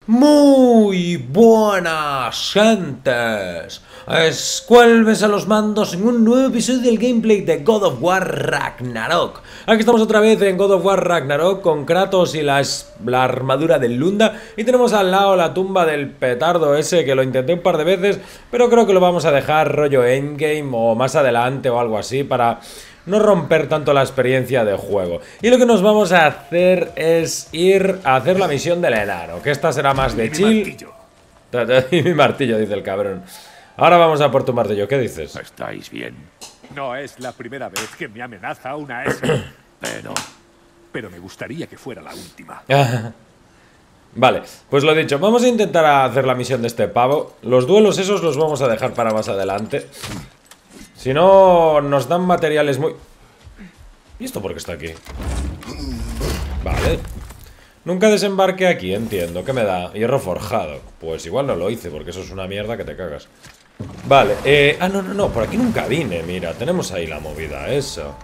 Muy buenas gentes, vuelves a los mandos en un nuevo episodio del gameplay de God of War Ragnarok. Aquí estamos otra vez en God of War Ragnarok con Kratos y la armadura del Lunda. Y tenemos al lado la tumba del petardo ese, que lo intenté un par de veces, pero creo que lo vamos a dejar rollo endgame o más adelante o algo así, para no romper tanto la experiencia de juego. Y lo que nos vamos a hacer es ir a hacer la misión del enano, que esta será más de chill. Y mi martillo, dice el cabrón. Ahora vamos a por tu martillo, ¿qué dices? ¿Estáis bien? No es la primera vez que me amenaza una S. Pero me gustaría que fuera la última. Vale, pues lo dicho, vamos a intentar hacer la misión de este pavo. Los duelos esos los vamos a dejar para más adelante. Si no, nos dan materiales muy... ¿Y esto por qué está aquí? Vale. Nunca desembarqué aquí, entiendo. ¿Qué me da? Hierro forjado. Pues igual no lo hice, porque eso es una mierda que te cagas. Vale, no, por aquí nunca vine. Mira, tenemos ahí la movida, eso.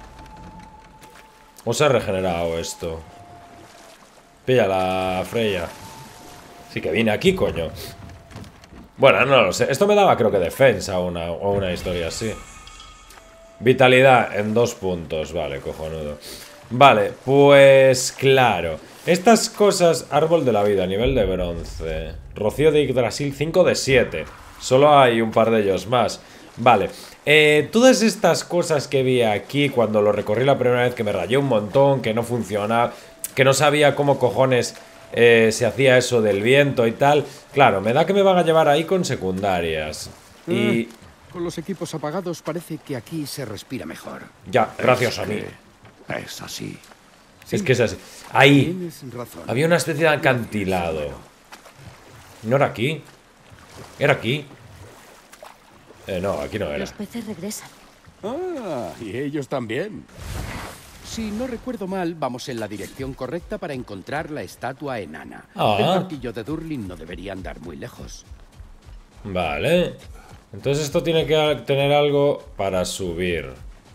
¿O se ha regenerado esto? Pilla la Freya. Sí que vine aquí, coño. Bueno, no lo sé. Esto me daba, creo que defensa o una historia así. Vitalidad en 2 puntos. Vale, cojonudo. Vale, pues claro. Estas cosas, árbol de la vida, nivel de bronce. Rocío de Yggdrasil, 5 de 7. Solo hay un par de ellos más. Vale, todas estas cosas que vi aquí cuando lo recorrí la primera vez, que me rayé un montón, que no funciona, que no sabía cómo cojones se hacía eso del viento y tal. Claro, me da que me van a llevar ahí con secundarias. Y... con los equipos apagados parece que aquí se respira mejor. ya, gracias a mí. Es así. Sí, es que es así. Ahí Tienes razón. había una especie de acantilado. ¿No era aquí? ¿Era aquí? No, aquí no era. Los peces regresan. Ah, y ellos también. Si no recuerdo mal, vamos en la dirección correcta para encontrar la estatua enana. Ah. El martillo de Durlin no debería andar muy lejos. Vale. Entonces esto tiene que tener algo para subir.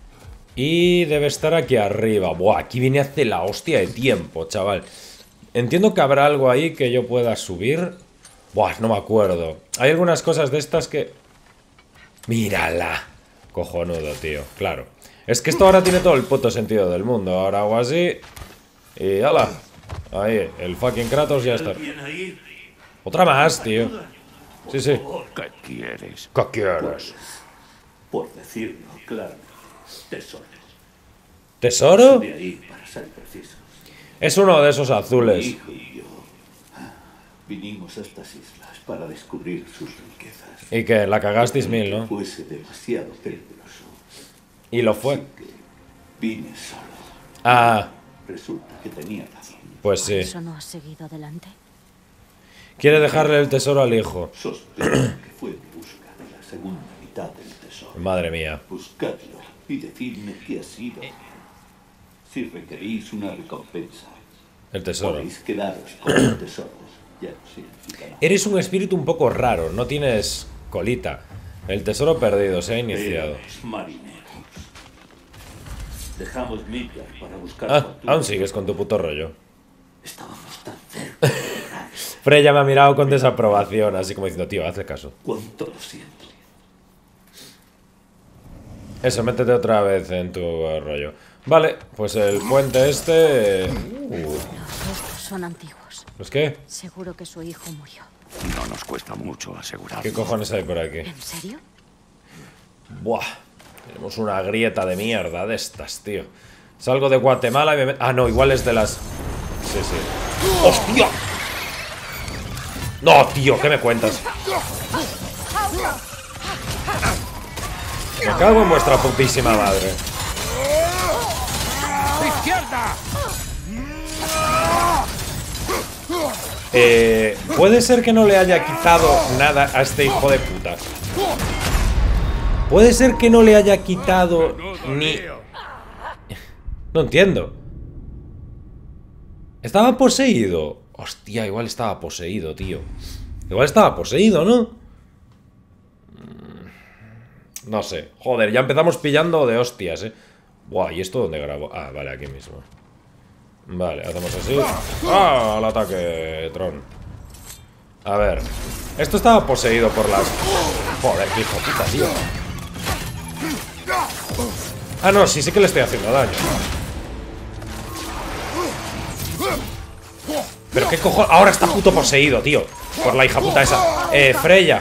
Y debe estar aquí arriba. Buah, aquí viene hace la hostia de tiempo, chaval. Entiendo que habrá algo ahí que yo pueda subir. Buah, no me acuerdo. Hay algunas cosas de estas que... mírala. Cojonudo, tío, claro. Es que esto ahora tiene todo el puto sentido del mundo. Ahora hago así y ¡hala! Ahí, el fucking Kratos ya está. Otra más, tío. Sí, sí. ¿Qué quieres? ¿Qué quieres? Por decirlo claro, tesoro. ¿Tesoro? De ahí, para ser precisos. Es uno de esos Mi azules. hijo y yo vinimos a estas islas para descubrir sus riquezas. Y que la cagasteis mil, Que ¿no? fuese demasiado peligroso. Y lo fue. Así que vine solo. Ah, Resulta que tenía razón. pues sí. ¿Eso no has seguido adelante? Quiere dejarle el tesoro al hijo. Sospecho que fue en busca de la segunda mitad del tesoro. Madre mía. Buscadlo y decidme qué ha sido. Si requerís una recompensa, El tesoro. podéis quedaros con el tesoro. Ya no significa nada. Eres un espíritu un poco raro. No tienes colita. El tesoro perdido se ha iniciado. Héroes marineros. Dejamos Midgard para buscar Ah, fortuna. aún sigues con tu puto rollo. Estábamos tan cerca. Freya me ha mirado con desaprobación, así como diciendo, tío, hazle caso. Cuánto lo siento. Eso, métete otra vez en tu rollo. Vale, pues el puente este... Los restos son antiguos. ¿Pues qué? Seguro que su hijo murió. No nos cuesta mucho asegurarlo. ¿Qué cojones hay por aquí? ¿En serio? Buah, tenemos una grieta de mierda de estas, tío. Salgo de Guatemala y me meto... ah, no, igual es de las... sí, sí. ¡Hostia! No, tío, ¿qué me cuentas? Me cago en vuestra putísima madre. ¡Izquierda! Puede ser que no le haya quitado nada a este hijo de puta. Puede ser que no le haya quitado ni... no entiendo. ¿Estaba poseído? Hostia, igual estaba poseído, tío. Igual estaba poseído, ¿no? No sé. Joder, ya empezamos pillando de hostias, Buah, ¿y esto dónde grabo? Ah, vale, aquí mismo. Vale, hacemos así. ¡Ah! Al ataque, Tron. A ver. Esto estaba poseído por las... Joder, qué hijo de puta, tío. Ah, no, sí que le estoy haciendo daño. Pero qué cojones. Ahora está puto poseído, tío. Por la hija puta esa. Freya.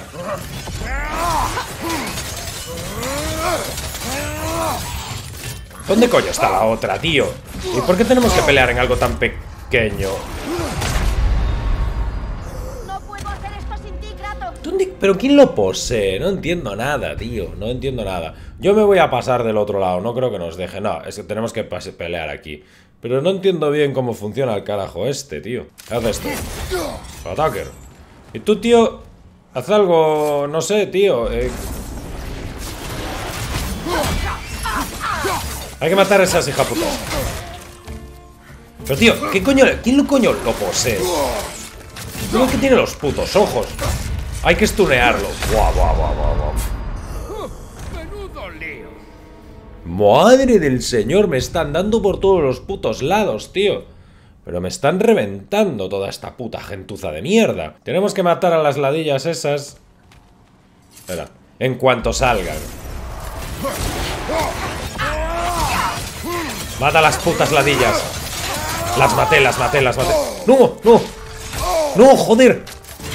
¿Dónde coño está la otra, tío? ¿Y por qué tenemos que pelear en algo tan pequeño? No puedo hacer esto sin ti, Kratos. ¿Dónde? ¿Pero quién lo posee? No entiendo nada, tío. No entiendo nada. Yo me voy a pasar del otro lado. No creo que nos deje. No, es que tenemos que pelear aquí. Pero no entiendo bien cómo funciona el carajo este, tío. Haz esto. Attacker. Y tú, tío, haz algo... No sé, tío. Hay que matar a esas hijaputas. Pero, tío, ¿qué coño? ¿Quién lo coño lo posee? ¿Cómo que tiene los putos ojos? Hay que stunearlo. Buah, buah, buah, buah, buah. Menudo lío. Madre del señor, me están dando por todos los putos lados, tío. Pero me están reventando toda esta puta gentuza de mierda. Tenemos que matar a las ladillas esas. Espera, en cuanto salgan. Mata a las putas ladillas. Las maté, las maté, las maté. ¡No, no! ¡No, joder!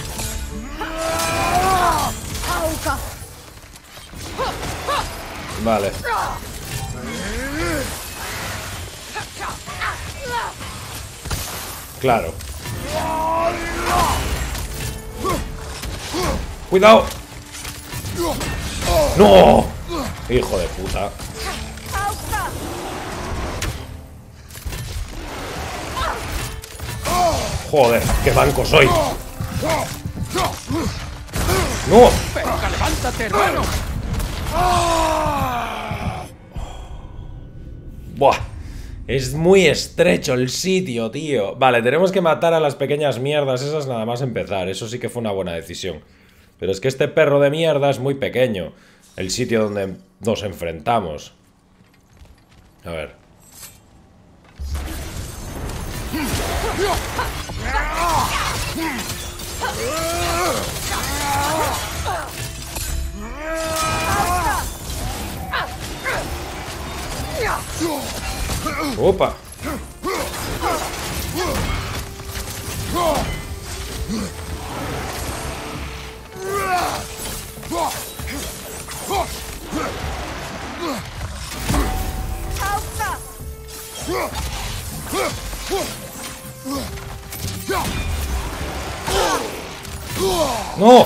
Vale. Claro. ¡Cuidado! ¡No! Hijo de puta. Joder, qué banco soy. ¡No! Venga, levántate, hermano. Buah. Es muy estrecho el sitio, tío. Vale, tenemos que matar a las pequeñas mierdas esas nada más empezar. Eso sí que fue una buena decisión. Pero es que este perro de mierda es muy pequeño. El sitio donde nos enfrentamos. A ver. Opa. ¡No!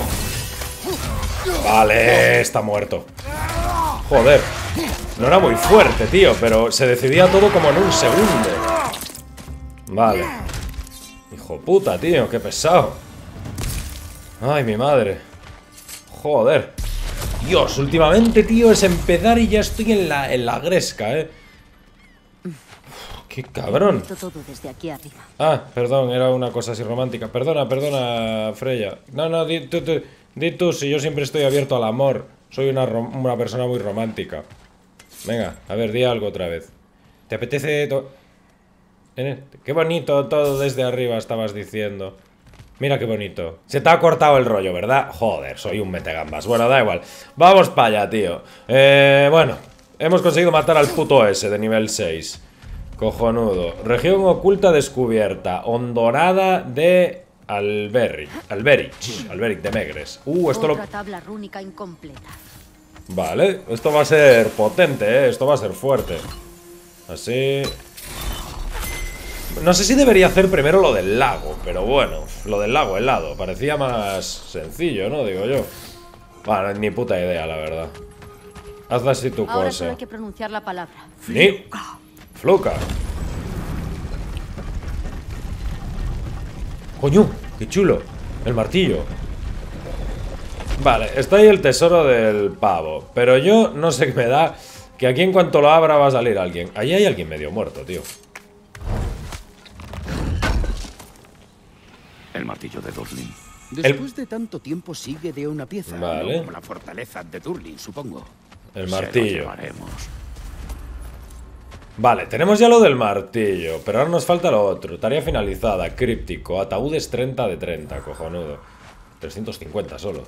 Vale, está muerto. Joder. No era muy fuerte, tío, pero se decidía todo como en un segundo. Vale. Hijo puta, tío, qué pesado. Ay, mi madre. Joder. Dios, últimamente, tío, es empezar y ya estoy en la gresca, Qué cabrón. Todo desde aquí arriba. Ah, perdón, era una cosa así romántica. Perdona, perdona, Freya. No, di tú, si yo siempre estoy abierto al amor. Soy una persona muy romántica. Venga, a ver, di algo otra vez. ¿Te apetece Qué bonito todo desde arriba estabas diciendo. Mira qué bonito. Se te ha cortado el rollo, ¿verdad? Joder, soy un metegambas. Bueno, da igual. Vamos para allá, tío. Bueno, hemos conseguido matar al puto ese de nivel 6. Cojonudo. Región oculta descubierta. Hondonada de Alberic de Megres. Esto Otra tabla rúnica incompleta. Vale, esto va a ser potente, esto va a ser fuerte. Así. No sé si debería hacer primero lo del lago, pero bueno, lo del lago helado. Parecía más sencillo, ¿no? Digo yo. Bueno, ni puta idea, la verdad. Haz así tu Ahora cosa. solo hay que pronunciar la palabra. Ni. Fluca. Coño, qué chulo. El martillo. Vale, está ahí el tesoro del pavo. Pero yo no sé qué me da. Que aquí en cuanto lo abra va a salir alguien. Ahí hay alguien medio muerto, tío. El martillo de Durlin. Después de tanto tiempo sigue de una pieza. Vale. No como la fortaleza de Durlin, supongo. El Se lo martillo. llevaremos. Vale, tenemos ya lo del martillo. Pero ahora nos falta lo otro. Tarea finalizada, críptico. Ataúdes 30 de 30, cojonudo. 350 solo.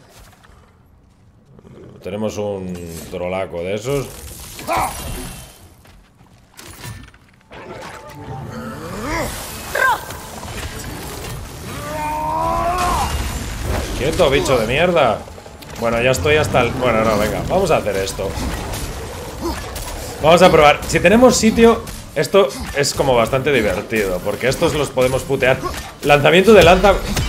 Tenemos un trolaco de esos. Quieto, bicho de mierda. Bueno, ya estoy hasta el... Bueno, no, venga, vamos a hacer esto. Vamos a probar. Si tenemos sitio, esto es como bastante divertido, porque estos los podemos putear. Lanzamiento de lanza...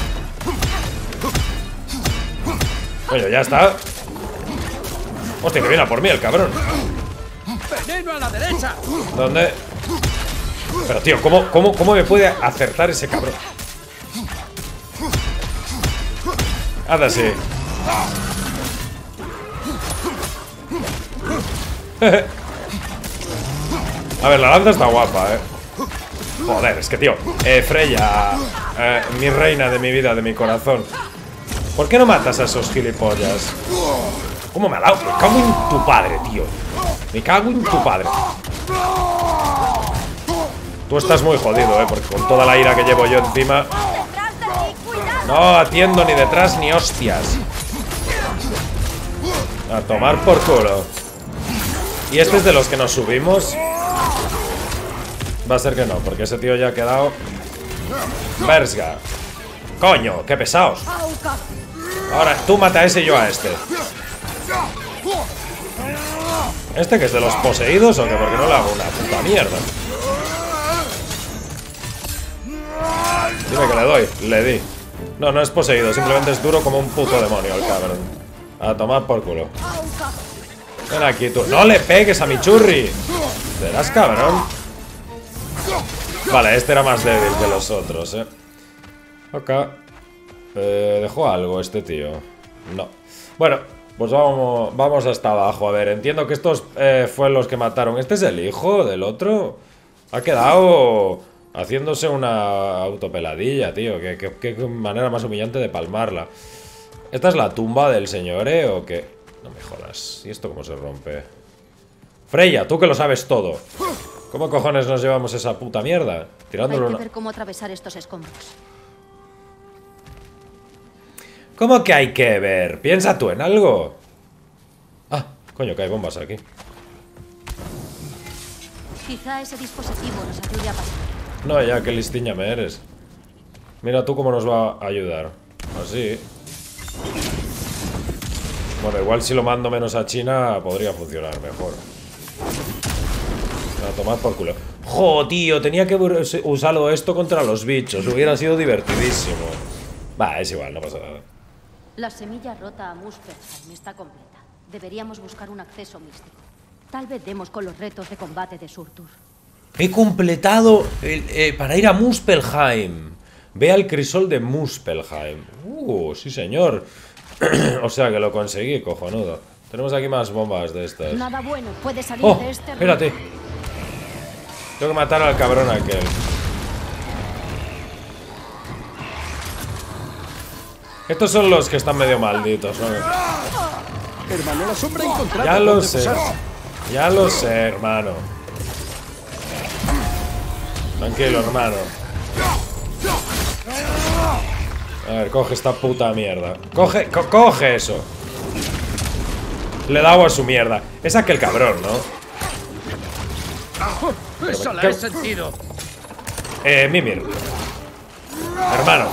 Oye, ya está. Hostia, que viene a por mí el cabrón. ¡Veneno a la derecha! ¿Dónde? Pero tío, ¿cómo me puede acertar ese cabrón? Haz así. A ver, la lanza está guapa, Joder, es que tío, Freya, mi reina de mi vida, de mi corazón. ¿Por qué no matas a esos gilipollas? ¿Cómo me ha dado? Me cago en tu padre, tío. Me cago en tu padre. Tú estás muy jodido, porque con toda la ira que llevo yo encima... No atiendo ni detrás ni hostias. A tomar por culo. ¿Y este es de los que nos subimos? Va a ser que no, porque ese tío ya ha quedado... Versga. Coño, qué pesados. Ahora, tú mata a ese y yo a este. ¿Este que es de los poseídos o qué? Porque no le hago una puta mierda. Dime que le doy. Le di. No, no es poseído. Simplemente es duro como un puto demonio el cabrón. A tomar por culo. Ven aquí tú. ¡No le pegues a mi churri! Serás cabrón. Vale, este era más débil que los otros, Ok. ¿Dejó algo este tío? No. Bueno, pues vamos hasta abajo. A ver, entiendo que estos fueron los que mataron. ¿Este es el hijo del otro? Ha quedado haciéndose una autopeladilla, tío. Qué manera más humillante de palmarla. ¿Esta es la tumba del señor, o qué? No me jodas. ¿Y esto cómo se rompe? Freya, tú que lo sabes todo. ¿Cómo cojones nos llevamos esa puta mierda? Tirándolo. Hay que ver cómo atravesar estos escombros. ¿Cómo que hay que ver? ¿Piensa tú en algo? Ah, coño, que hay bombas aquí. Quizá ese dispositivo nos ayude a pasar. No, ya, qué listiña me eres. Mira tú cómo nos va a ayudar. Así. Bueno, igual si lo mando menos a China podría funcionar mejor. A tomar por culo. ¡Jo, tío! Tenía que usarlo esto contra los bichos. Hubiera sido divertidísimo. Va, es igual, no pasa nada. La semilla rota a Muspelheim está completa. Deberíamos buscar un acceso místico. Tal vez demos con los retos de combate de Surtur. He completado para ir a Muspelheim. Ve al crisol de Muspelheim. Sí señor. O sea que lo conseguí, cojonudo. Tenemos aquí más bombas de estas. Nada bueno puede salir de este... Espérate. Tengo que matar al cabrón aquel. Estos son los que están medio malditos, ¿no? Hermano, la sombra encontrada. Ya lo sé. Ya lo sé, hermano. Tranquilo, hermano. A ver, coge esta puta mierda. Coge eso. Le he dado a su mierda. Es aquel cabrón, ¿no? Eso la he sentido. Mimir. Hermano.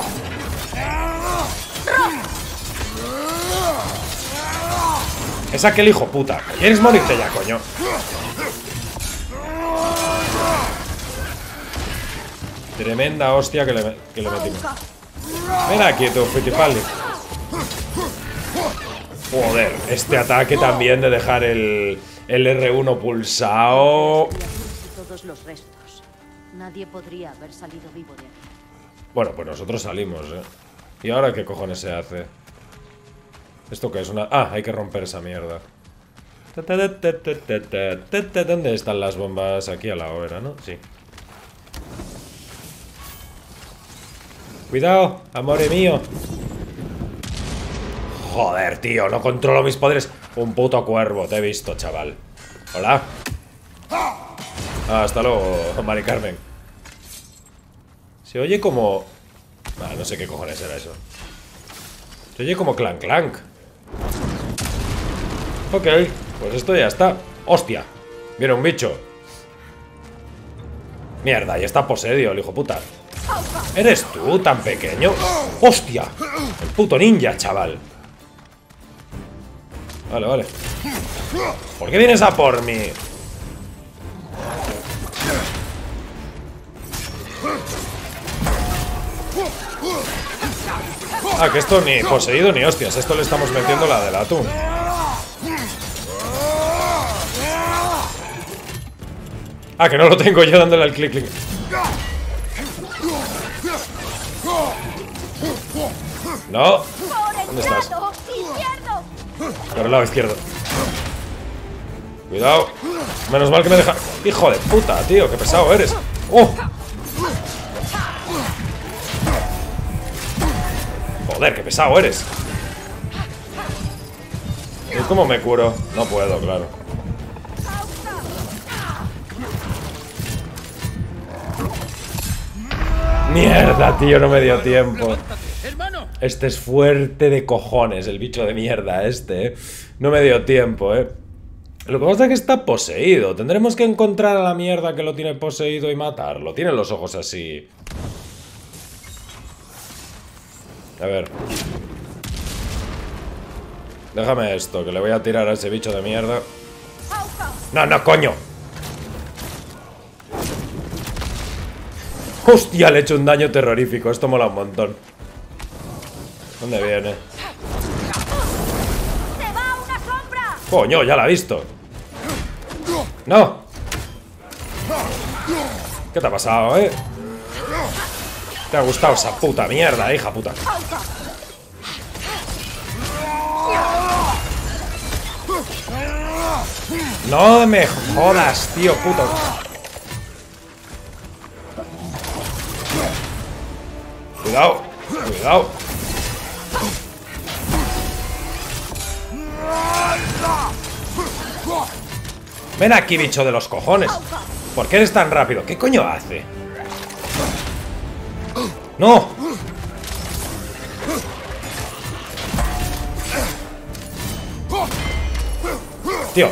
Es aquel hijo puta. ¿Quieres morirte ya, coño? Tremenda hostia que le metimos. Ven aquí, tú, Fittipaldi. Joder, este ataque también de dejar el R1 pulsado. Todos los restos. Nadie podría haber salido vivo de aquí. Bueno, pues nosotros salimos, ¿Y ahora qué cojones se hace? ¿Esto qué es? Una... Ah, hay que romper esa mierda. ¿Dónde están las bombas? Aquí a la hora, ¿no? Sí. Cuidado, amore mío. Joder, tío, no controlo mis poderes. Un puto cuervo, te he visto, chaval. Hola. Hasta luego, Mari Carmen. Se oye como... no sé qué cojones era eso. Se oye como clank clank. Ok, pues esto ya está. ¡Hostia! Viene un bicho. Mierda, y está poseído el hijo puta. ¿Eres tú tan pequeño? ¡Hostia! El puto ninja, chaval. Vale, vale. ¿Por qué vienes a por mí? Ah, que esto ni poseído ni hostias. Esto le estamos metiendo la del atún. Ah, que no lo tengo yo dándole al clic, clic. No. ¿Dónde estás? Por el lado izquierdo. Cuidado. Menos mal que me deja... Hijo de puta, tío. Qué pesado eres. ¡Oh! Joder, qué pesado eres. ¿Y cómo me curo? No puedo, claro. Mierda, tío, no me dio tiempo. Este es fuerte de cojones, el bicho de mierda este, No me dio tiempo, Lo que pasa es que está poseído. Tendremos que encontrar a la mierda que lo tiene poseído y matarlo. Tiene los ojos así. A ver. Déjame esto, que le voy a tirar a ese bicho de mierda. ¡No, no, coño! ¡Hostia! Le he hecho un daño terrorífico. Esto mola un montón. ¿Dónde viene? ¡Coño! Ya la he visto. ¡No! ¿Qué te ha pasado, ¿Te ha gustado esa puta mierda, hija puta? No me jodas, tío, puto. Cuidado, cuidado. Ven aquí, bicho de los cojones. ¿Por qué eres tan rápido? ¿Qué coño hace? ¡No! Tío.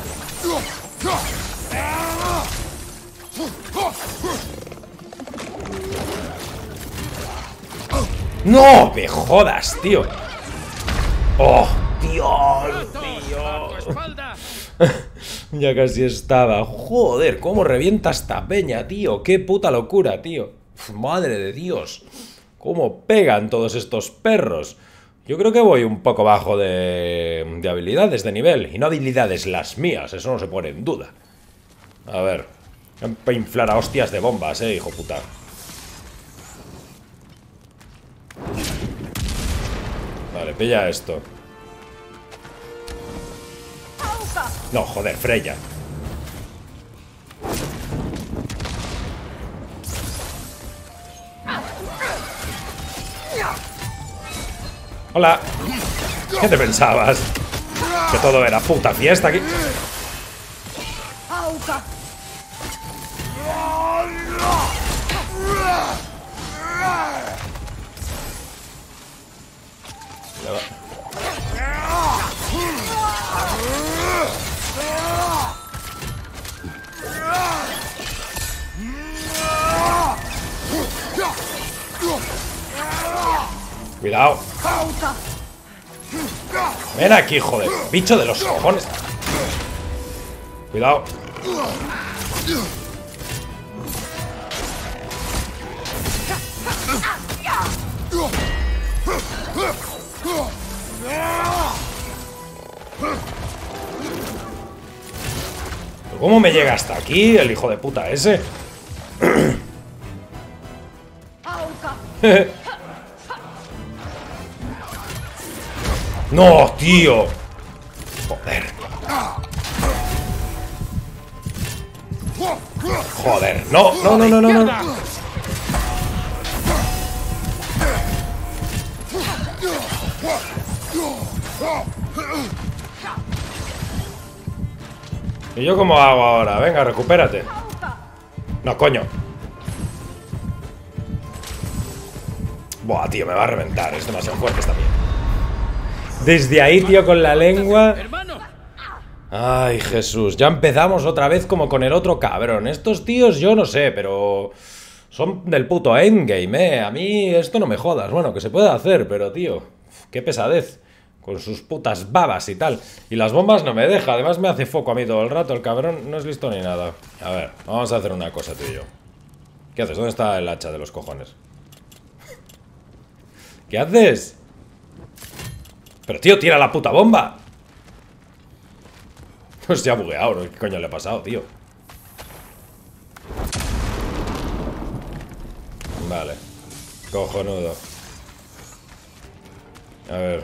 ¡No! ¡Me jodas, tío! ¡Oh! ¡Dios, tío! Ya casi estaba. Joder, cómo revienta esta peña, tío. Qué puta locura, tío. Madre de Dios. Cómo pegan todos estos perros. Yo creo que voy un poco bajo de habilidades de nivel. Y no habilidades las mías. Eso no se pone en duda. A ver. Para inflar a hostias de bombas, hijo puta. Vale, pilla esto. No, joder, Freya. Hola. ¿Qué te pensabas? Que todo era puta fiesta aquí. Cuidado. Ven aquí, joder. Bicho de los cojones. Cuidado. ¿Cómo me llega hasta aquí el hijo de puta ese? ¡No, tío! Joder. Joder, no, no, no, no, no, no. ¿Y yo cómo hago ahora? Venga, recupérate. No, coño. Buah, tío, me va a reventar. Es demasiado fuerte esta mierda. Desde ahí, tío, con la lengua. ¡Hermano! Ay, Jesús, ya empezamos otra vez como con el otro cabrón. Estos tíos, yo no sé, pero son del puto endgame, A mí esto no me jodas. Bueno, que se puede hacer, pero tío, qué pesadez. Con sus putas babas y tal. Y las bombas no me deja, además me hace foco a mí todo el rato. El cabrón no es listo ni nada. A ver, vamos a hacer una cosa, tú y yo. ¿Qué haces? ¿Dónde está el hacha de los cojones? ¿Qué haces? Pero tío, tira la puta bomba. Pues se ha bugueado, ¿no? ¿Qué coño le ha pasado, tío? Vale. Cojonudo. A ver.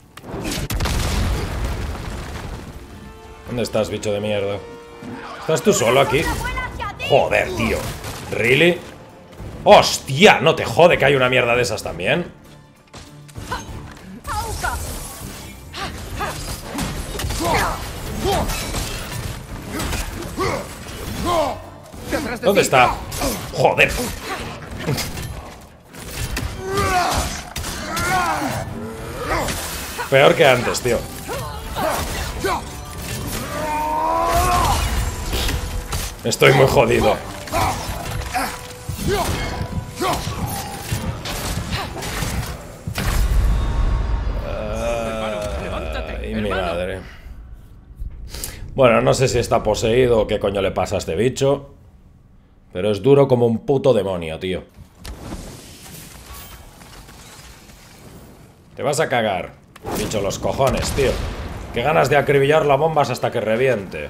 ¿Dónde estás, bicho de mierda? ¿Estás tú solo aquí? Joder, tío. ¿Really? ¡Hostia! No te jode que hay una mierda de esas también. ¿Dónde está? Joder. Peor que antes, tío. Estoy muy jodido. Ay, mi madre. Bueno, no sé si está poseído o qué coño le pasa a este bicho. Pero es duro como un puto demonio, tío. Te vas a cagar. Bicho, los cojones, tío. Qué ganas de acribillar las bombas hasta que reviente.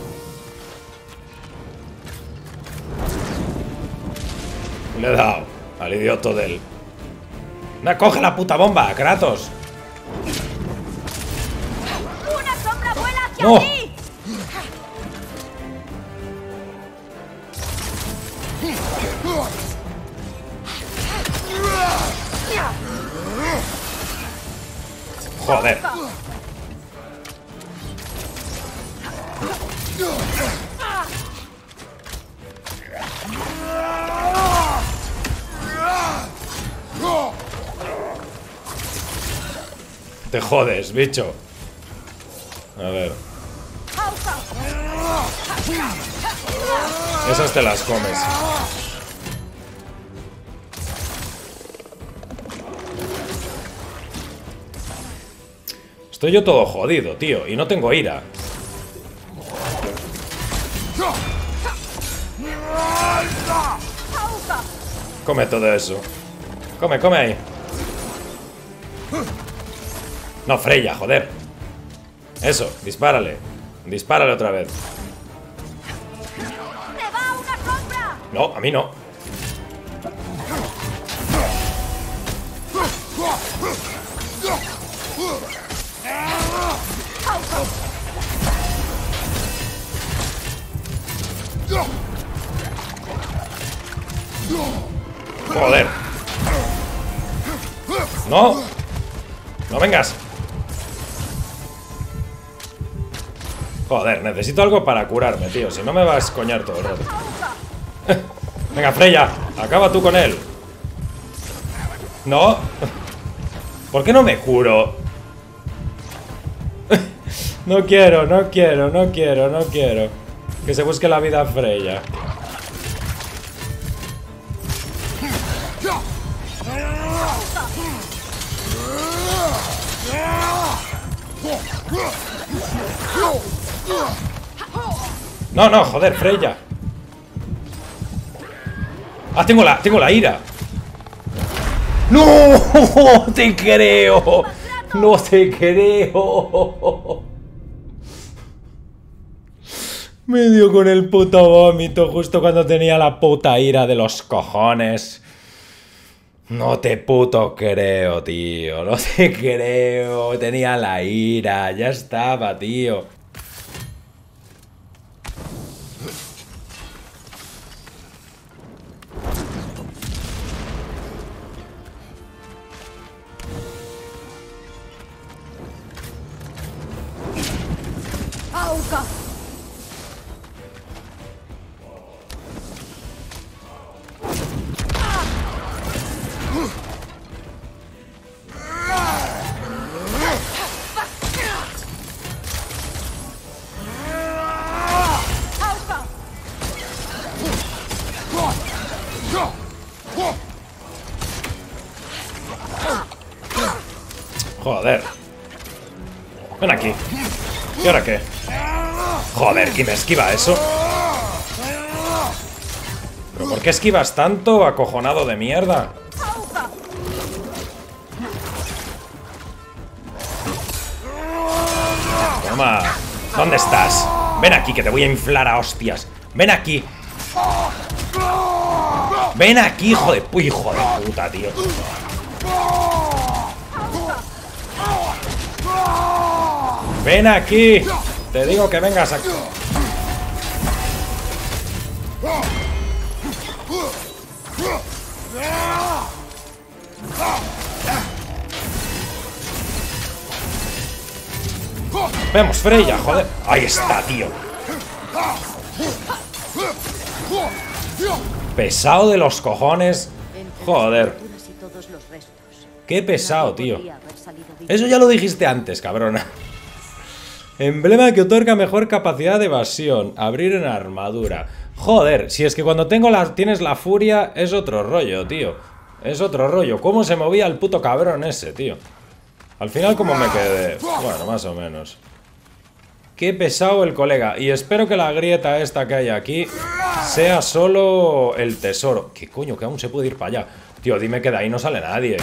Le he dado al idioto del... ¡No, coge la puta bomba, Kratos! ¡Una sombra vuela hacia ¡No! ti! ¡Joder! Te jodes, bicho. A ver. Esas te las comes. Estoy yo todo jodido, tío, y no tengo ira. Come todo eso. Come, come ahí. No, Freya, joder. Eso, dispárale. Dispárale otra vez. ¡Te va una sombra! No, a mí no. Joder. No. No vengas. Joder, necesito algo para curarme, tío. Si no me vas a coñar todo el rato. Venga, Freya, acaba tú con él. No. ¿Por qué no me curo? No quiero, no quiero, no quiero, no quiero. Que se busque la vida a Freya. No, no, joder, Freya. Ah, tengo la ira. ¡No! ¡Te creo! ¡No te creo! Me dio con el puto vómito justo cuando tenía la puta ira de los cojones. No te puto creo, tío. No te creo. Tenía la ira. Ya estaba, tío. ¡Auca! Joder. Ven aquí. ¿Y ahora qué? Joder, ¿quién esquiva eso? ¿Pero por qué esquivas tanto, acojonado de mierda? Toma. ¿Dónde estás? Ven aquí, que te voy a inflar a hostias. Ven aquí. Ven aquí, hijo de puta, tío. Ven aquí. Te digo que vengas aquí. Vamos, Freya, joder. Ahí está, tío. Pesado de los cojones. Joder. Qué pesado, tío. Eso ya lo dijiste antes, cabrona. Emblema que otorga mejor capacidad de evasión. Abrir en armadura. Joder, si es que cuando tienes la furia es otro rollo, tío. Es otro rollo. ¿Cómo se movía el puto cabrón ese, tío? Al final, ¿cómo me quedé? Bueno, más o menos. Qué pesado el colega. Y espero que la grieta esta que hay aquí sea solo el tesoro. ¿Qué coño? Que aún se puede ir para allá. Tío, dime que de ahí no sale nadie.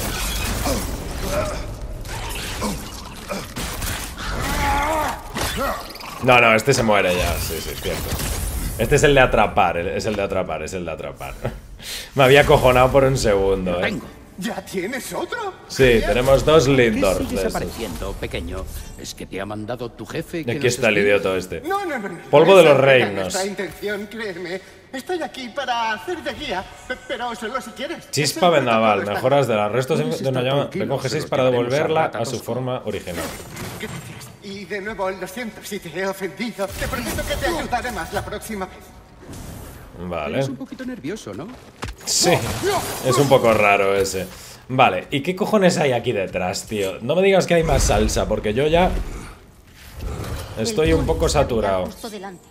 No, no, este se muere ya. Sí, sí, es cierto. Este es el de atrapar. Es el de atrapar, es el de atrapar. Me había acojonado por un segundo, ¿Ya tienes otro? Sí, tenemos dos Lindor. ¿Qué sigues apareciendo, pequeño? ¿Es que te ha mandado tu jefe? Aquí está el idiota este. No. Polvo de los Esa reinos. nuestra intención, créeme. Estoy aquí para hacer de guía, pero solo si quieres. Chispa vendaval. Mejoras de los restos Puedes de una estar llama. tranquilo, Recoge se 6 los para llevaremos devolverla al a su Tosco. forma original. Gracias. Y de nuevo, lo siento si te he ofendido. Te prometo que te ayudaré más la próxima vez. Vale. Eres un poquito nervioso, ¿no? Sí. Es un poco raro ese. Vale. ¿Y qué cojones hay aquí detrás, tío? No me digas que hay más salsa, porque yo ya estoy un poco saturado. Justo delante.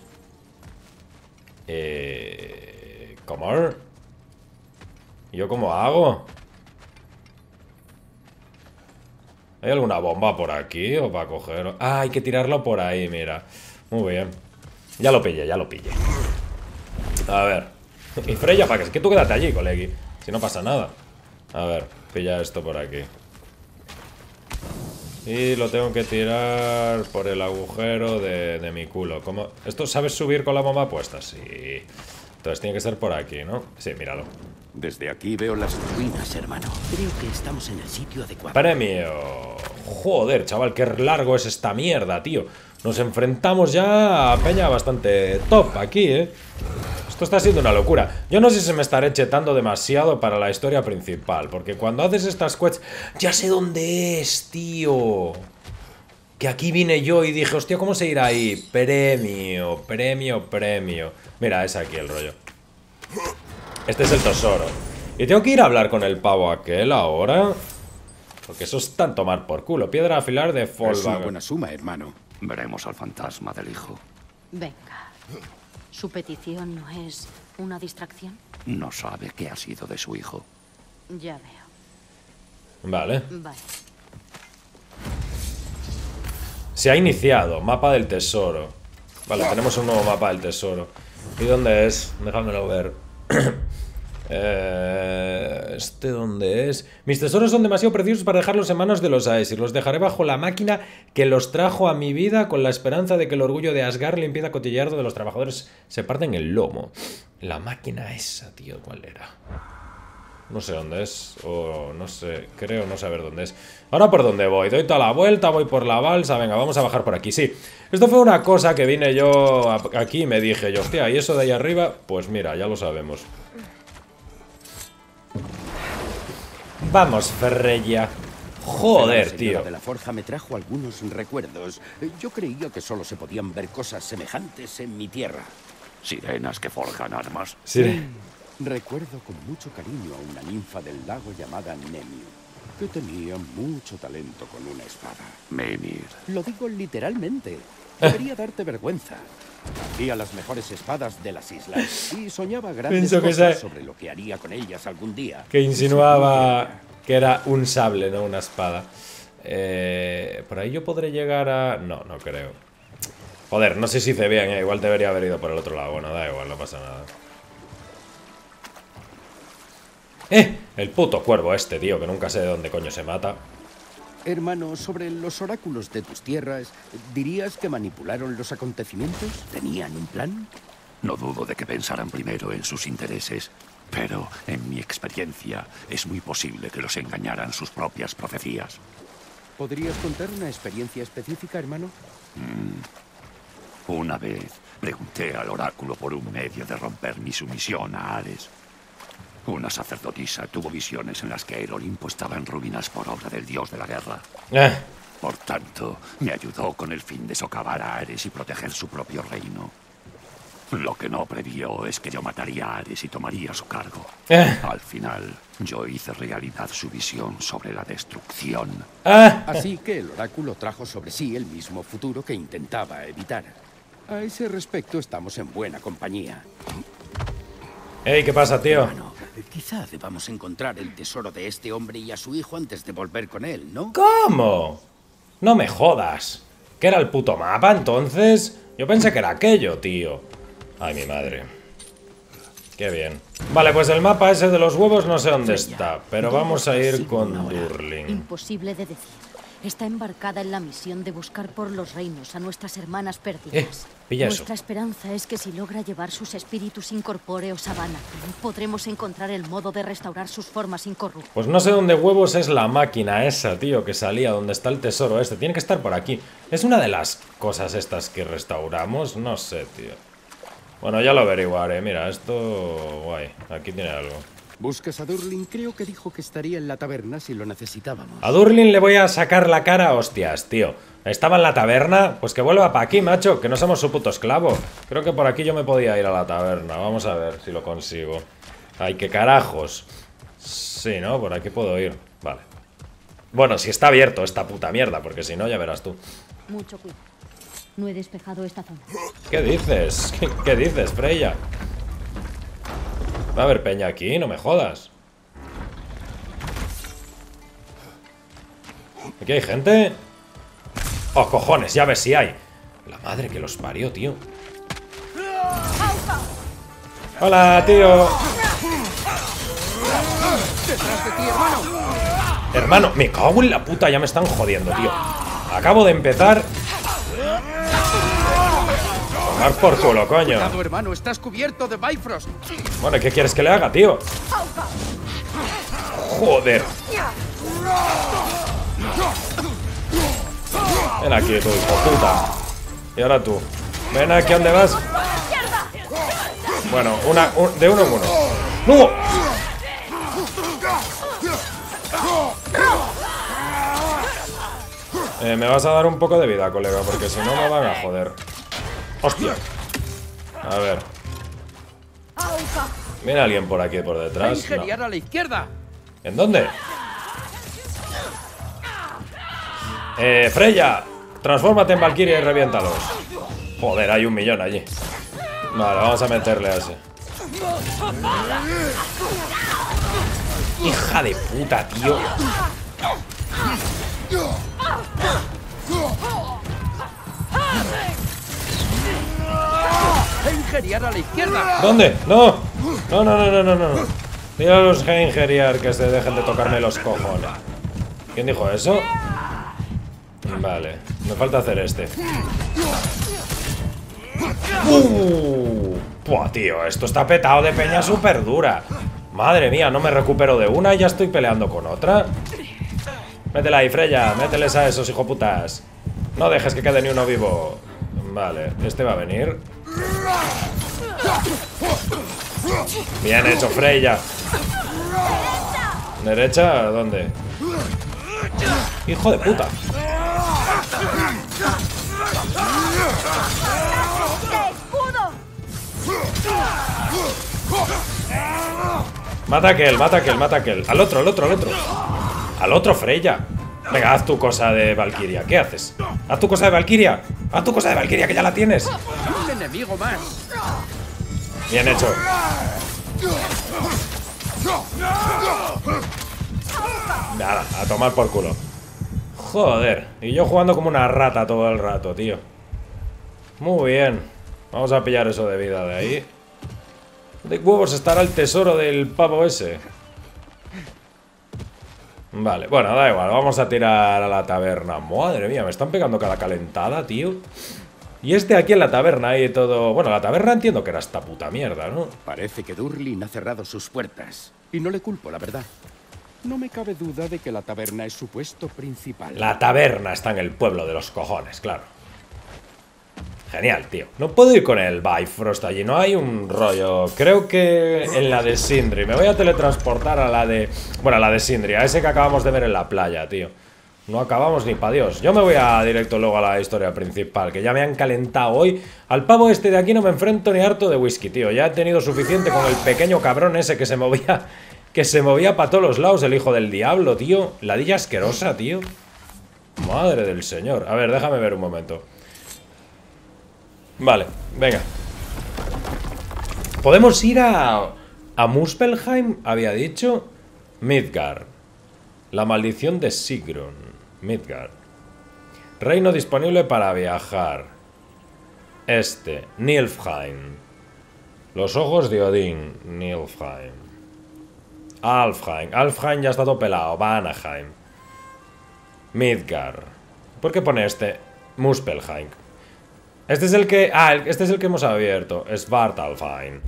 ¿Cómo? ¿Yo cómo hago? ¿Hay alguna bomba por aquí o para coger? Ah, hay que tirarlo por ahí, mira. Muy bien. Ya lo pillé, ya lo pillé. A ver. Y Freya, para que tú quédate allí, colegui. Si no pasa nada. A ver, pilla esto por aquí. Y lo tengo que tirar por el agujero de mi culo. ¿Cómo? ¿Esto sabes subir con la bomba puesta? Sí. Entonces tiene que ser por aquí, ¿no? Sí, míralo. Desde aquí veo las ruinas, hermano. Creo que estamos en el sitio adecuado. Premio. Joder, chaval, qué largo es esta mierda, tío. Nos enfrentamos ya a peña bastante top aquí, ¿eh? Esto está siendo una locura. Yo no sé si se me estaré chetando demasiado para la historia principal, porque cuando haces estas quests... Ya sé dónde es, tío. Que aquí vine yo y dije, hostia, ¿cómo se irá ahí? Premio, premio, premio. Mira, es aquí el rollo. Este es el tesoro. Y tengo que ir a hablar con el pavo aquel ahora. Porque eso es tan tomar por culo. Piedra afilar de Es una Folbag. buena suma, hermano. Veremos al fantasma del hijo. Venga. ¿Su petición no es una distracción? No sabe qué ha sido de su hijo. Ya veo. Vale. Vale. Se ha iniciado. Mapa del tesoro. Vale, tenemos un nuevo mapa del tesoro. ¿Y dónde es? Déjamelo ver. ¿Este dónde es? Mis tesoros son demasiado preciosos para dejarlos en manos de los Aesir. Los dejaré bajo la máquina que los trajo a mi vida con la esperanza de que el orgullo de Asgard le empiece a cotillear donde los trabajadores se parten el lomo. La máquina esa, tío, ¿cuál era? No sé dónde es, o no sé, creo no saber dónde es. Ahora por dónde voy, doy toda la vuelta, voy por la balsa, venga, vamos a bajar por aquí, sí. Esto fue una cosa que vine yo aquí y me dije yo, hostia, ¿y eso de ahí arriba? Pues mira, ya lo sabemos. Vamos, Freya. Joder, La señora tío. de la forja me trajo algunos recuerdos. Yo creía que solo se podían ver cosas semejantes en mi tierra. Sirenas que forjan armas. Sí. Recuerdo con mucho cariño a una ninfa del lago llamada Nemio, que tenía mucho talento con una espada. Mimir. Lo digo literalmente. Debería darte vergüenza. Hacía las mejores espadas de las islas y soñaba grandes Pienso que cosas esa- sobre lo que haría con ellas algún día. Que insinuaba que era un sable, no una espada. Por ahí yo podré llegar a... No, no creo. Joder, no sé si hice bien, igual debería haber ido por el otro lado. Bueno, da igual, no pasa nada. El puto cuervo este, tío, que nunca sé de dónde coño se mata. Hermano, sobre los oráculos de tus tierras, ¿dirías que manipularon los acontecimientos? ¿Tenían un plan? No dudo de que pensaran primero en sus intereses, pero en mi experiencia es muy posible que los engañaran sus propias profecías. ¿Podrías contar una experiencia específica, hermano? Una vez pregunté al oráculo por un medio de romper mi sumisión a Ares. Una sacerdotisa tuvo visiones en las que el Olimpo estaba en ruinas por obra del dios de la guerra. Por tanto, me ayudó con el fin de socavar a Ares y proteger su propio reino. Lo que no previó es que yo mataría a Ares y tomaría su cargo. Al final, yo hice realidad su visión sobre la destrucción. Así que el oráculo trajo sobre sí el mismo futuro que intentaba evitar. A ese respecto estamos en buena compañía. Ey, ¿qué pasa, tío? Bueno, quizá debamos encontrar el tesoro de este hombre y a su hijo antes de volver con él, ¿no? ¿Cómo? No me jodas. ¿Qué era el puto mapa, entonces? Yo pensé que era aquello, tío. Ay, mi madre. Qué bien. Vale, pues el mapa ese de los huevos no sé dónde está, pero vamos a ir con Durling. Imposible de decir. Está embarcada en la misión de buscar por los reinos a nuestras hermanas perdidas. Pilla eso. Nuestra esperanza es que si logra llevar sus espíritus incorpóreos a Vanaheim, podremos encontrar el modo de restaurar sus formas incorruptas. Pues no sé dónde huevos es la máquina esa, tío, que salía, donde está el tesoro este. Tiene que estar por aquí. ¿Es una de las cosas estas que restauramos? No sé, tío. Bueno, ya lo averiguaré. Mira, esto... guay. Aquí tiene algo. ¿Buscas a Durling? Creo que dijo que estaría en la taberna si lo necesitábamos. A Durling le voy a sacar la cara a hostias, tío. Estaba en la taberna, pues que vuelva para aquí, macho, que no somos su puto esclavo. Creo que por aquí yo me podía ir a la taberna. Vamos a ver si lo consigo. Ay, qué carajos. Sí, ¿no? Por aquí puedo ir. Vale. Bueno, si está abierto esta puta mierda, porque si no, ya verás tú. Mucho cuidado. No he despejado esta zona. ¿Qué dices? ¿Qué dices, Freya? Va a haber peña aquí, no me jodas. ¿Aquí hay gente? ¡Oh, cojones! Ya ves si hay. La madre que los parió, tío. ¡Hola, tío! ¡Detrás de ti, hermano! Hermano, me cago en la puta, ya me están jodiendo, tío. Acabo de empezar. Tomar por culo, coño. Cuidado, hermano, estás cubierto de Bifrost. Bueno, ¿qué quieres que le haga, tío? Joder. Ven aquí, tú, hijo puta. Y ahora tú. Ven aquí, ¿a dónde vas? Bueno, de uno en uno. ¡No! Me vas a dar un poco de vida, colega, porque si no me van a joder. ¡Hostia! A ver. ¿Viene alguien por aquí, por detrás? Ingeniar a la izquierda. ¿En dónde? Freya, transfórmate en Valkyria y reviéntalos. Joder, hay 1.000.000 allí. Vale, vamos a meterle a ese. Hija de puta, tío. Ingeniar a la izquierda. ¿Dónde? No. No. Dile a los Ingeniar que se dejen de tocarme los cojones. ¿Quién dijo eso? Vale, me falta hacer este. Buah, tío, esto está petado de peña súper dura. Madre mía, no me recupero de una y ya estoy peleando con otra. Métela ahí, Freya, mételes a esos hijoputas. No dejes que quede ni uno vivo. Vale, este va a venir. Bien hecho, Freya. ¿Derecha? ¿Dónde? ¡Hijo de puta! Mata a aquel, mata a aquel, mata a aquel. Al otro. Al otro, Freya. Venga, haz tu cosa de Valkyria. ¿Qué haces? Haz tu cosa de Valkyria. Haz tu cosa de Valkyria, que ya la tienes. Un enemigo más. Bien hecho. Nada, a tomar por culo. Joder, y yo jugando como una rata todo el rato, tío. Muy bien. Vamos a pillar eso de vida de ahí. ¿De huevos estará el tesoro del pavo ese? Vale, bueno, da igual. Vamos a tirar a la taberna. Madre mía, me están pegando cada calentada, tío. Y este aquí en la taberna y todo... Bueno, la taberna entiendo que era esta puta mierda, ¿no? Parece que Durlin ha cerrado sus puertas. Y no le culpo, la verdad. No me cabe duda de que la taberna es su puesto principal. La taberna está en el pueblo de los cojones, claro. Genial, tío. No puedo ir con el Bifrost allí, no hay un rollo. Creo que en la de Sindri. Me voy a teletransportar a la de... Bueno, a la de Sindri, a ese que acabamos de ver en la playa, tío. No acabamos ni pa' Dios. Yo me voy a directo luego a la historia principal, que ya me han calentado hoy. Al pavo este de aquí no me enfrento ni harto de whisky, tío. Ya he tenido suficiente con el pequeño cabrón ese que se movía... Que se movía para todos los lados, el hijo del diablo, tío. Ladilla asquerosa, tío. Madre del señor. A ver, déjame ver un momento. Vale, venga. Podemos ir a Muspelheim, había dicho. Midgard. La maldición de Sigrun. Midgard. Reino disponible para viajar. Nilfheim. Los ojos de Odín. Nilfheim. Alfheim. Alfheim ya está todo pelado. Vanaheim. Midgard. ¿Por qué pone Muspelheim? Este es el que... Ah, este es el que hemos abierto. Svartalfheim.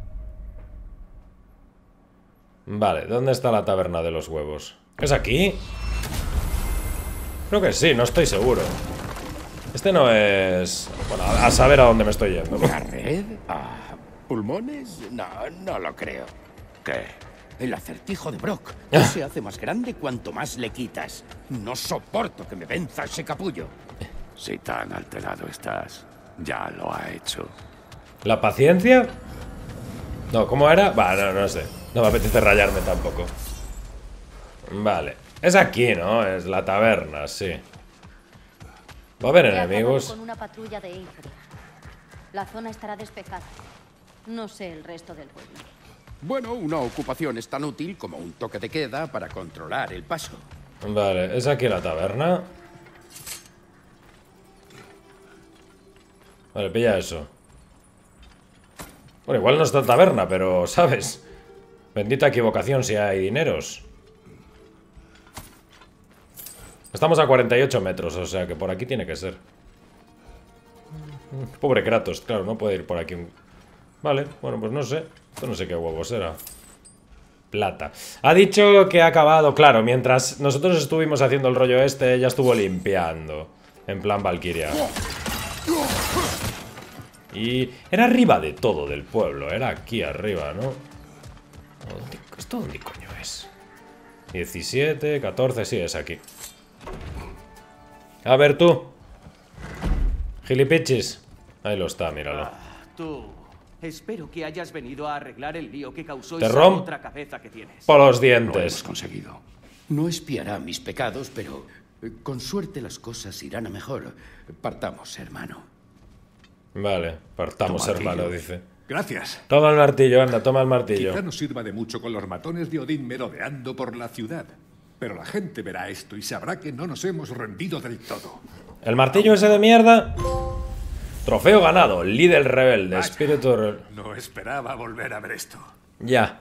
Vale, ¿dónde está la taberna de los huevos? ¿Es aquí? Creo que sí, no estoy seguro. Este no es... Bueno, a saber a dónde me estoy yendo. ¿La red? Ah, ¿pulmones? No, no lo creo. ¿Qué? El acertijo de Brock. Que se hace más grande cuanto más le quitas. No soporto que me venza ese capullo. Si tan alterado estás, ya lo ha hecho. ¿La paciencia? No, ¿cómo era? Va, no sé. No me apetece rayarme tampoco. Vale. Es aquí, ¿no? Es la taberna, sí. Va a haber enemigos. Con una patrulla de Ingrid. La zona estará despejada. No sé el resto del pueblo. Bueno, una ocupación es tan útil como un toque de queda para controlar el paso. Vale, es aquí la taberna. Vale, pilla eso. Bueno, igual no está en taberna, pero, ¿sabes? Bendita equivocación si hay dineros. Estamos a 48 metros, o sea que por aquí tiene que ser. Pobre Kratos, claro, no puede ir por aquí. Vale, bueno, pues no sé. Esto no sé qué huevos era. Plata. Ha dicho que ha acabado, claro, mientras nosotros estuvimos haciendo el rollo este, ella estuvo limpiando. En plan Valkyria. Y era arriba de todo del pueblo, era aquí arriba, ¿no? ¿Esto dónde coño es? 17, 14, sí, es aquí. A ver tú. Gilipichis. Ahí lo está, míralo. Tú. Espero que hayas venido a arreglar el lío que causó Te esa rompo otra cabeza que tienes. por los Lo dientes. hemos conseguido. No espiará mis pecados, pero con suerte las cosas irán a mejor. Partamos, hermano. Vale, partamos, Tu martillo. hermano, dice. Gracias. Toma el martillo, anda, toma el martillo. Quizá nos sirva de mucho con los matones de Odín merodeando por la ciudad. Pero la gente verá esto y sabrá que no nos hemos rendido del todo. El martillo ese de mierda. Trofeo ganado, líder rebelde, Vaya, espíritu rebelde. No esperaba volver a ver esto. Ya.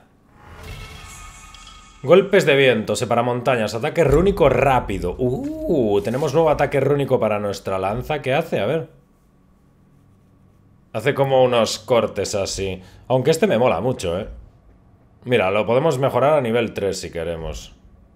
Golpes de viento, separamontañas, ataque rúnico rápido. Tenemos nuevo ataque rúnico para nuestra lanza. ¿Qué hace? A ver. Hace como unos cortes así. Aunque este me mola mucho, ¿eh? Mira, lo podemos mejorar a nivel 3 si queremos.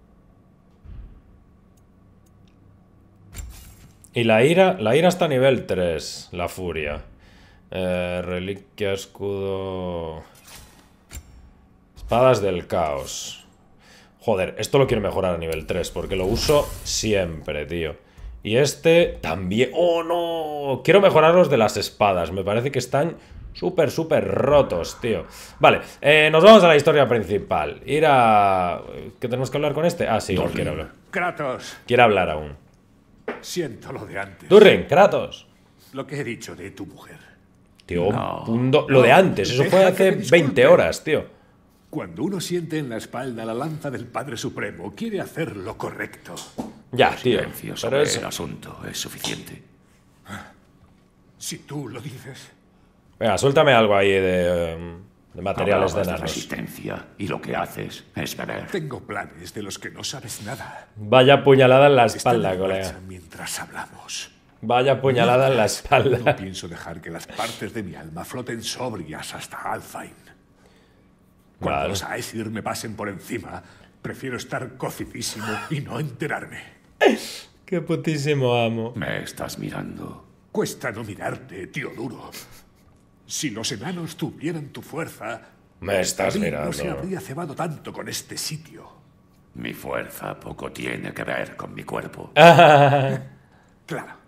Y la ira está a nivel 3, la furia. Reliquia, escudo... Espadas del caos. Joder, esto lo quiero mejorar a nivel 3 porque lo uso siempre, tío. Y este también... ¡Oh, no! Quiero mejorar los de las espadas. Me parece que están súper, súper rotos, tío. Vale, nos vamos a la historia principal. Ir a... ¿Qué tenemos que hablar con este? Ah, sí, igual quiero hablar. Kratos, Quiere hablar aún. siento lo de antes. Durin, Kratos. Lo que he dicho de tu mujer. Tío, No. lo de antes, eso fue Deja que hace me disculpe. 20 horas, tío. Cuando uno siente en la espalda la lanza del Padre Supremo, quiere hacer lo correcto. Ya, tío. Silencio Pero sobre eso... el asunto es suficiente. Si tú lo dices. Venga, suéltame algo ahí de materiales de Hablabas nanos. resistencia y lo que haces es beber. Tengo planes de los que no sabes nada. Vaya puñalada en la Están espalda, en colega. marcha mientras hablamos. Vaya puñalada en la No espalda. pienso dejar que las partes de mi alma floten sobrias hasta Alfheim. Cuando Vale. los Aesir me pasen por encima, prefiero estar cocidísimo y no enterarme. Qué putísimo amo. Me estás mirando. Cuesta no mirarte, tío duro. Si los enanos tuvieran tu fuerza, Me estás Odín mirando. no se habría cebado tanto con este sitio. Mi fuerza poco tiene que ver con mi cuerpo. Claro.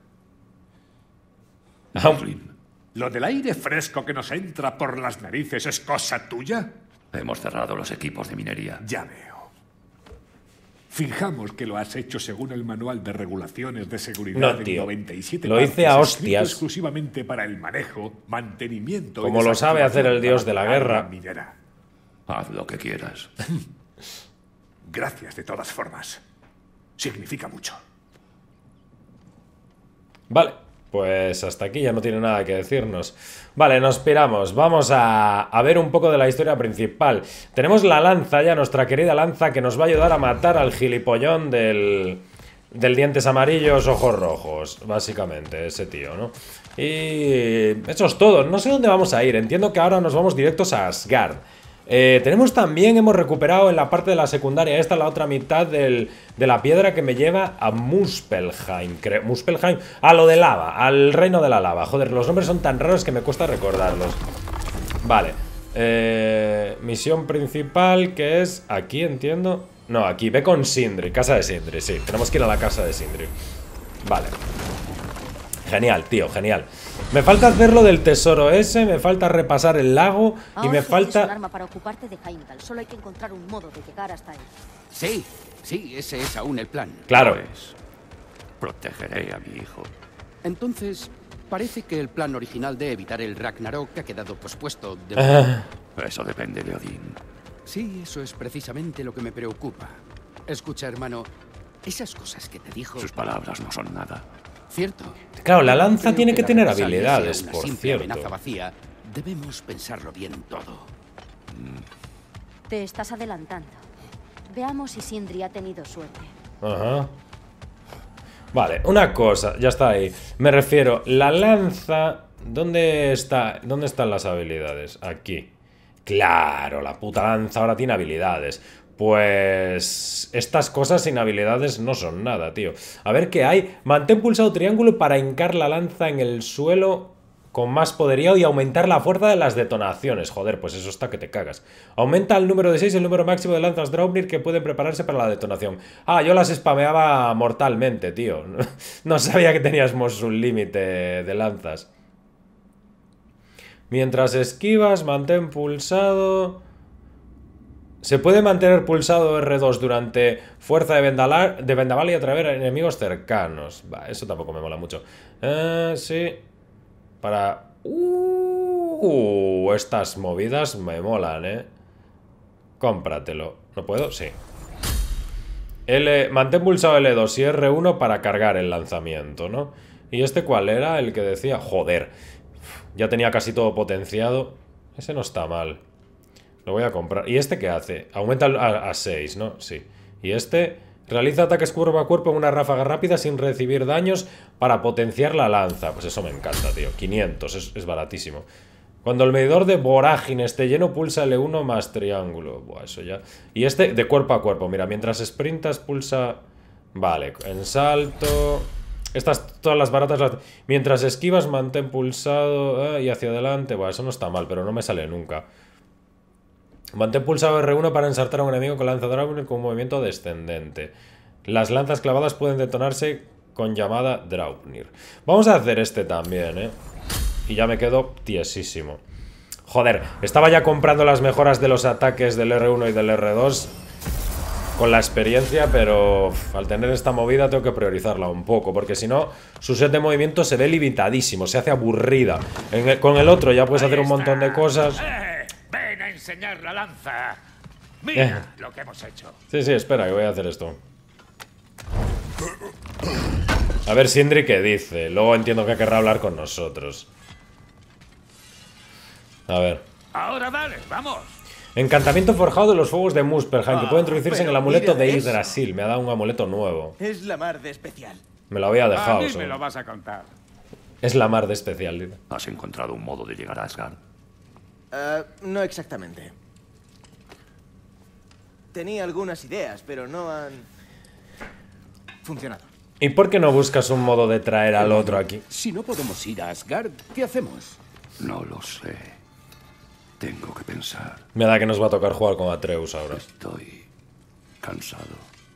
Dublin, ¿Lo del aire fresco que nos entra por las narices es cosa tuya? hemos cerrado los equipos de minería. Ya veo. Finjamos que lo has hecho según el manual de regulaciones de seguridad No, del tío. 97 Lo hice partes, a escrito hostias. exclusivamente para el manejo, mantenimiento y Como lo sabe hacer el dios de la desactivación guerra. la minera. Haz lo que quieras. Gracias de todas formas. Significa mucho. Vale, pues hasta aquí ya no tiene nada que decirnos. Vale, nos piramos. Vamos a ver un poco de la historia principal. Tenemos la lanza ya, nuestra querida lanza, que nos va a ayudar a matar al gilipollón del dientes amarillos, ojos rojos. Básicamente, ese tío, ¿no? Y eso es todo. No sé dónde vamos a ir. Entiendo que ahora nos vamos directos a Asgard. Tenemos también, hemos recuperado en la parte de la secundaria esta, la otra mitad de la piedra que me lleva a Muspelheim, Muspelheim, a lo de lava, al reino de la lava. Joder, los nombres son tan raros que me cuesta recordarlos. Vale, misión principal, que es aquí, entiendo. No, aquí, ve con Sindri, casa de Sindri, sí, tenemos que ir a la casa de Sindri. Vale. Genial, tío, genial. Me falta hacer lo del tesoro ese, me falta repasar el lago y me Ahora tienes un falta... arma para ocuparte de Heimdall. Solo hay que encontrar un modo de llegar hasta él. Sí, sí, ese es aún el plan. Claro. Pues, protegeré a mi hijo. Entonces, parece que el plan original de evitar el Ragnarok ha quedado pospuesto de... Eso depende de Odín. Sí, eso es precisamente lo que me preocupa. Escucha, hermano, esas cosas que te dijo... Sus palabras no son nada. Cierto. Claro, la lanza Creo tiene que la tener represalia sea habilidades, una por simple cierto. amenaza vacía. Debemos pensarlo bien todo. Te estás adelantando. Veamos si Sindri ha tenido suerte. Ajá. Vale, una cosa, ya está ahí. Me refiero, la lanza... ¿Dónde están las habilidades? Aquí. Claro, la puta lanza ahora tiene habilidades. Pues... estas cosas sin habilidades no son nada, tío. A ver qué hay. Mantén pulsado triángulo para hincar la lanza en el suelo con más poderío y aumentar la fuerza de las detonaciones. Joder, pues eso está que te cagas. Aumenta el número de 6 el número máximo de lanzas Draupnir que pueden prepararse para la detonación. Ah, yo las spameaba mortalmente, tío. No sabía que teníamos un límite de lanzas. Mientras esquivas, mantén pulsado... Se puede mantener pulsado R2 durante fuerza de vendaval y atraer a enemigos cercanos. Va, eso tampoco me mola mucho. Sí. Para... estas movidas me molan, ¿eh? Cómpratelo. ¿No puedo? Sí. Mantén pulsado L2 y R1 para cargar el lanzamiento, ¿no? ¿Y este cuál era? El que decía... Joder. Ya tenía casi todo potenciado. Ese no está mal. Lo voy a comprar. ¿Y este qué hace? Aumenta a 6, ¿no? Sí. Y este realiza ataques cuerpo a cuerpo en una ráfaga rápida sin recibir daños para potenciar la lanza. Pues eso me encanta, tío. 500, es baratísimo. Cuando el medidor de vorágine esté lleno, pulsa L1 más triángulo. Buah, eso ya. Y este de cuerpo a cuerpo. Mira, mientras sprintas, pulsa... Vale, en salto... Estas, todas las baratas... Mientras esquivas, mantén pulsado y hacia adelante. Buah, eso no está mal, pero no me sale nunca. Mantén pulsado R1 para ensartar a un enemigo con lanza Draupnir con un movimiento descendente. Las lanzas clavadas pueden detonarse con llamada Draupnir. Vamos a hacer este también, ¿eh? Y ya me quedo tiesísimo. Joder, estaba ya comprando las mejoras de los ataques del R1 y del R2 con la experiencia, pero al tener esta movida tengo que priorizarla un poco, porque si no, su set de movimiento se ve limitadísimo, se hace aburrida. Con el otro ya puedes hacer un montón de cosas. Ven a enseñar la lanza. Mira lo que hemos hecho. Sí, espera, que voy a hacer esto. A ver Sindri qué dice. Luego entiendo que querrá hablar con nosotros. A ver. Ahora dale, vamos. Encantamiento forjado de los fuegos de Muspelheim, que puede introducirse en el amuleto de mira eso. Yggdrasil. Me ha dado un amuleto nuevo. Es la mar de especial. Me lo había A dejado. mí me solo. lo vas a contar. Es la mar de especial, dice. ¿Has encontrado un modo de llegar a Asgard? No exactamente. Tenía algunas ideas, pero no han funcionado. ¿Y por qué no buscas un modo de traer al otro aquí? Si no podemos ir a Asgard, ¿qué hacemos? No lo sé. Tengo que pensar. Me da que nos va a tocar jugar con Atreus ahora. Estoy cansado.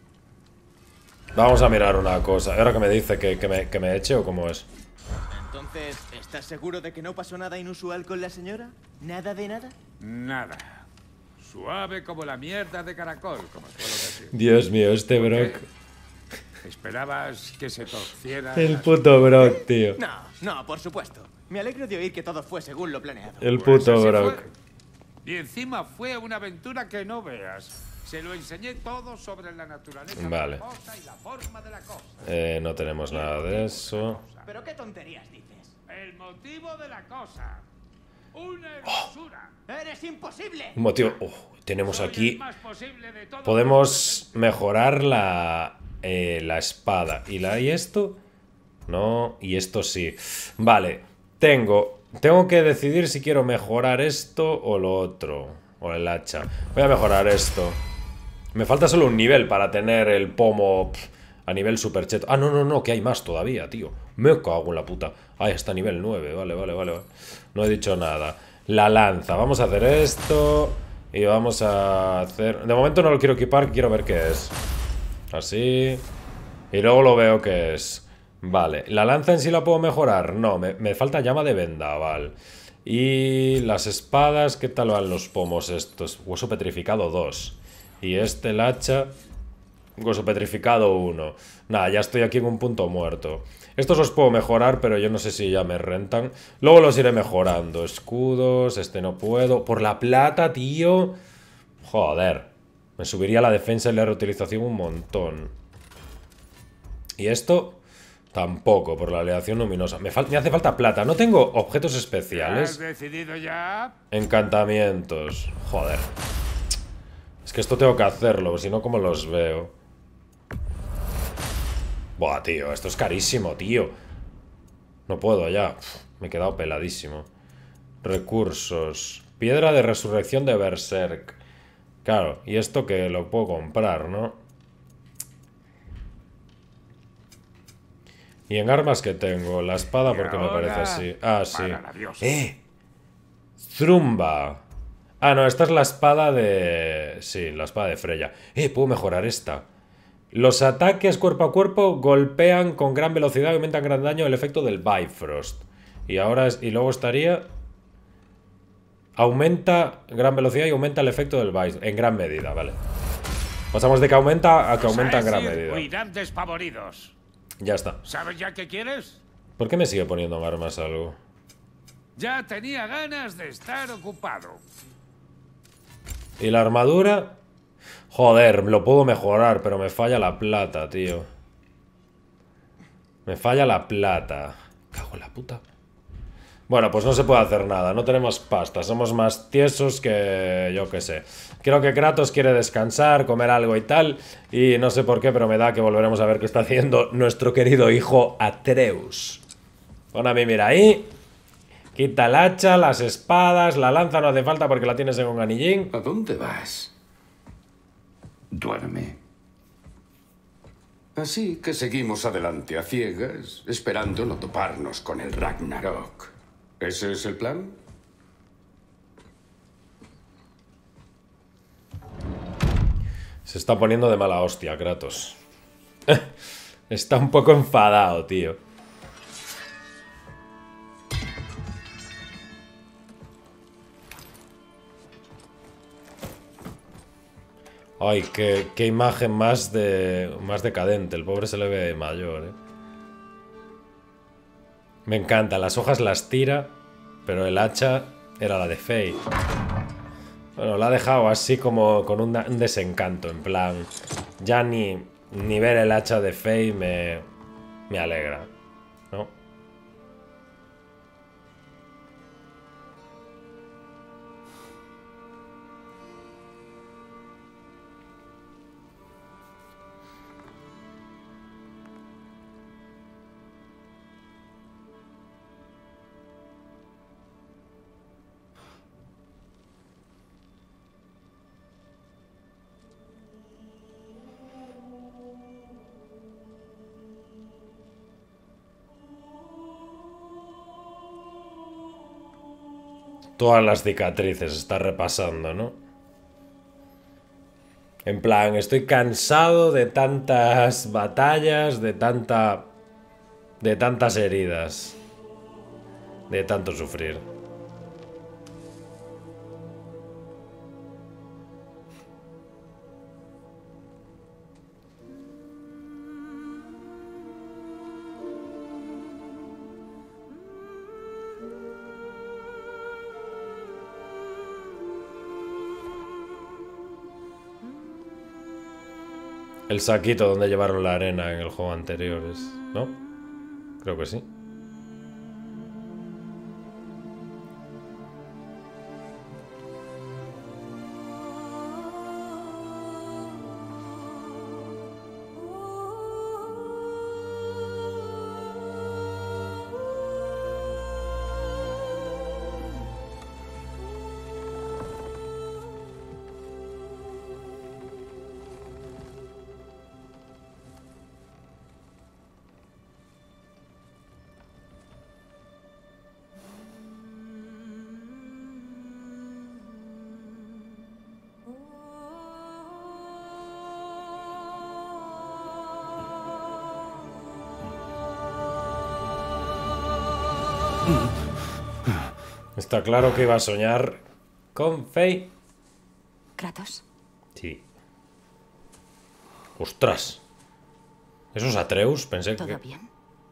Vamos a mirar una cosa. ¿Ahora que me dice que me eche o cómo es? Entonces, ¿estás seguro de que no pasó nada inusual con la señora? ¿Nada de nada? Nada. Suave como la mierda de caracol, como suelo decir. Dios mío, este Brock. ¿Esperabas que se torciera? El puto Brock, tío. No, por supuesto. Me alegro de oír que todo fue según lo planeado. El Pues puto así Brock. fue. Y encima fue una aventura que no veas. Se lo enseñé todo sobre la naturaleza Vale. de la cosa y la forma de la cosa. No tenemos nada de eso. ¿Pero qué tonterías dices? El motivo de la cosa. Una hermosura. ¡Eres imposible! Un motivo. Tenemos Soy el aquí. más posible de todos Podemos mejorar la espada. ¿Y esto? No, y esto sí. Vale, tengo que decidir si quiero mejorar esto o lo otro. O el hacha. Voy a mejorar esto. Me falta solo un nivel para tener el pomo a nivel super cheto. Ah, no, que hay más todavía, tío. Me cago en la puta. Ah, está a nivel 9. Vale. No he dicho nada. La lanza. Vamos a hacer esto. Y vamos a hacer... De momento no lo quiero equipar, quiero ver qué es. Así. Y luego lo veo qué es. Vale. ¿La lanza en sí la puedo mejorar? No, me falta llama de vendaval. Y las espadas, ¿qué tal van los pomos estos? Hueso petrificado 2. Y el hacha... Hueso petrificado 1. Nada, ya estoy aquí en un punto muerto. Estos los puedo mejorar, pero yo no sé si ya me rentan. Luego los iré mejorando. Escudos, este no puedo. Por la plata, tío. Joder. Me subiría la defensa y la reutilización un montón. Y esto... Tampoco, por la aleación luminosa. Me hace falta plata. No tengo objetos ¿Has especiales. decidido ya? Encantamientos. Joder. Es que esto tengo que hacerlo, si no, ¿cómo los veo? Buah, tío, esto es carísimo, tío. No puedo ya. Me he quedado peladísimo. Recursos. Piedra de resurrección de Berserk. Claro, y esto que lo puedo comprar, ¿no? Y en armas que tengo, la espada porque me parece así. Ah, sí. Zrumba. Ah, no, esta es la espada de... Sí, la espada de Freya. Puedo mejorar esta. Los ataques cuerpo a cuerpo golpean con gran velocidad y aumentan gran daño el efecto del Bifrost. Y ahora y luego estaría... Aumenta gran velocidad y aumenta el efecto del Bifrost. En gran medida, vale. Pasamos de que aumenta a que aumenta en gran medida. Cuidad despavoridos. Ya está. ¿Sabes ya qué quieres? ¿Por qué me sigue poniendo en armas algo? Ya tenía ganas de estar ocupado. ¿Y la armadura? Joder, lo puedo mejorar, pero me falla la plata, tío. Me falla la plata. Cago en la puta. Bueno, pues no se puede hacer nada. No tenemos pasta. Somos más tiesos que... yo qué sé. Creo que Kratos quiere descansar, comer algo y tal. Y no sé por qué, pero me da que volveremos a ver qué está haciendo nuestro querido hijo Atreus. Pon a mí, mira ahí. Quita el hacha, las espadas, la lanza no hace falta porque la tienes en un anillín. ¿A dónde vas? Duerme. Así que seguimos adelante a ciegas, esperando no toparnos con el Ragnarok. ¿Ese es el plan? Se está poniendo de mala hostia, Kratos. Está un poco enfadado, tío. Ay, qué imagen más decadente. El pobre se le ve mayor, ¿eh? Me encanta. Las hojas las tira, pero el hacha era la de Faye. Bueno, la ha dejado así como con un desencanto, en plan... Ya ni Ni ver el hacha de Faye me alegra, ¿no? Todas las cicatrices está repasando, ¿no? En plan, estoy cansado de tantas batallas, de tantas heridas, de tanto sufrir. El saquito donde llevaron la arena en el juego anterior, ¿no? Creo que sí. Está claro que iba a soñar con Faye. ¿Kratos? Sí. ¡Ostras! ¿Eso es Atreus? Pensé que... ¿Todo bien?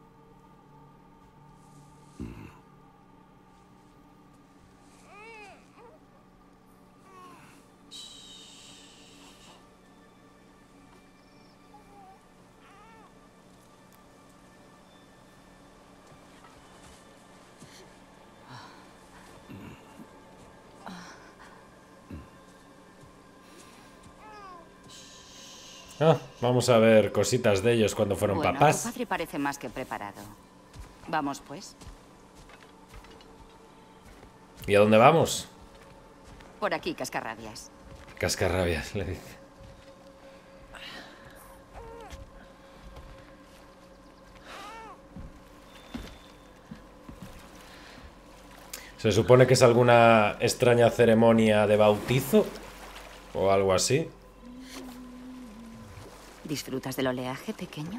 Ah, vamos a ver cositas de ellos cuando fueron Bueno, papás. tu padre parece más que preparado. Vamos, pues. ¿Y a dónde vamos? Por aquí, cascarrabias. Cascarrabias, le dice. Se supone que es alguna extraña ceremonia de bautizo o algo así. ¿Disfrutas del oleaje, pequeño?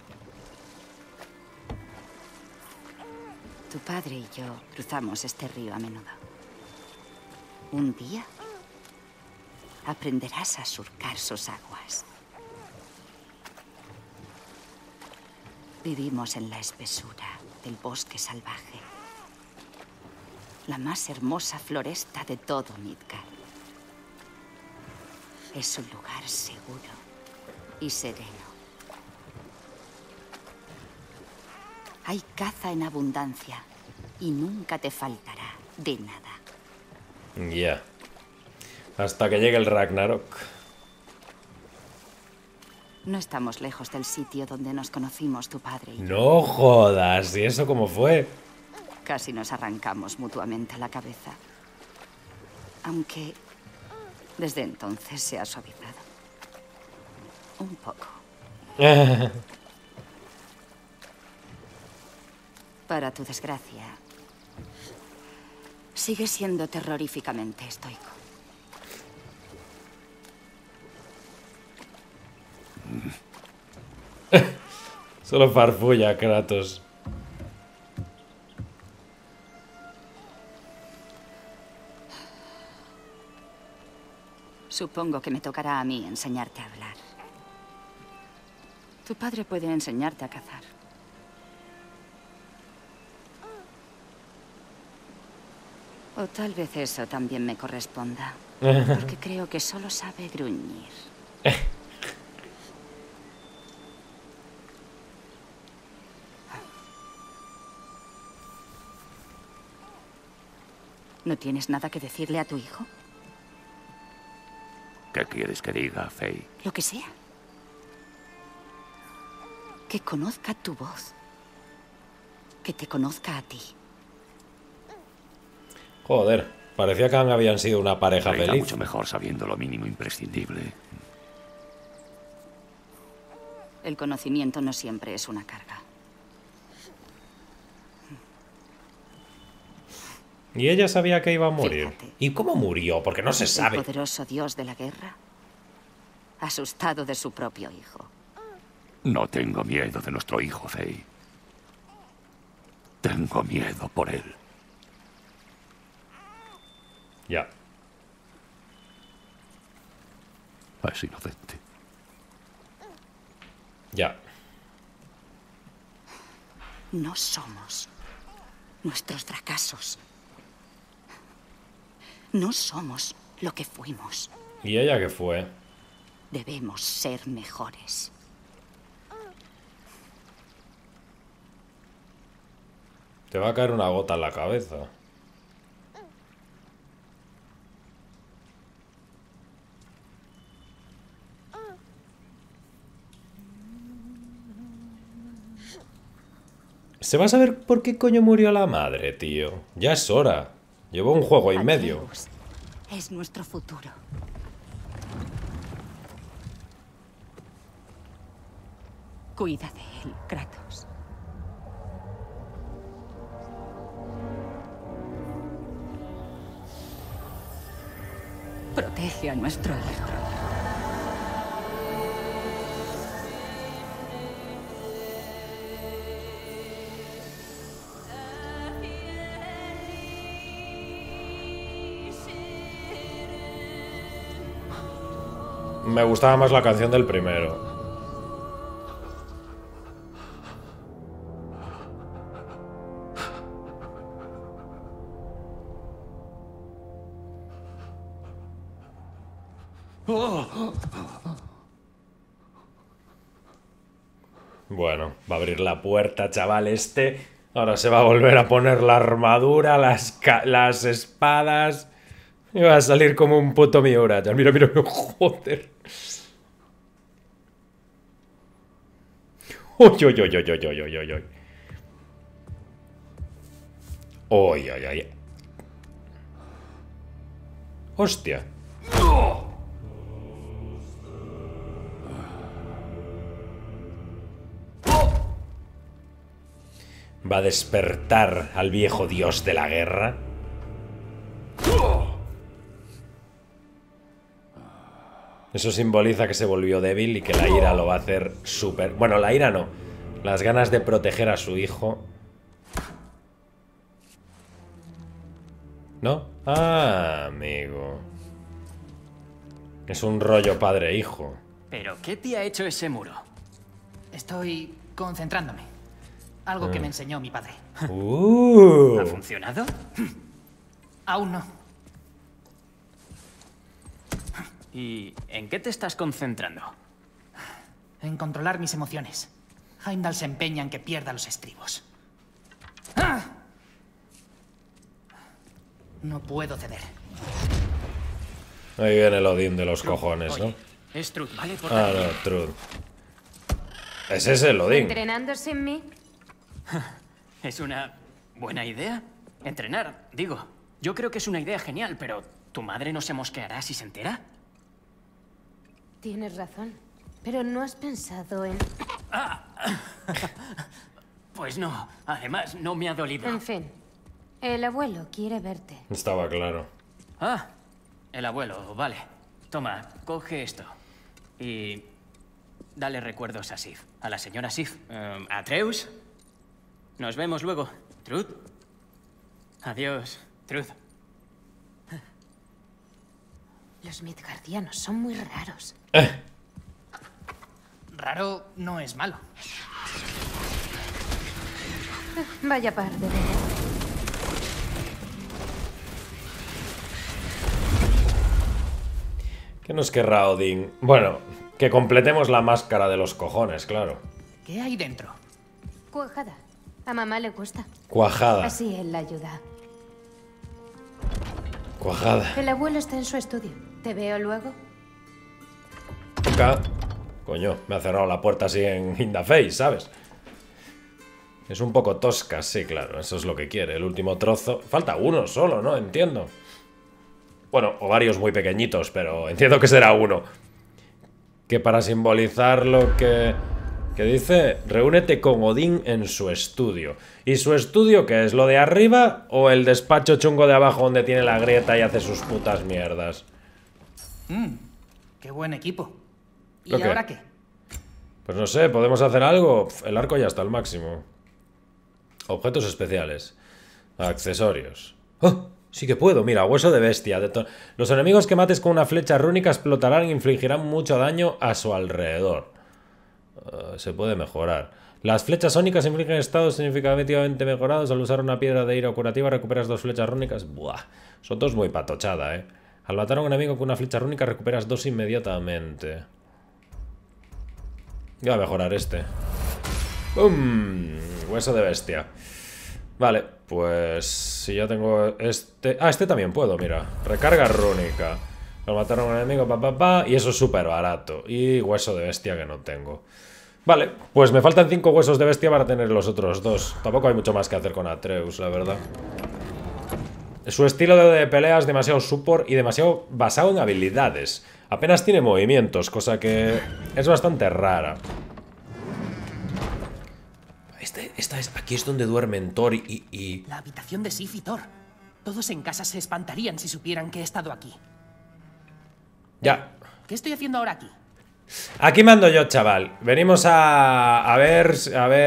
Tu padre y yo cruzamos este río a menudo. Un día aprenderás a surcar sus aguas. Vivimos en la espesura del bosque salvaje. La más hermosa floresta de todo Midgard. Es un lugar seguro y sereno. Hay caza en abundancia y nunca te faltará de nada. Ya. Hasta que llegue el Ragnarok. No estamos lejos del sitio donde nos conocimos tu padre y yo. No jodas, ¿y eso cómo fue? Casi nos arrancamos mutuamente la cabeza. Aunque desde entonces se ha suavizado. Un poco. Para tu desgracia, sigue siendo terroríficamente estoico. Solo farfulla, Kratos. Supongo que me tocará a mí enseñarte a hablar. Tu padre puede enseñarte a cazar. O tal vez eso también me corresponda. Porque creo que solo sabe gruñir. ¿No tienes nada que decirle a tu hijo? ¿Qué quieres que diga, Faye? Lo que sea. Que conozca tu voz. Que te conozca a ti. Joder, parecía que habían sido una pareja Reina feliz. mucho mejor sabiendo lo mínimo imprescindible. El conocimiento no siempre es una carga. Y ella sabía que iba a morir. Fíjate. ¿Y cómo murió? Porque no se sabe. El poderoso dios de la guerra, asustado de su propio hijo. No tengo miedo de nuestro hijo, Faye. Tengo miedo por él. Ya. Es inocente. Ya. No somos nuestros fracasos. No somos lo que fuimos. ¿Y ella qué fue? Debemos ser mejores. Te va a caer una gota en la cabeza. ¿Se va a saber por qué coño murió la madre, tío? Ya es hora. Llevo un juego y medio. Atreus es nuestro futuro. Cuida de él, Kratos. Protege a nuestro hijo. Me gustaba más la canción del primero. Bueno, va a abrir la puerta, chaval, este. Ahora se va a volver a poner la armadura, las espadas. Y va a salir como un puto Miura. Mira, mira, mira, joder. Uy, uy, uy, uy, uy, uy, uy, uy. Uy, uy, uy. Hostia. Va a despertar al viejo dios de la guerra. Eso simboliza que se volvió débil y que la ira lo va a hacer súper... Bueno, la ira no. Las ganas de proteger a su hijo. ¿No? Ah, amigo. Es un rollo padre-hijo. ¿Pero qué te ha hecho ese muro? Estoy concentrándome. Algo que me enseñó mi padre. ¿Ha funcionado? Aún no. ¿Y en qué te estás concentrando? En controlar mis emociones. Heimdall se empeña en que pierda los estribos. ¡Ah! No puedo ceder. Ahí viene el Odín de los cojones, ¿no? Oye, es Trud, ¿vale? Ah, no, Trud. ¿Es ese el Odín? ¿Entrenando sin mí? ¿Es una buena idea? Entrenar, digo. Yo creo que es una idea genial, pero ¿tu madre no se mosqueará si se entera? Tienes razón. Pero ¿no has pensado en...? Pues no. Además, no me ha dolido. En fin. El abuelo quiere verte. Estaba claro. Ah, el abuelo, vale. Toma, coge esto. Y... dale recuerdos a Sif. A la señora Sif. Atreus. Nos vemos luego. Trud. Adiós, Trud. Los midgardianos son muy raros. Raro no es malo. Vaya par de veras. ¿Qué nos querrá Odín? Bueno, que completemos la máscara de los cojones, claro. ¿Qué hay dentro? Cuajada. A mamá le gusta. Cuajada. Así él la ayuda. Cuajada. El abuelo está en su estudio. ¿Te veo luego? Coño, me ha cerrado la puerta así en in the face, ¿sabes? Es un poco tosca, sí, claro. Eso es lo que quiere. El último trozo... Falta uno solo, ¿no? Entiendo. Bueno, o varios muy pequeñitos, pero entiendo que será uno. Que para simbolizar lo que dice, reúnete con Odín en su estudio. ¿Y su estudio qué es? ¿Lo de arriba o el despacho chungo de abajo donde tiene la grieta y hace sus putas mierdas? Qué buen equipo. ¿Y ¿Lo qué? ahora qué? Pues no sé, ¿podemos hacer algo? El arco ya está al máximo. Objetos especiales. Accesorios. ¡Oh! Sí que puedo, mira, hueso de bestia. Los enemigos que mates con una flecha rúnica explotarán e infligirán mucho daño a su alrededor. Se puede mejorar. Las flechas sónicas infligen estados significativamente mejorados. Al usar una piedra de ira curativa recuperas 2 flechas rúnicas. Buah, son dos muy patochada, ¿eh? Al matar a un enemigo con una flecha rúnica recuperas 2 inmediatamente. Voy a mejorar este. ¡Bum! Hueso de bestia. Vale, pues si yo tengo este... Ah, este también puedo, mira. Recarga rúnica. Al matar a un enemigo, y eso es súper barato. Y hueso de bestia que no tengo. Vale, pues me faltan 5 huesos de bestia para tener los otros 2. Tampoco hay mucho más que hacer con Atreus, la verdad. Su estilo de pelea es demasiado support y demasiado basado en habilidades. Apenas tiene movimientos, cosa que es bastante rara. Aquí es donde duermen Thor y... La habitación de Sif y Thor. Todos en casa se espantarían si supieran que he estado aquí. Ya. ¿Qué estoy haciendo ahora aquí? Aquí mando yo, chaval. Venimos a ver...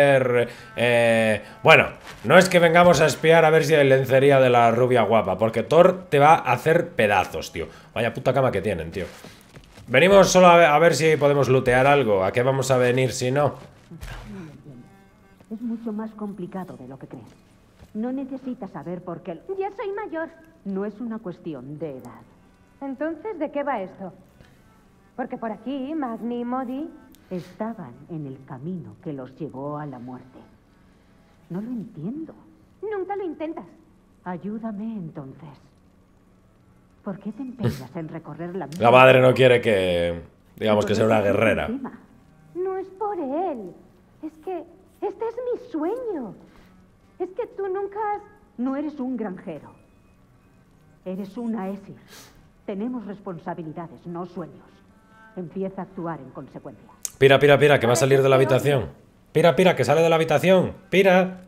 bueno, no es que vengamos a espiar a ver si hay lencería de la rubia guapa, porque Thor te va a hacer pedazos, tío. Vaya puta cama que tienen, tío. Venimos solo a ver si podemos lootear algo. ¿A qué vamos a venir si no? Es mucho más complicado de lo que crees. No necesitas saber por qué... Ya soy mayor. No es una cuestión de edad. Entonces, ¿de qué va esto? Porque por aquí, Magni y Modi... Estaban en el camino que los llevó a la muerte. No lo entiendo. Nunca lo intentas. Ayúdame entonces. ¿Por qué te empeñas en recorrer la misma... La madre no quiere que... Digamos que sea una guerrera. No es por él. Es que... este es mi sueño. Es que tú nunca has... No eres un granjero. Eres una Aesir. Tenemos responsabilidades, no sueños. Empieza a actuar en consecuencia. Pira, pira, pira, que va a salir de la habitación. Pira, pira, que sale de la habitación. Pira.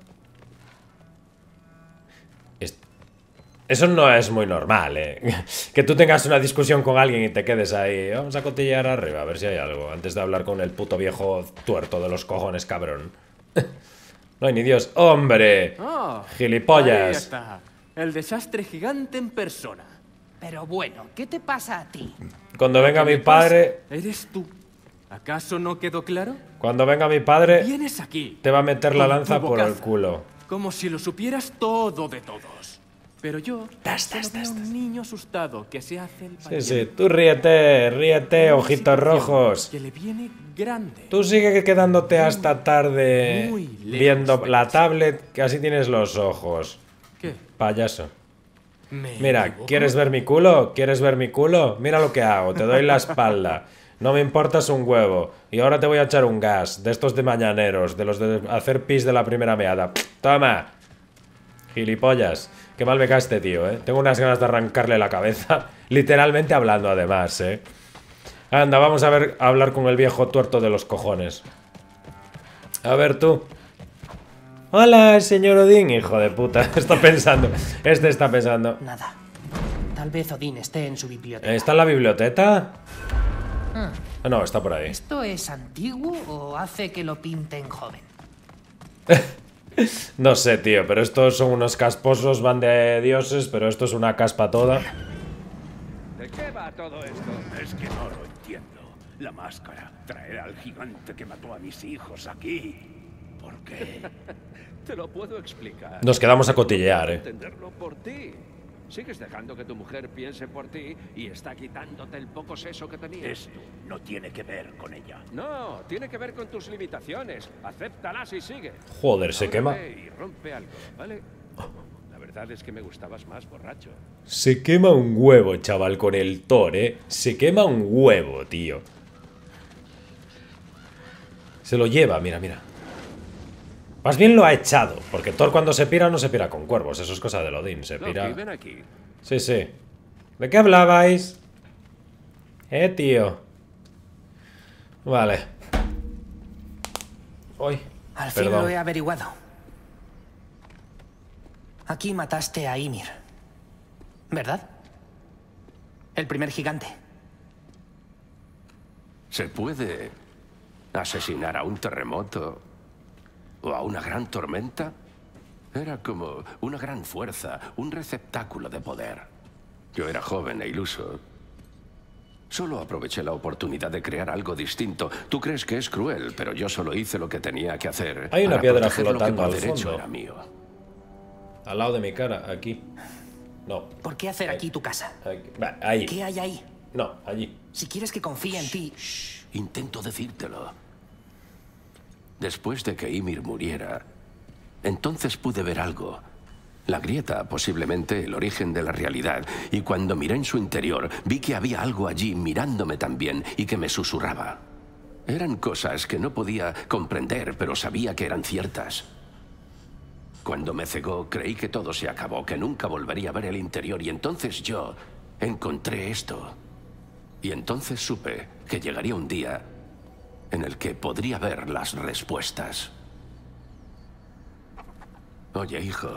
Eso no es muy normal, ¿eh? Que tú tengas una discusión con alguien y te quedes ahí. Vamos a cotillear arriba, a ver si hay algo. Antes de hablar con el puto viejo tuerto de los cojones, cabrón. No hay ni Dios. ¡Hombre! Oh, ¡Gilipollas! Ahí está. El desastre gigante en persona. Pero bueno, ¿qué te pasa a ti? Cuando venga mi padre... Eres tú. ¿Acaso no quedó claro? Cuando venga mi padre... Vienes aquí. Te va a meter la con lanza tu por el bocaza, culo. Como si lo supieras todo de todos. Pero yo solo veo un niño asustado que se hace el Sí, sí. Tú ríete, ríete, ojitos rojos. que le viene grande. Tú sigue quedándote hasta tarde muy lejos viendo la tablet, que así tienes los ojos. ¿Qué? Payaso. ¿Me Mira, equivoco? ¿quieres ver mi culo? ¿Quieres ver mi culo? Mira lo que hago, te doy la espalda. No me importas un huevo. Y ahora te voy a echar un gas, de estos de mañaneros, de los de hacer pis de la primera meada. ¡Toma! Gilipollas. Qué mal me cae este tío, ¿eh? Tengo unas ganas de arrancarle la cabeza. Literalmente hablando, además, ¿eh? Anda, vamos a ver, a hablar con el viejo tuerto de los cojones. A ver, tú. Hola, señor Odín, hijo de puta. Está pensando. Este está pensando. Nada. Tal vez Odín esté en su biblioteca. ¿Está en la biblioteca? No, está por ahí. ¿Esto es antiguo o hace que lo pinten joven? No sé, tío, pero estos son unos casposos, van de dioses, pero esto es una caspa toda. ¿De qué va todo esto? Es que no lo entiendo. La máscara. Traer al gigante que mató a mis hijos aquí. ¿Por qué? Te lo puedo explicar. Nos quedamos a cotillear, Entenderlo por ti. Sigues dejando que tu mujer piense por ti y está quitándote el poco seso que tenías. Esto no tiene que ver con ella. No, tiene que ver con tus limitaciones. Acéptalas y sigue. Joder, se Ahora quema. ve y rompe algo, ¿vale? La verdad es que me gustabas más borracho. Se quema un huevo, chaval, con el Thor, ¿eh? Se quema un huevo, tío. Se lo lleva, mira, mira. Más bien lo ha echado, porque Thor cuando se pira no se pira con cuervos, eso es cosa de Odín, se pira... Loki, ven aquí. Sí, sí. ¿De qué hablabais? Tío. Vale. Uy, Al fin perdón. lo he averiguado. Aquí mataste a Ymir, ¿verdad? El primer gigante. ¿Se puede asesinar a un terremoto o a una gran tormenta? Era como una gran fuerza, un receptáculo de poder. Yo era joven e iluso. Solo aproveché la oportunidad de crear algo distinto. Tú crees que es cruel, pero yo solo hice lo que tenía que hacer. Hay una para piedra proteger lo que flotando por al derecho fondo. era mío. Al lado de mi cara, aquí. No. ¿Por qué hacer aquí tu casa? Aquí. Va, ahí. ¿Qué hay ahí? No, allí. Si quieres que confíe en ti... Intento decírtelo. Después de que Ymir muriera, entonces pude ver algo. La grieta, posiblemente el origen de la realidad. Y cuando miré en su interior, vi que había algo allí mirándome también y que me susurraba. Eran cosas que no podía comprender, pero sabía que eran ciertas. Cuando me cegó, creí que todo se acabó, que nunca volvería a ver el interior. Y entonces yo encontré esto. Y entonces supe que llegaría un día en el que podría ver las respuestas. Oye, hijo,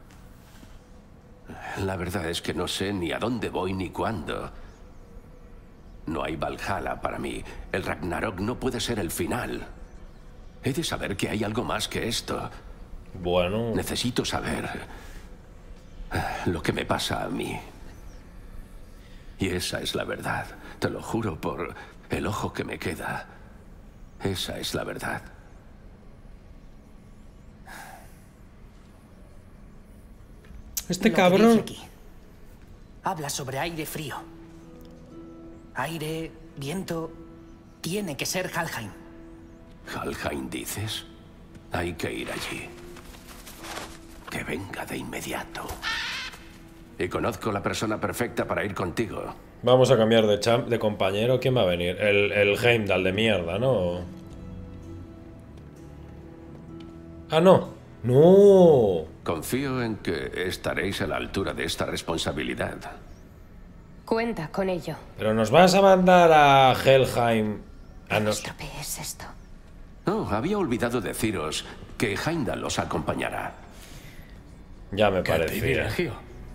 la verdad es que no sé ni a dónde voy ni cuándo. No hay Valhalla para mí. El Ragnarok no puede ser el final. He de saber que hay algo más que esto. Bueno... Necesito saber lo que me pasa a mí. Y esa es la verdad. Te lo juro por el ojo que me queda. Esa es la verdad. Este Lo que cabrón... dice aquí. Habla sobre aire frío. Aire, viento... Tiene que ser Helheim. ¿Helheim dices? Hay que ir allí. Que venga de inmediato. Y conozco la persona perfecta para ir contigo. Vamos a cambiar de compañero. ¿Quién va a venir? El Heimdall de mierda, ¿no? Ah, no. ¡No! Confío en que estaréis a la altura de esta responsabilidad. Cuenta con ello. Pero nos vas a mandar a Helheim... A nos... ¿Qué es esto? No, había olvidado deciros que Heimdall os acompañará. Ya me ¡Qué parecía. privilegio!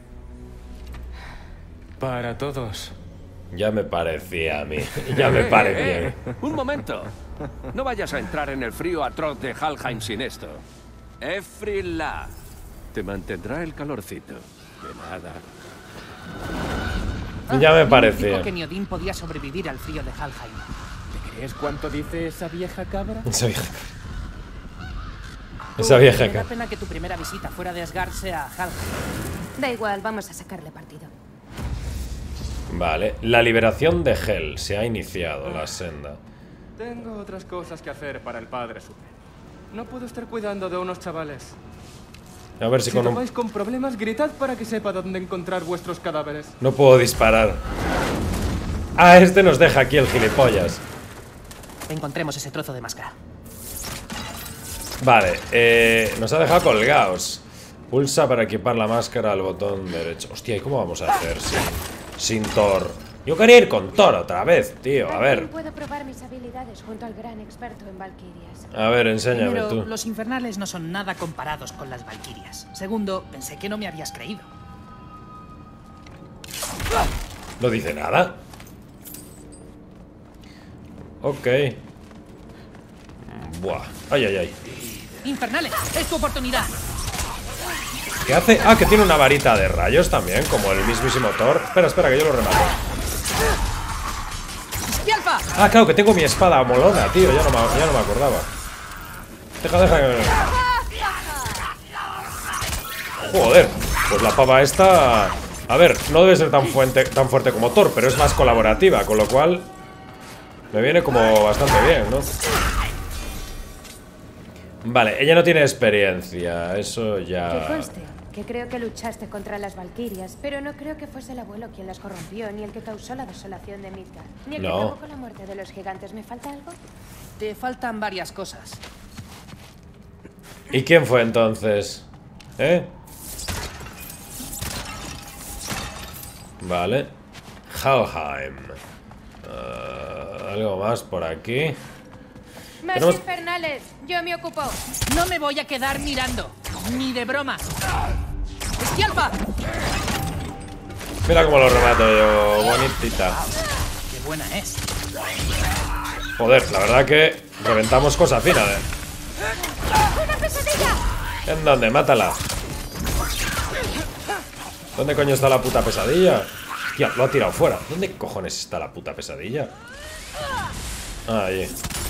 Para todos. Ya me parecía a mí. Ya me parecía. Un momento. No vayas a entrar en el frío atroz de Helheim sin esto. Efrila. Te mantendrá el calorcito. De nada. Ya me Dijo parecía. que ni Odín podía sobrevivir al frío de Helheim. ¿Te crees cuánto dice esa vieja cabra? Esa vieja. Esa vieja Me da cabra. pena que tu primera visita fuera de Asgard sea a Helheim. Da igual, vamos a sacarle partido. Vale. La liberación de Hel. Se ha iniciado la senda. Tengo otras cosas que hacer para el Padre Supremo. No puedo estar cuidando de unos chavales. A ver si Si con un... topáis con problemas, gritad para que sepa dónde encontrar vuestros cadáveres. No puedo disparar. Ah, este nos deja aquí el gilipollas. Encontremos ese trozo de máscara. Vale, nos ha dejado colgados. Pulsa para equipar la máscara al botón derecho. Hostia, ¿y cómo vamos a hacer sin Thor? Yo quería ir con Thor otra vez, tío. A ver. Puedo probar mis habilidades junto al gran experto en valquirias. A ver, enséñame Primero, tú. los infernales no son nada comparados con las valquirias. Segundo, pensé que no me habías creído. No dice nada. Ok. Buah. Ay, ay, ay. ¡Infernales! ¡Es tu oportunidad! ¿Qué hace? Ah, que tiene una varita de rayos también, como el mismísimo Thor. Espera, espera, que yo lo remato. ¡Alfa! Ah, claro, que tengo mi espada molona, tío. Ya no me acordaba. Deja que... Joder. Pues la pava esta... A ver, no debe ser tan fuerte como Thor, pero es más colaborativa, con lo cual... Me viene como bastante bien, ¿no? Vale, ella no tiene experiencia. Eso ya... Que conste, que creo que luchaste contra las Valquirias, pero no creo que fuese el abuelo quien las corrompió, ni el que causó la desolación de Midgard, ni el que provocó la muerte de los gigantes. ¿Me falta algo? Te faltan varias cosas. ¿Y quién fue entonces? ¿Eh? Vale. Helheim. Algo más por aquí. Más infernales, yo me ocupo. No me voy a quedar mirando, ni de broma. ¡Esquialpa! Mira cómo lo remato yo, bonitita. ¡Qué buena es! Joder, la verdad que reventamos cosa fina, ¡Una pesadilla! ¿En dónde? Mátala. ¿Dónde coño está la puta pesadilla? Hostia, lo ha tirado fuera. ¿Dónde cojones está la puta pesadilla? Ahí.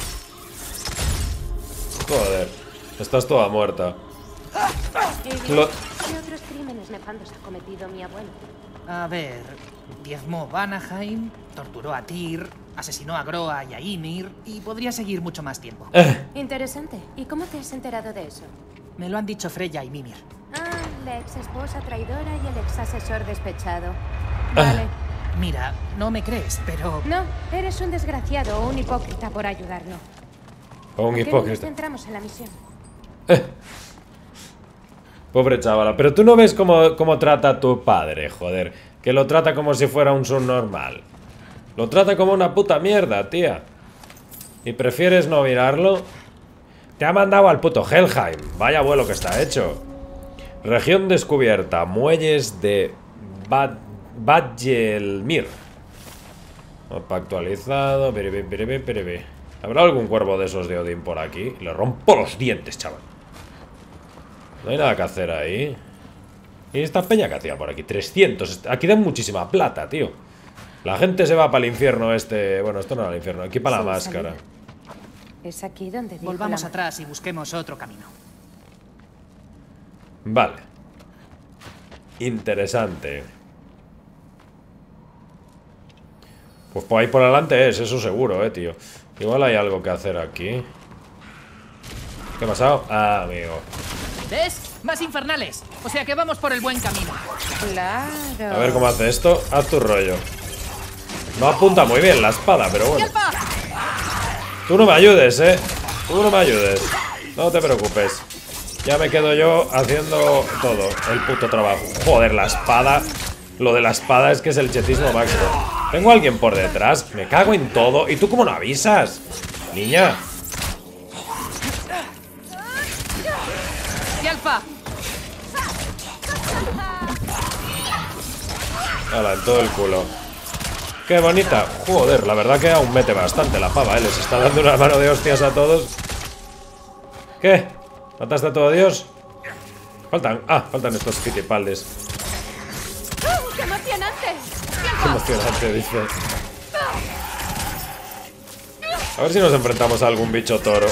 Joder, estás toda muerta. ¿Qué otros crímenes nefandos ha cometido mi abuelo? A ver, diezmó Vanaheim, torturó a Tyr, asesinó a Groa y a Ymir, y podría seguir mucho más tiempo. Interesante. ¿Y cómo te has enterado de eso? Me lo han dicho Freya y Mimir. Ah, la ex esposa traidora y el ex asesor despechado. Vale. Mira, no me crees, pero... No, eres un desgraciado o un hipócrita por ayudarlo. O un ¿Por qué no hipócrita. nos centramos en la misión? Pobre chavala, pero tú no ves cómo trata a tu padre, joder. Que lo trata como si fuera un subnormal. Lo trata como una puta mierda, tía. ¿Y prefieres no mirarlo? Te ha mandado al puto Helheim. Vaya vuelo que está hecho. Región descubierta. Muelles de Badgelmir. Mapa actualizado. ¿Habrá algún cuervo de esos de Odín por aquí? Le rompo los dientes, chaval. No hay nada que hacer ahí. ¿Y esta peña que hacía por aquí? 300. Aquí dan muchísima plata, tío. La gente se va para el infierno este... Bueno, esto no era el infierno. Aquí para la máscara. Salida. Es aquí donde dijo Volvamos la... atrás y busquemos otro camino. Vale. Interesante. Pues por ahí por adelante es, eso seguro, tío. Igual hay algo que hacer aquí. ¿Qué ha pasado? Ah, amigo. ¿Ves? Más infernales. O sea que vamos por el buen camino. Claro. A ver cómo hace esto. Haz tu rollo. No apunta muy bien la espada, pero bueno. Tú no me ayudes, Tú no me ayudes. No te preocupes. Ya me quedo yo haciendo todo el puto trabajo. Joder, la espada. Lo de la espada es que es el chetismo máximo. Tengo a alguien por detrás. Me cago en todo. ¿Y tú cómo no avisas? Niña. ¡Alfa! Hala, en todo el culo. Qué bonita. Joder, la verdad que aún mete bastante la pava, Les está dando una mano de hostias a todos. ¿Qué? ¿Mataste a todo Dios? Faltan estos fitipaldes. ¡Qué emocionante! Qué emocionante, dice. A ver si nos enfrentamos a algún bicho toro.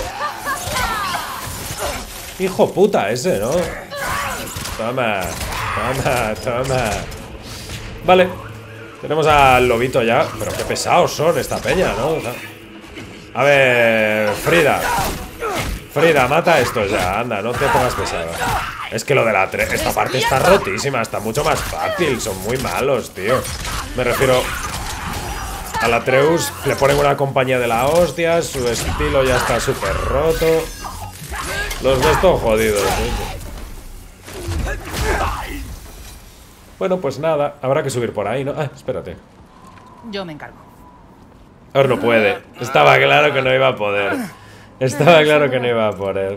Hijo puta ese, ¿no? Toma. Vale. Tenemos al lobito ya. Pero qué pesados son esta peña, ¿no? A ver, Frida, mata a estos ya. Anda, no te pongas pesado. Es que lo de esta parte está rotísima. Está mucho más fácil. Son muy malos, tío. Me refiero... A la Atreus le ponen una compañía de la hostia. Su estilo ya está súper roto. Los ves todos jodidos, Bueno, pues nada. Habrá que subir por ahí, ¿no? Ah, espérate. Yo me encargo. Ahora no puede. Estaba claro que no iba a poder. Estaba claro que no iba a poder.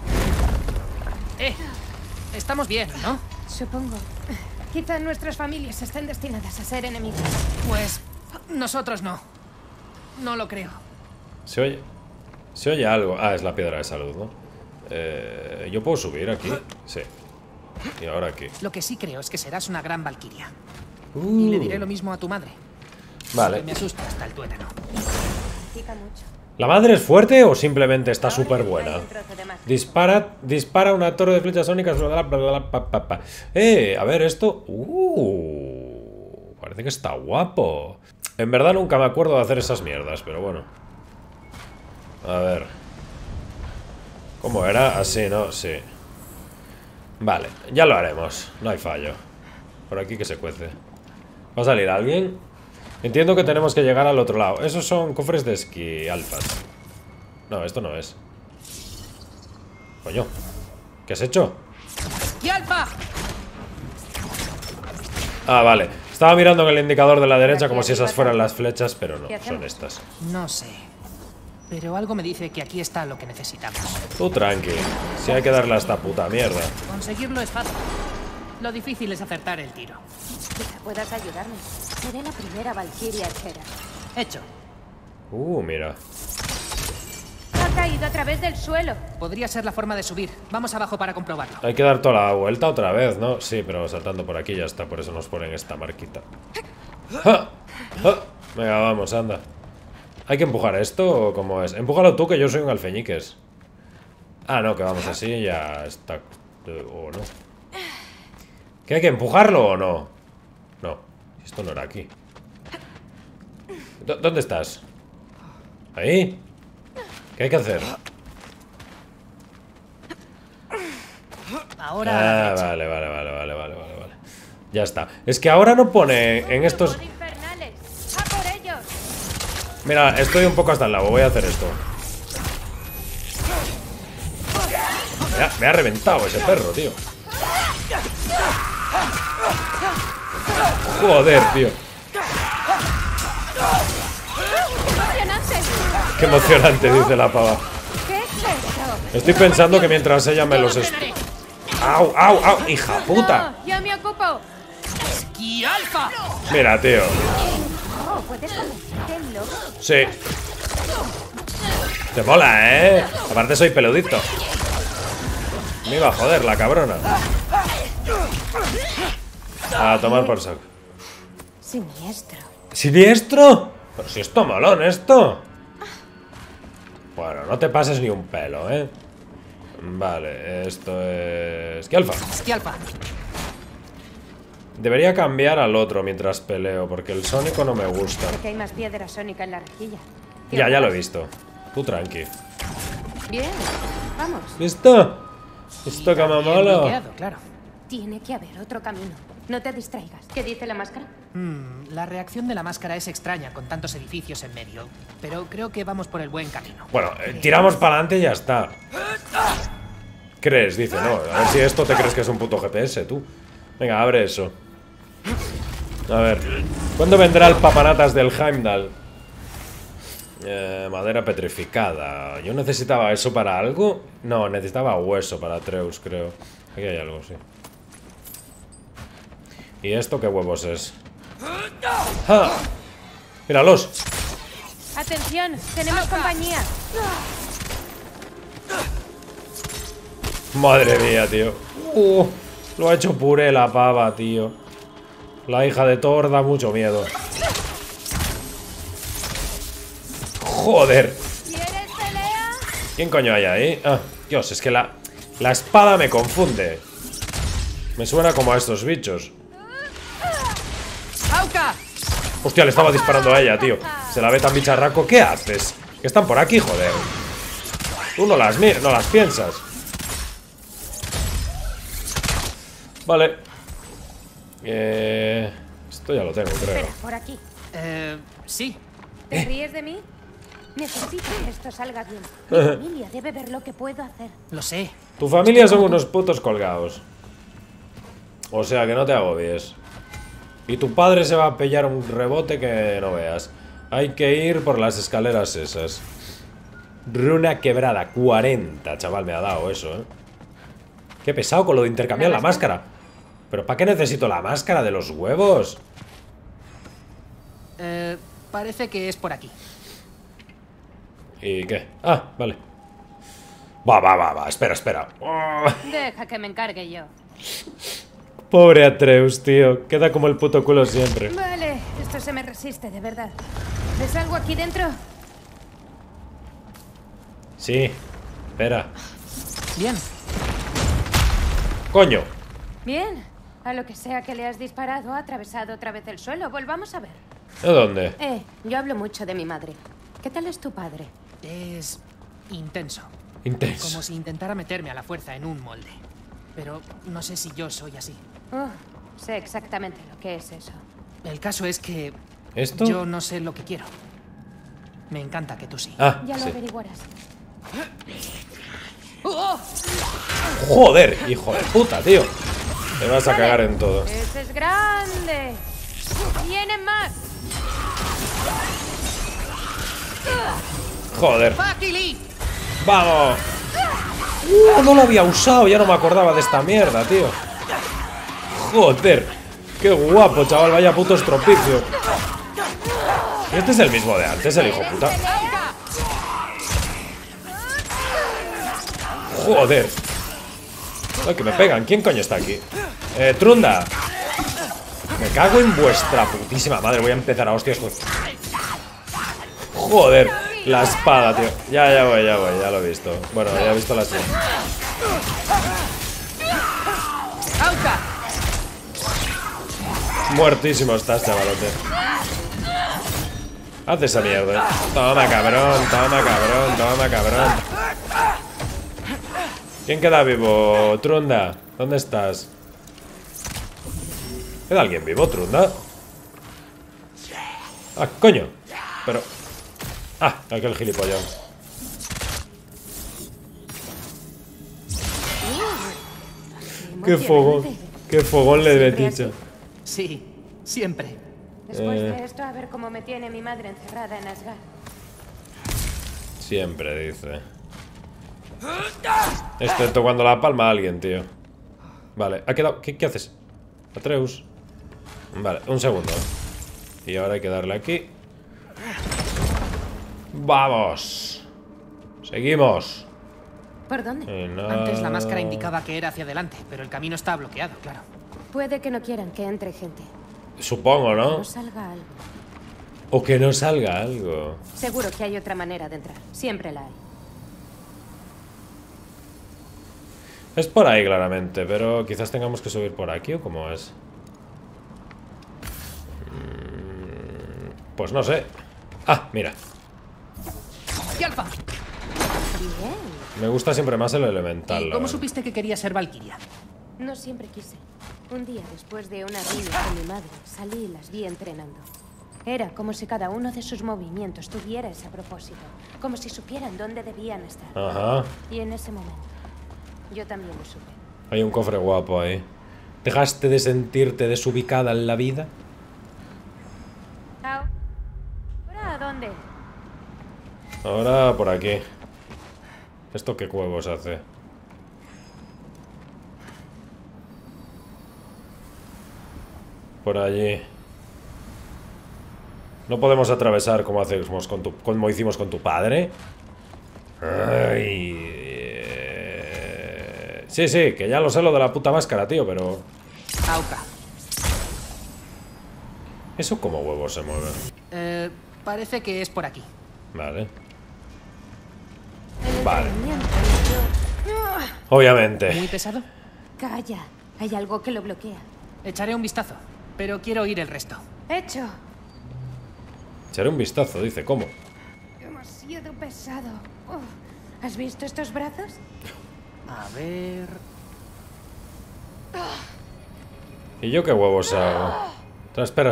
Estamos bien, ¿no? Supongo. Quizá nuestras familias estén destinadas a ser enemigas. Pues nosotros no. No lo creo. Se oye algo. Ah, es la piedra de salud, ¿no? ¿Yo puedo subir aquí? Sí. Y ahora aquí. Lo que sí creo es que serás una gran valquiria. Y le diré lo mismo a tu madre. Vale. Me asusta hasta el tuétano. Pica mucho. ¿La madre es fuerte o simplemente está súper buena? Dispara una torre de flechas sónicas. A ver esto. Parece que está guapo. En verdad nunca me acuerdo de hacer esas mierdas, pero bueno. A ver. ¿Cómo era? Así, ¿no? Sí. Vale, ya lo haremos. No hay fallo. Por aquí que se cuece. ¿Va a salir alguien? Entiendo que tenemos que llegar al otro lado. Esos son cofres de esquí alfas. No, esto no es. Coño, ¿qué has hecho? ¡Esquí alfa! Ah, vale. Estaba mirando en el indicador de la derecha como si esas fueran las flechas, pero no, son estas. No sé. Pero algo me dice que aquí está lo que necesitamos. Tú tranqui. Si hay que darle a esta puta mierda. Conseguirlo es fácil. Lo difícil es acertar el tiro. Quizá puedas ayudarme. Seré la primera valquiria hechera. Hecho. Mira. Ha caído a través del suelo. Podría ser la forma de subir. Vamos abajo para comprobarlo. Hay que dar toda la vuelta otra vez, ¿no? Sí, pero saltando por aquí ya está. Por eso nos ponen esta marquita. ¡Ja! ¡Ja! Venga, vamos, anda. ¿Hay que empujar esto o cómo es? Empújalo tú, que yo soy un alfeñiques. Ah, no, que vamos así y ya está. ¿O no? ¿Qué hay que empujarlo o no? No, esto no era aquí. ¿Dónde estás? ¿Ahí? ¿Qué hay que hacer? Ahora. Ah, vale. Ya está. Es que ahora no pone en estos... Mira, estoy un poco hasta el lado. Voy a hacer esto. Me ha reventado ese perro, tío. Joder, tío. Qué emocionante, dice la pava. Estoy pensando que mientras ella me los... ¡Au, au, au! ¡Hija puta! ¡Yo me ocupo! ¡Esquí alfa! Mira, tío. ¿Puedes convertirlo? Sí. Te mola, ¿eh? Aparte soy peludito. Me iba a joder la cabrona. A tomar por saco. Siniestro. ¿Siniestro? Pero si es tomolón esto. Bueno, no te pases ni un pelo, ¿eh? Vale, esto es... Esquí alfa. Esquí alfa. Debería cambiar al otro mientras peleo, porque el sónico no me gusta. Sé que hay más piedra sónica en la rejilla. Ya lo he visto. Tú tranqui. Bien, vamos. ¿Listo? Esto que me mola. Claro. Tiene que haber otro camino. No te distraigas. ¿Qué dice la máscara? La reacción de la máscara es extraña con tantos edificios en medio. Pero creo que vamos por el buen camino. Bueno, tiramos para adelante y ya está. ¿Crees? Dice, no. A ver si esto te crees que es un puto GPS, tú. Venga, abre eso. A ver. ¿Cuándo vendrá el papanatas del Heimdall? Madera petrificada. ¿Yo necesitaba eso para algo? No, necesitaba hueso para Atreus, creo. Aquí hay algo, sí. ¿Y esto qué huevos es? ¡Ah! ¡Míralos! ¡Atención! ¡Tenemos compañía! Madre mía, tío. Lo ha hecho puré la pava, tío. La hija de Thor da mucho miedo. ¡Joder! ¿Quién coño hay ahí? Ah, Dios, es que la espada me confunde. Me suena como a estos bichos. Hostia, le estaba disparando a ella, tío. Se la ve tan bicharraco. ¿Qué haces? Que están por aquí, joder. Tú no las piensas. Vale. Esto ya lo tengo, creo. Espera, por aquí. Sí. ¿Te ríes de mí? Necesito que esto salga bien. Mi familia debe ver lo que puedo hacer. Lo sé. Tu familia son unos putos colgados. O sea, que no te agobies. Y tu padre se va a pillar un rebote que no veas. Hay que ir por las escaleras esas. Runa quebrada, 40, chaval, me ha dado eso, ¿eh? Qué pesado con lo de intercambiar la máscara. ¿Pero para qué necesito la máscara de los huevos? Parece que es por aquí. ¿Y qué? Ah, vale. Va, espera. Deja que me encargue yo. Pobre Atreus, tío. Queda como el puto culo siempre. Vale, esto se me resiste, de verdad. ¿Ves algo aquí dentro? Sí. Espera. Bien. Coño. Bien. A lo que sea que le has disparado, ha atravesado otra vez el suelo. Volvamos a ver. ¿De dónde? Yo hablo mucho de mi madre. ¿Qué tal es tu padre? Es intenso. Intenso. Como si intentara meterme a la fuerza en un molde. pero no sé si yo soy así. Sé exactamente lo que es eso. El caso es que... ¿Esto? Yo no sé lo que quiero. Me encanta que tú sí. Ah, ya lo sí. averiguarás. Joder, hijo de puta, tío. Te vas a cagar en todo. ¡Ese es grande! ¡Vienen más! Joder. ¡Vamos! No lo había usado, ya no me acordaba de esta mierda, tío. Joder. Qué guapo, chaval, vaya puto estropicio. Este es el mismo de antes, el hijo puta. Joder. Ay, que me pegan. ¿Quién coño está aquí? Trunda. Me cago en vuestra putísima madre. Voy a empezar a hostias. Joder. La espada, tío. Ya voy, ya lo he visto. Bueno, ya he visto la espada. Muertísimo estás, chavalote. Haz esa mierda. Toma, cabrón, toma, cabrón, toma, cabrón. ¿Quién queda vivo? Trunda, ¿dónde estás? ¿Queda alguien vivo, Trunda? Ah, coño. Pero... Ah, aquel gilipollón. Qué fogón le he dicho. Sí, siempre. Después de esto, a ver cómo me tiene mi madre encerrada en Asgard. Siempre, dice. Excepto cuando la palma a alguien, tío. Vale, ha quedado... ¿Qué haces? Atreus. Vale, un segundo. Y ahora hay que darle aquí. ¡Vamos! Seguimos. ¿Por dónde? Antes la máscara indicaba que era hacia adelante, pero el camino está bloqueado, claro. Puede que no quieran que entre gente. Supongo, Que ¿no? no salga algo. O que no salga algo. Seguro que hay otra manera de entrar. Siempre la hay. Es por ahí, claramente, pero quizás tengamos que subir por aquí, ¿o cómo es? Pues no sé. Ah, mira. Me gusta siempre más el elemental. ¿Y cómo supiste que quería ser Valkyria? No siempre quise. Un día, después de una riña con mi madre, salí y las vi entrenando. Era como si cada uno de sus movimientos tuviera ese propósito. Como si supieran dónde debían estar. Ajá. Y en ese momento, yo también lo supe. Hay un cofre guapo ahí. ¿Dejaste de sentirte desubicada en la vida? ¿Ahora a dónde? Ahora por aquí. ¿Esto qué huevos hace? Por allí. No podemos atravesar como hacemos como hicimos con tu padre. Ay. Sí, que ya lo sé lo de la puta máscara, tío, pero... Auca. ¿Eso cómo huevos se mueve? Parece que es por aquí. Vale. Vale. Obviamente. ¿Muy pesado? Calla. Hay algo que lo bloquea. Echaré un vistazo, pero quiero oír el resto. Hecho. Echaré un vistazo, dice. ¿Cómo? Demasiado pesado. ¿Has visto estos brazos? A ver... ¿Y yo qué huevos hago? Espera.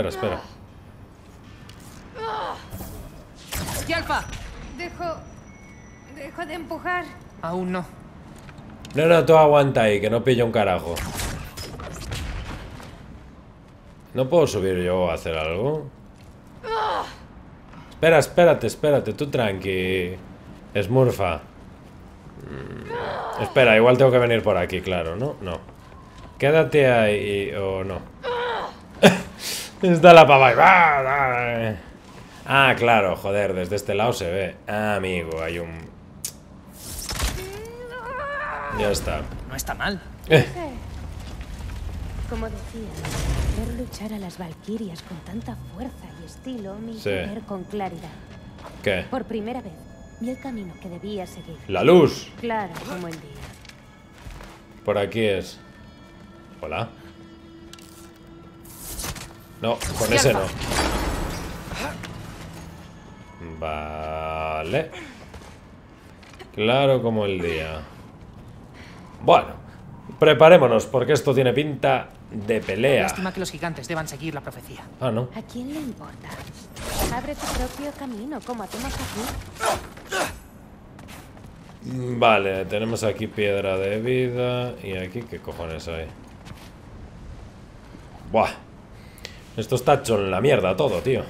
¡Alfa! Dejo de empujar. Aún no. No, tú aguanta ahí, que no pillo un carajo. ¿No puedo subir yo a hacer algo? Espérate, tú tranqui. Smurfa. Espera, igual tengo que venir por aquí, claro, ¿no? No. Quédate ahí, o no. Está la pava ahí. Ah, claro, joder, desde este lado se ve. Ah, amigo, hay un... Ya está. No está mal. Como decía, ver luchar a las valquirias con tanta fuerza y estilo me hizo ver con claridad. ¿Qué? Por primera vez, vi el camino que debía seguir. ¡La luz! Claro, como el día. Por aquí es. Hola. No, con ese no. Vale. Claro como el día. Bueno, Preparémonos, porque esto tiene pinta de pelea. Lástima que los gigantes deban seguir la profecía. Ah, ¿no? ¿A quién le importa? Abre tu propio camino, como hacemos aquí. Vale, tenemos aquí piedra de vida. Y aquí, ¿qué cojones hay? Buah. Esto está hecho en la mierda todo, tío.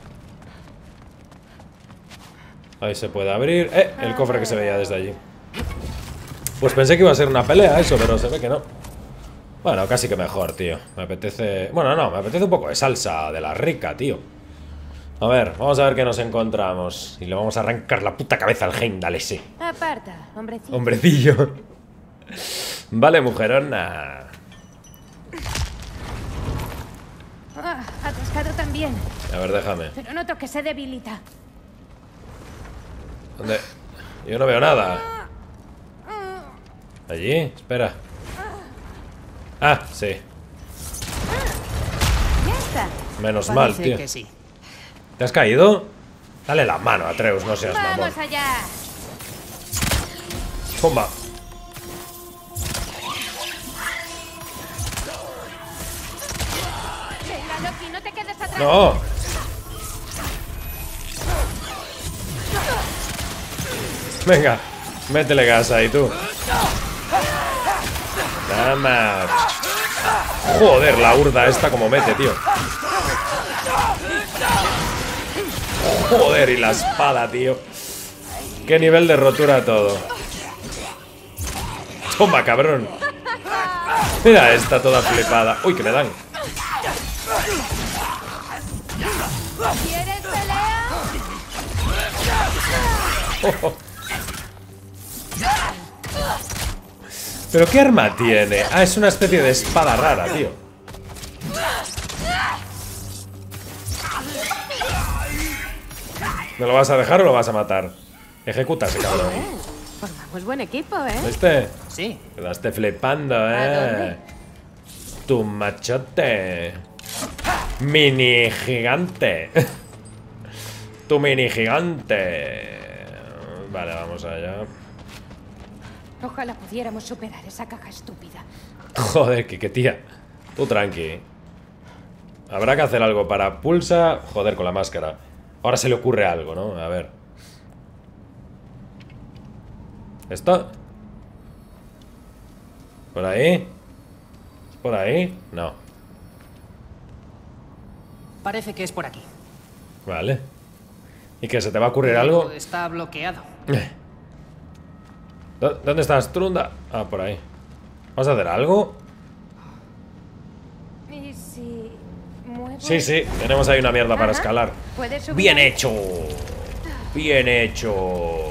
Ahí se puede abrir. El cofre que se veía desde allí. Pues pensé que iba a ser una pelea eso, pero se ve que no. Bueno, casi que mejor, tío. Me apetece... Bueno, no, me apetece un poco de salsa de la rica, tío. A ver, vamos a ver qué nos encontramos. Y le vamos a arrancar la puta cabeza al Heimdall ese. Aparta, hombrecillo. Hombrecillo. Vale, mujerona. Atascado también. A ver, déjame. Pero noto que se debilita. ¿Dónde? Yo no veo nada. ¿Allí? Espera. Ah, sí. Ya está. Menos mal, tío. Que sí. ¿Te has caído? Dale la mano, Atreus, no seas mamón. ¡Vamos allá! ¡Pumba! Venga, Loki, no te quedes atrás. ¡No! Venga, métele gas ahí, tú. Toma. Joder, la urda esta como mete, tío. Joder, y la espada, tío. Qué nivel de rotura todo. Toma, cabrón. Mira esta toda flipada. Uy, que me dan. ¿Quieres pelea? ¿Pero qué arma tiene? Ah, es una especie de espada rara, tío. ¿Me lo vas a dejar o lo vas a matar? Ejecuta ese cabrón. Formamos buen equipo, ¿eh? ¿Viste? Sí. Quedaste flipando, dónde? Tu machote. Mini gigante. Tu mini gigante. Vale, vamos allá. Ojalá pudiéramos superar esa caja estúpida. Joder, que tía. Tú tranqui. Habrá que hacer algo para pulsa. Joder, con la máscara. Ahora se le ocurre algo, ¿no? A ver. ¿Esto? ¿Por ahí? ¿Por ahí? No. Parece que es por aquí. Vale. ¿Y qué? ¿Se te va a ocurrir algo? Está bloqueado. ¿Dónde estás, Trunda? Ah, por ahí. ¿Vas a hacer algo? ¿Y si muevo? Sí, sí. Tenemos ahí una mierda para escalar. ¿Puedes subir? ¡Bien hecho! ¡Bien hecho!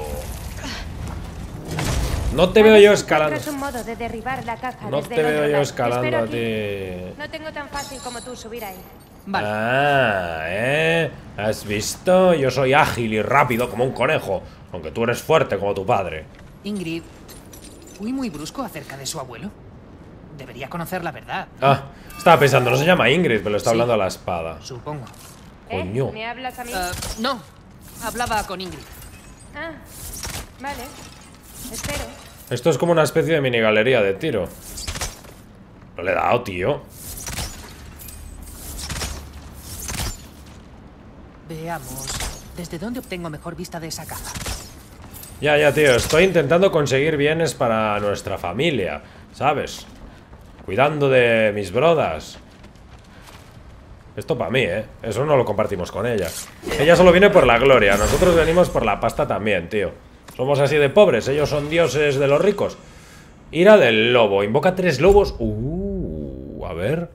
No te veo yo escalando. Es un modo de derribar la caja No desde te el veo otro yo lado. escalando Espero a aquí. ti. No tengo tan fácil como tú subir ahí. Vale. Ah, ¿has visto? Yo soy ágil y rápido como un conejo, aunque tú eres fuerte como tu padre. Ingrid, fui muy brusco acerca de su abuelo. Debería conocer la verdad. Ah, estaba pensando, no se llama Ingrid, pero está hablando a la espada. Supongo. Coño. ¿Me hablas a mí? No, hablaba con Ingrid. Ah, vale. Espero. Esto es como una especie de mini galería de tiro. No le he dado, tío. Veamos, ¿desde dónde obtengo mejor vista de esa caja? Ya, tío, estoy intentando conseguir bienes para nuestra familia, ¿sabes? Cuidando de mis brodas. Esto para mí, ¿eh? Eso no lo compartimos con ella. Ella solo viene por la gloria, nosotros venimos por la pasta también, tío. Somos así de pobres, ellos son dioses de los ricos. Ira del lobo, invoca 3 lobos. A ver.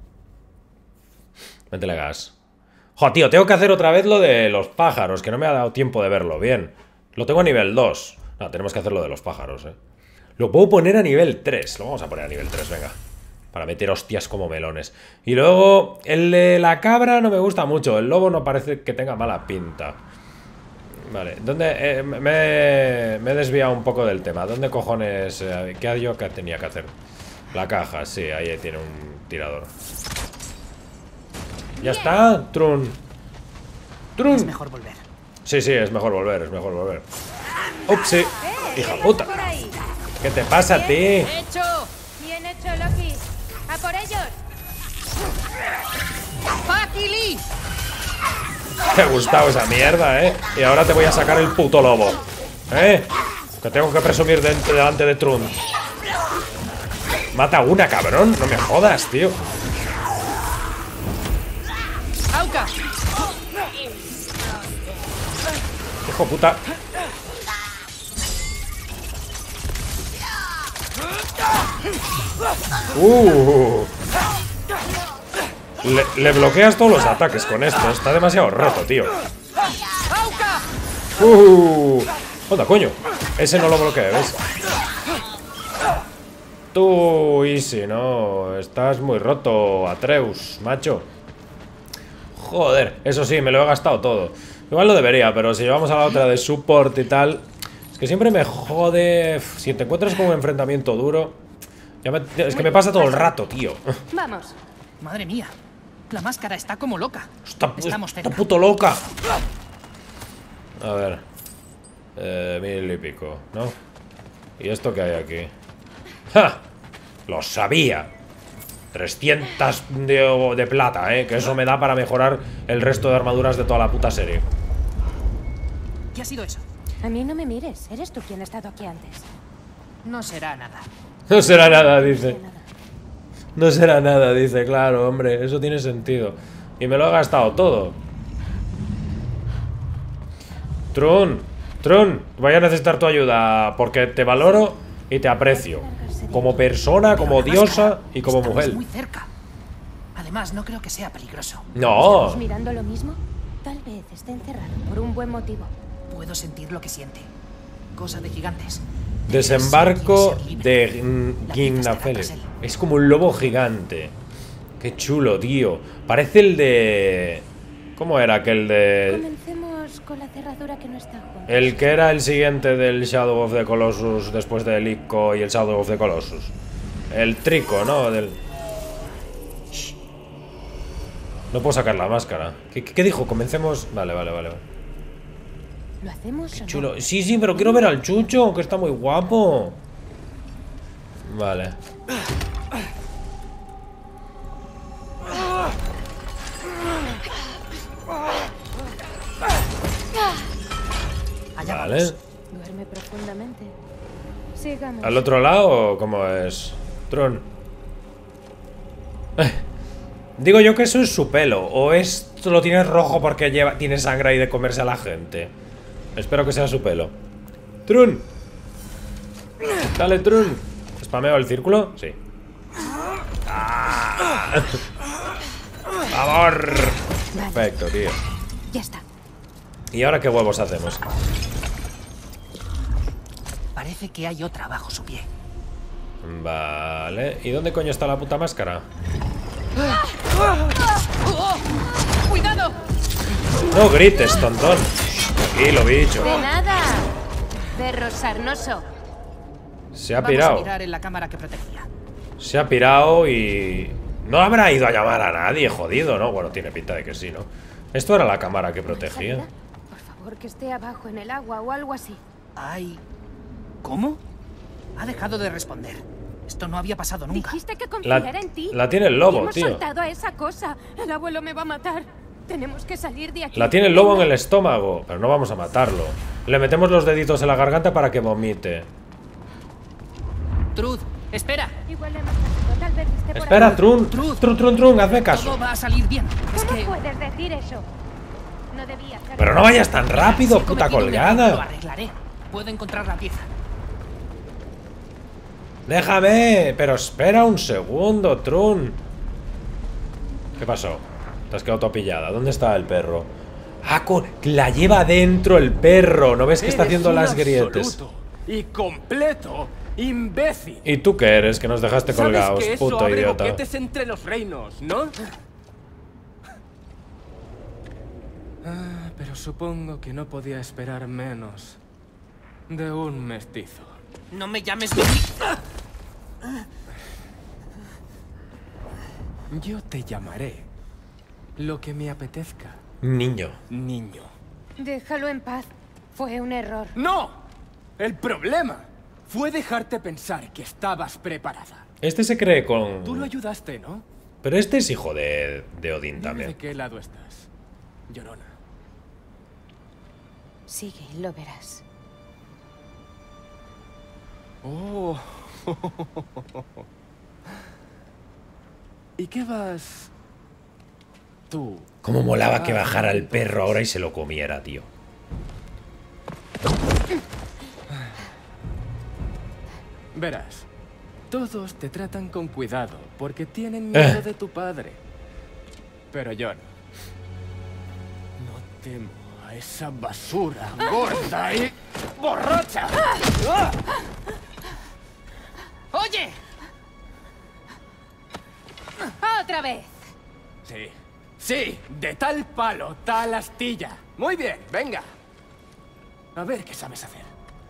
Métele gas. Jo, tío, tengo que hacer otra vez lo de los pájaros, que no me ha dado tiempo de verlo bien. Lo tengo a nivel 2. No, tenemos que hacer lo de los pájaros, Lo puedo poner a nivel 3. Lo vamos a poner a nivel 3, venga. Para meter hostias como melones. Y luego, el de la cabra no me gusta mucho. El lobo no parece que tenga mala pinta. Vale, ¿dónde? Me he desviado un poco del tema. ¿Dónde cojones? ¿Qué yo que tenía que hacer? La caja, sí, ahí tiene un tirador. ¡Ya está! ¡Trun! ¡Trun! Es mejor volver. Sí, es mejor volver, es mejor volver. ¡Ups! Sí. ¡Hija puta! ¿Qué te pasa a ti? ¡Hecho! Bien hecho, Loki. ¡A por ellos! ¡Fakili! Te ha gustado esa mierda, ¿eh? Y ahora te voy a sacar el puto lobo. ¿Eh? Que tengo que presumir delante de Trun. Mata una, cabrón. No me jodas, tío. ¡Auca! Hijo puta. Le bloqueas todos los ataques con esto. Está demasiado roto, tío. Onda, coño. Ese no lo bloquea, ¿ves? Tú, Easy, no. Estás muy roto, Atreus, macho. Joder, eso sí, me lo he gastado todo. Igual lo debería, pero si llevamos a la otra de support y tal. Es que siempre me jode. Si te encuentras con un enfrentamiento duro. Es que me pasa todo el rato, tío. Vamos. Madre mía. La máscara está como loca. Estamos cerca. Está puto loca. A ver. 1000 y pico, ¿no? ¿Y esto qué hay aquí? ¡Ja! Lo sabía. 300 de plata, que eso me da para mejorar el resto de armaduras de toda la puta serie. ¿Qué ha sido eso? A mí no me mires. Eres tú quien ha estado aquí antes. No será nada. No será nada, dice. No será nada, dice, claro, hombre. Eso tiene sentido. Y me lo he gastado todo. Trun, voy a necesitar tu ayuda. Porque te valoro y te aprecio. Como persona, como diosa y como mujer. Muy cerca. Además, no creo que sea peligroso. No. ¿Estamos mirando lo mismo? Tal vez esté encerrado por un buen motivo. Puedo sentir lo que siente. Cosa de gigantes. Desembarco de Gingnafell. Es como un lobo gigante. Qué chulo, tío. Parece el de... ¿Cómo era aquel de...? Comencemos con la cerradura que no está junto. El que era el siguiente del Shadow of the Colossus después del Ico y el Shadow of the Colossus. El Trico, ¿no? Shh. No puedo sacar la máscara. ¿Qué dijo? Comencemos... Vale. ¿Lo hacemos o no? Chulo. Sí, pero quiero ver al Chucho, que está muy guapo. Vale. Vale. Duerme profundamente. Sigamos. ¿Al otro lado cómo es? Tron. Digo yo que eso es su pelo. O esto lo tienes rojo porque tiene sangre ahí de comerse a la gente. Espero que sea su pelo. Trun. Dale, Trun. ¿Spameo el círculo? Sí. ¡Favor! Perfecto, tío. Ya está. ¿Y ahora qué huevos hacemos? Parece que hay otra bajo su pie. Vale. ¿Y dónde coño está la puta máscara? ¡Cuidado! No grites, tontón. Tranquilo, bicho. De nada. Perro sarnoso. Se ha Vamos a pirado. mirar en la cámara que protegía. Se ha pirado y... No habrá ido a llamar a nadie, jodido, ¿no? Bueno, tiene pinta de que sí, ¿no? Esto era la cámara que protegía. Por favor, que esté abajo en el agua o algo así. Ay... ¿Cómo? Ha dejado de responder. Esto no había pasado nunca. Dijiste que confiara en ti. La tiene el lobo, Hemos tío. soltado a esa cosa. El abuelo me va a matar. Tenemos que salir de aquí. La tiene el lobo en el estómago. Pero no vamos a matarlo. Le metemos los deditos en la garganta para que vomite. Trud, espera. Igual hemos pasado. Tal vez esté por Espera, aquí. Trun, hazme caso. Todo va a salir bien. Es ¿Cómo que... puedes decir eso? No debía hacer. Pero no vayas tan rápido, Si he puta cometido un error, lo colgada. arreglaré. Puedo encontrar la pieza. Déjame, pero espera un segundo, Trun. ¿Qué pasó? Te has quedado toda pillada. ¿Dónde está el perro? Ah, la lleva dentro el perro. ¿No ves que está haciendo las grietas? Y completo imbécil. ¿Y tú qué eres? Que nos dejaste colgados, ¿Sabes que eso puto abre idiota. boquetes entre los reinos, ¿no? Pero supongo que no podía esperar menos de un mestizo. No me llames... Yo te llamaré lo que me apetezca. Niño. Niño. Déjalo en paz. Fue un error. ¡No! El problema fue dejarte pensar que estabas preparada. Este se cree con... Tú lo ayudaste, ¿no? Pero este es hijo de Odín también. ¿De qué lado estás, llorona? Sigue, lo verás. Oh. ¿Y qué vas tú? Cómo molaba que bajara el perro ahora y se lo comiera, tío. Verás, todos te tratan con cuidado porque tienen miedo de tu padre. Pero yo no. No temo a esa basura gorda y borracha. ¡Oye! ¡Otra vez! Sí, sí, de tal palo, tal astilla. Muy bien, venga. A ver qué sabes hacer.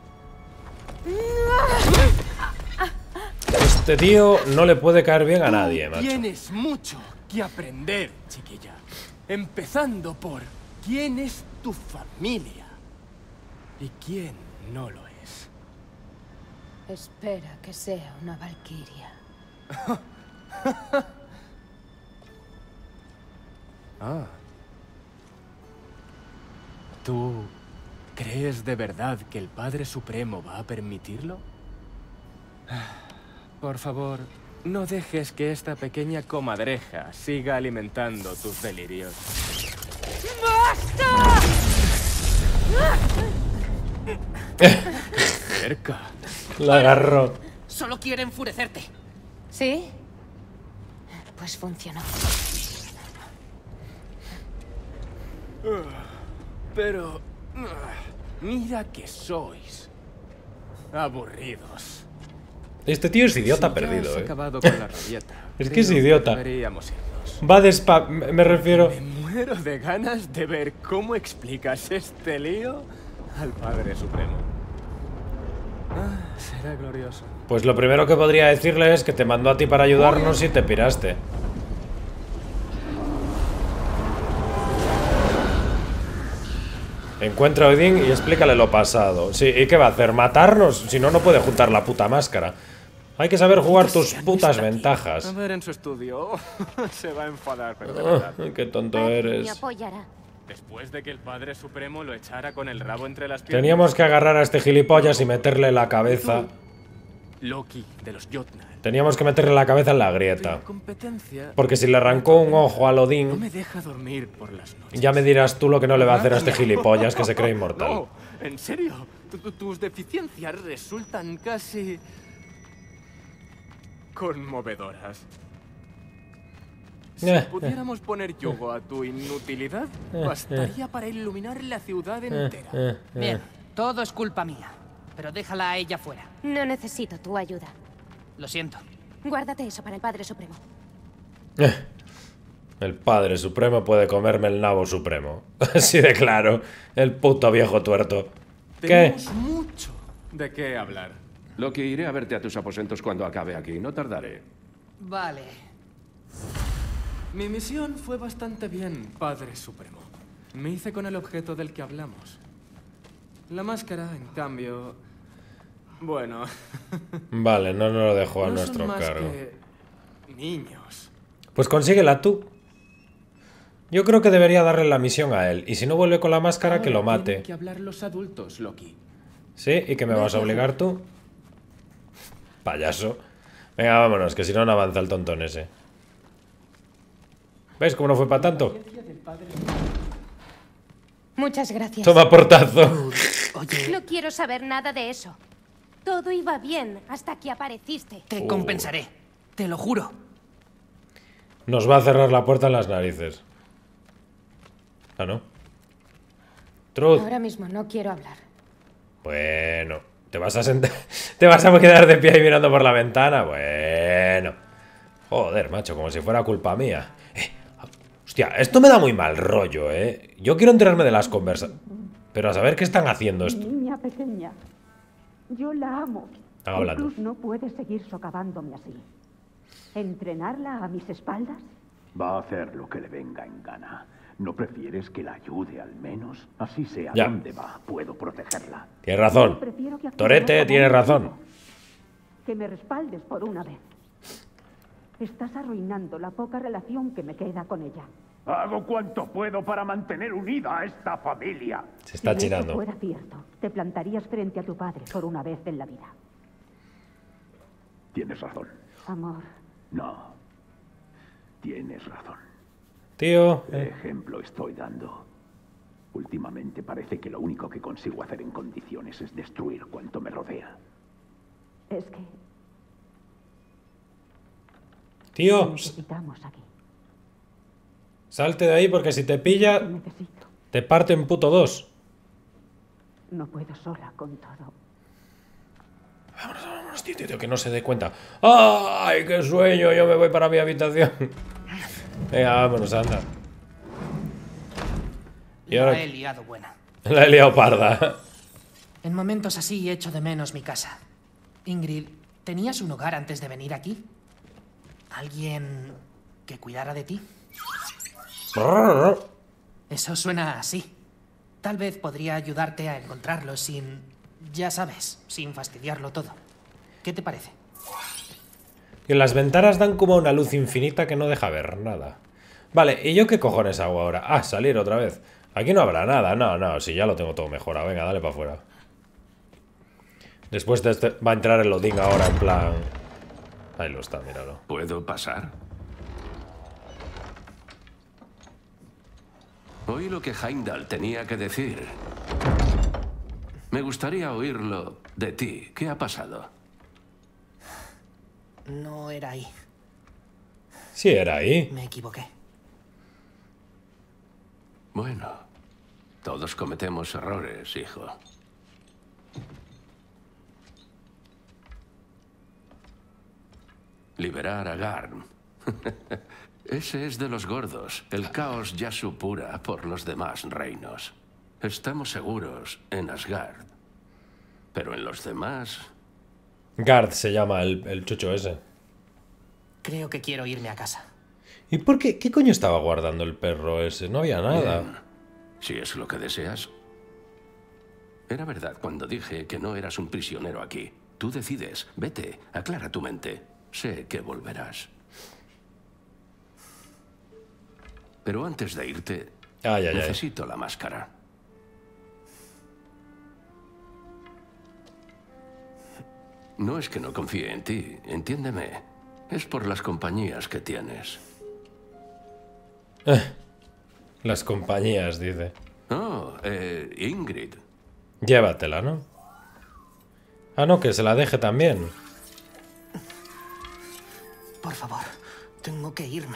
Este tío no le puede caer bien a nadie, macho. Tienes mucho que aprender, chiquilla. Empezando por quién es tu familia y quién no lo es. Espera que sea una valquiria. Ah. ¿Tú crees de verdad que el Padre Supremo va a permitirlo? Por favor, no dejes que esta pequeña comadreja siga alimentando tus delirios. ¡Basta! Cerca. La agarró. Solo quiere enfurecerte. ¿Sí? Pues funcionó. Pero... mira que sois aburridos. Este tío es idiota Si perdido, ya has eh. acabado con la rabieta, Es que es creo idiota. deberíamos irnos. Va despa... Me refiero... Me muero de ganas de ver cómo explicas este lío al Padre Supremo. Ah, será glorioso. Pues lo primero que podría decirle es que te mandó a ti para ayudarnos y te piraste. Encuentra a Odín y explícale lo pasado. Sí, ¿y qué va a hacer? ¿Matarnos? Si no, no puede juntar la puta máscara. Hay que saber jugar tus putas ventajas. A ver en su estudio. Se va a enfadar, pero de verdad. Qué tonto Me eres. apoyará. Después de que el Padre Supremo lo echara con el rabo entre las piernas. Teníamos que agarrar a este gilipollas y meterle la cabeza. Loki de los Jotnar. Teníamos que meterle la cabeza en la grieta. Competencia. Porque si le arrancó un ojo al No Odín, me deja dormir por las noches. ya me dirás tú lo que no le va a hacer a este gilipollas que se cree inmortal. No, en serio. Tus deficiencias resultan casi conmovedoras. Si pudiéramos poner yugo a tu inutilidad, bastaría para iluminar la ciudad entera. Bien, todo es culpa mía. Pero déjala a ella fuera. No necesito tu ayuda. Lo siento. Guárdate eso para el Padre Supremo. El Padre Supremo puede comerme el nabo supremo. Así de claro. El puto viejo tuerto. ¿Qué? Tenemos mucho de qué hablar. Loki, iré a verte a tus aposentos cuando acabe aquí. No tardaré. Vale. Mi misión fue bastante bien, Padre Supremo. Me hice con el objeto del que hablamos. La máscara, en cambio... Bueno... Vale, no nos lo dejo a no nuestro son más cargo. que niños. Pues consíguela tú. Yo creo que debería darle la misión a él. Y si no vuelve con la máscara, que lo Ahora mate. tienen que hablar los adultos, Loki. ¿Sí? ¿Y qué me vas a obligar tú? Payaso. Venga, vámonos, que si no, no avanza el tontón ese. ¿Ves cómo no fue para tanto? Muchas gracias. Toma portazo. No quiero saber nada de eso. Todo iba bien hasta que apareciste. Te compensaré. Te lo juro. Nos va a cerrar la puerta en las narices. Ah, ¿no? Truth. Ahora mismo no quiero hablar. Bueno. ¿Te vas a sentar? ¿Te vas a quedar de pie ahí mirando por la ventana? Bueno. Joder, macho, como si fuera culpa mía. Hostia, esto me da muy mal rollo, ¿eh? Yo quiero enterarme de las conversas. Pero a saber qué están haciendo esto. Niña pequeña, yo la amo. Estaba hablando. Cruz no puede seguir socavándome así. ¿Entrenarla a mis espaldas? Va a hacer lo que le venga en gana. ¿No prefieres que la ayude al menos? Así sea Ya. dónde va, puedo protegerla. Tienes razón. Prefiero que actúe Torete como tiene un razón. niño. Que me respaldes por una vez. Estás arruinando la poca relación que me queda con ella. Hago cuanto puedo para mantener unida a esta familia. Se está Si chinando. eso fuera cierto, te plantarías frente a tu padre por una vez en la vida. Tienes razón. Amor, No. Tienes razón. Tío. ¿Qué ejemplo estoy dando? Últimamente parece que lo único que consigo hacer en condiciones es destruir cuanto me rodea. es que Tío, necesitamos aquí. salte de ahí porque si te pilla, Necesito. te parte en puto dos. No puedo sola con todo. Vámonos, tío, que no se dé cuenta. ¡Ay, qué sueño! Yo me voy para mi habitación. Venga, vámonos, anda. Y ahora... La he liado buena. La he liado parda. En momentos así echo de menos mi casa. Ingrid, ¿tenías un hogar antes de venir aquí? ¿Alguien que cuidara de ti? Eso suena así. Tal vez podría ayudarte a encontrarlo sin... ya sabes, sin fastidiarlo todo. ¿Qué te parece? Y las ventanas dan como una luz infinita que no deja ver nada. Vale, ¿y yo qué cojones hago ahora? Ah, salir otra vez. Aquí no habrá nada. No, si ya lo tengo todo mejorado. Venga, dale para afuera. Después de este va a entrar el Odín ahora en plan... Ahí lo está, míralo. ¿Puedo pasar? Oí lo que Heimdall tenía que decir. Me gustaría oírlo de ti. ¿Qué ha pasado? No era ahí. Sí, era ahí. Me equivoqué. Bueno, todos cometemos errores, hijo. Liberar a Garm. Ese es de los gordos. El caos ya supura por los demás reinos. Estamos seguros en Asgard. Pero en los demás... Gard se llama el chucho ese. Creo que quiero irme a casa. ¿Y por qué? ¿Qué coño estaba guardando el perro ese? No había nada. Bien. Si es lo que deseas. Era verdad cuando dije que no eras un prisionero aquí. Tú decides. Vete, aclara tu mente. Sé que volverás. Pero antes de irte, necesito la máscara. No es que no confíe en ti, entiéndeme. Es por las compañías que tienes. Las compañías, dice. Oh, Ingrid. Llévatela, ¿no? Ah, no, que se la deje también. Por favor, tengo que irme.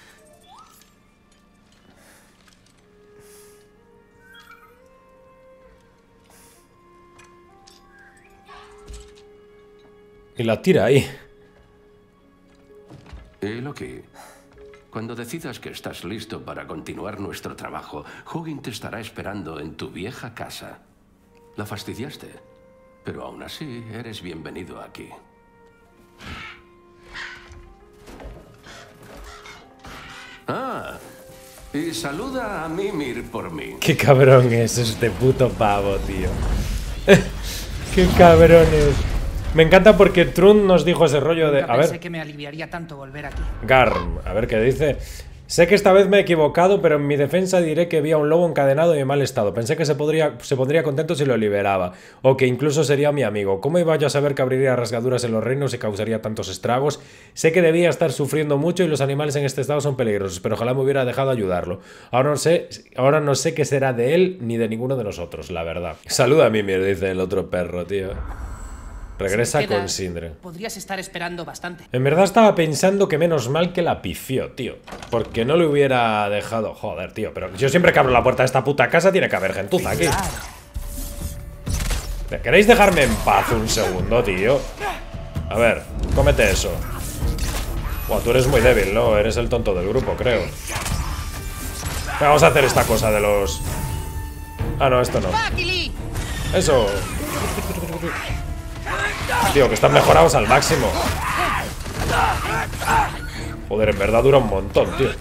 Y la tira ahí. Y Loki, cuando decidas que estás listo para continuar nuestro trabajo, Hugin te estará esperando en tu vieja casa. La fastidiaste, pero aún así eres bienvenido aquí. Ah, y saluda a Mimir por mí. Qué cabrón es este puto pavo, tío. Qué cabrón es. Me encanta porque Trund nos dijo ese rollo de... Nunca A pensé ver, que me aliviaría tanto volver aquí. Garm, a ver qué dice. Sé que esta vez me he equivocado, pero en mi defensa diré que vi a un lobo encadenado y en mal estado. Pensé que se pondría contento si lo liberaba, o que incluso sería mi amigo. ¿Cómo iba yo a saber que abriría rasgaduras en los reinos y causaría tantos estragos? Sé que debía estar sufriendo mucho y los animales en este estado son peligrosos, pero ojalá me hubiera dejado ayudarlo. Ahora no sé qué será de él ni de ninguno de nosotros, la verdad. Saluda a Mimir, dice el otro perro, tío. Regresa con Sindre. Podrías estar esperando bastante. En verdad estaba pensando que menos mal que la pifió, tío. Porque no le hubiera dejado... Joder, tío, pero yo siempre que abro la puerta de esta puta casa tiene que haber gentuza aquí. ¿Queréis dejarme en paz un segundo, tío? A ver, cómete eso. Buah, tú eres muy débil, ¿no? Eres el tonto del grupo, creo. Vamos a hacer esta cosa de los... Ah, no, esto no. Eso. Tío, que están mejorados al máximo. Joder, en verdad dura un montón, tío.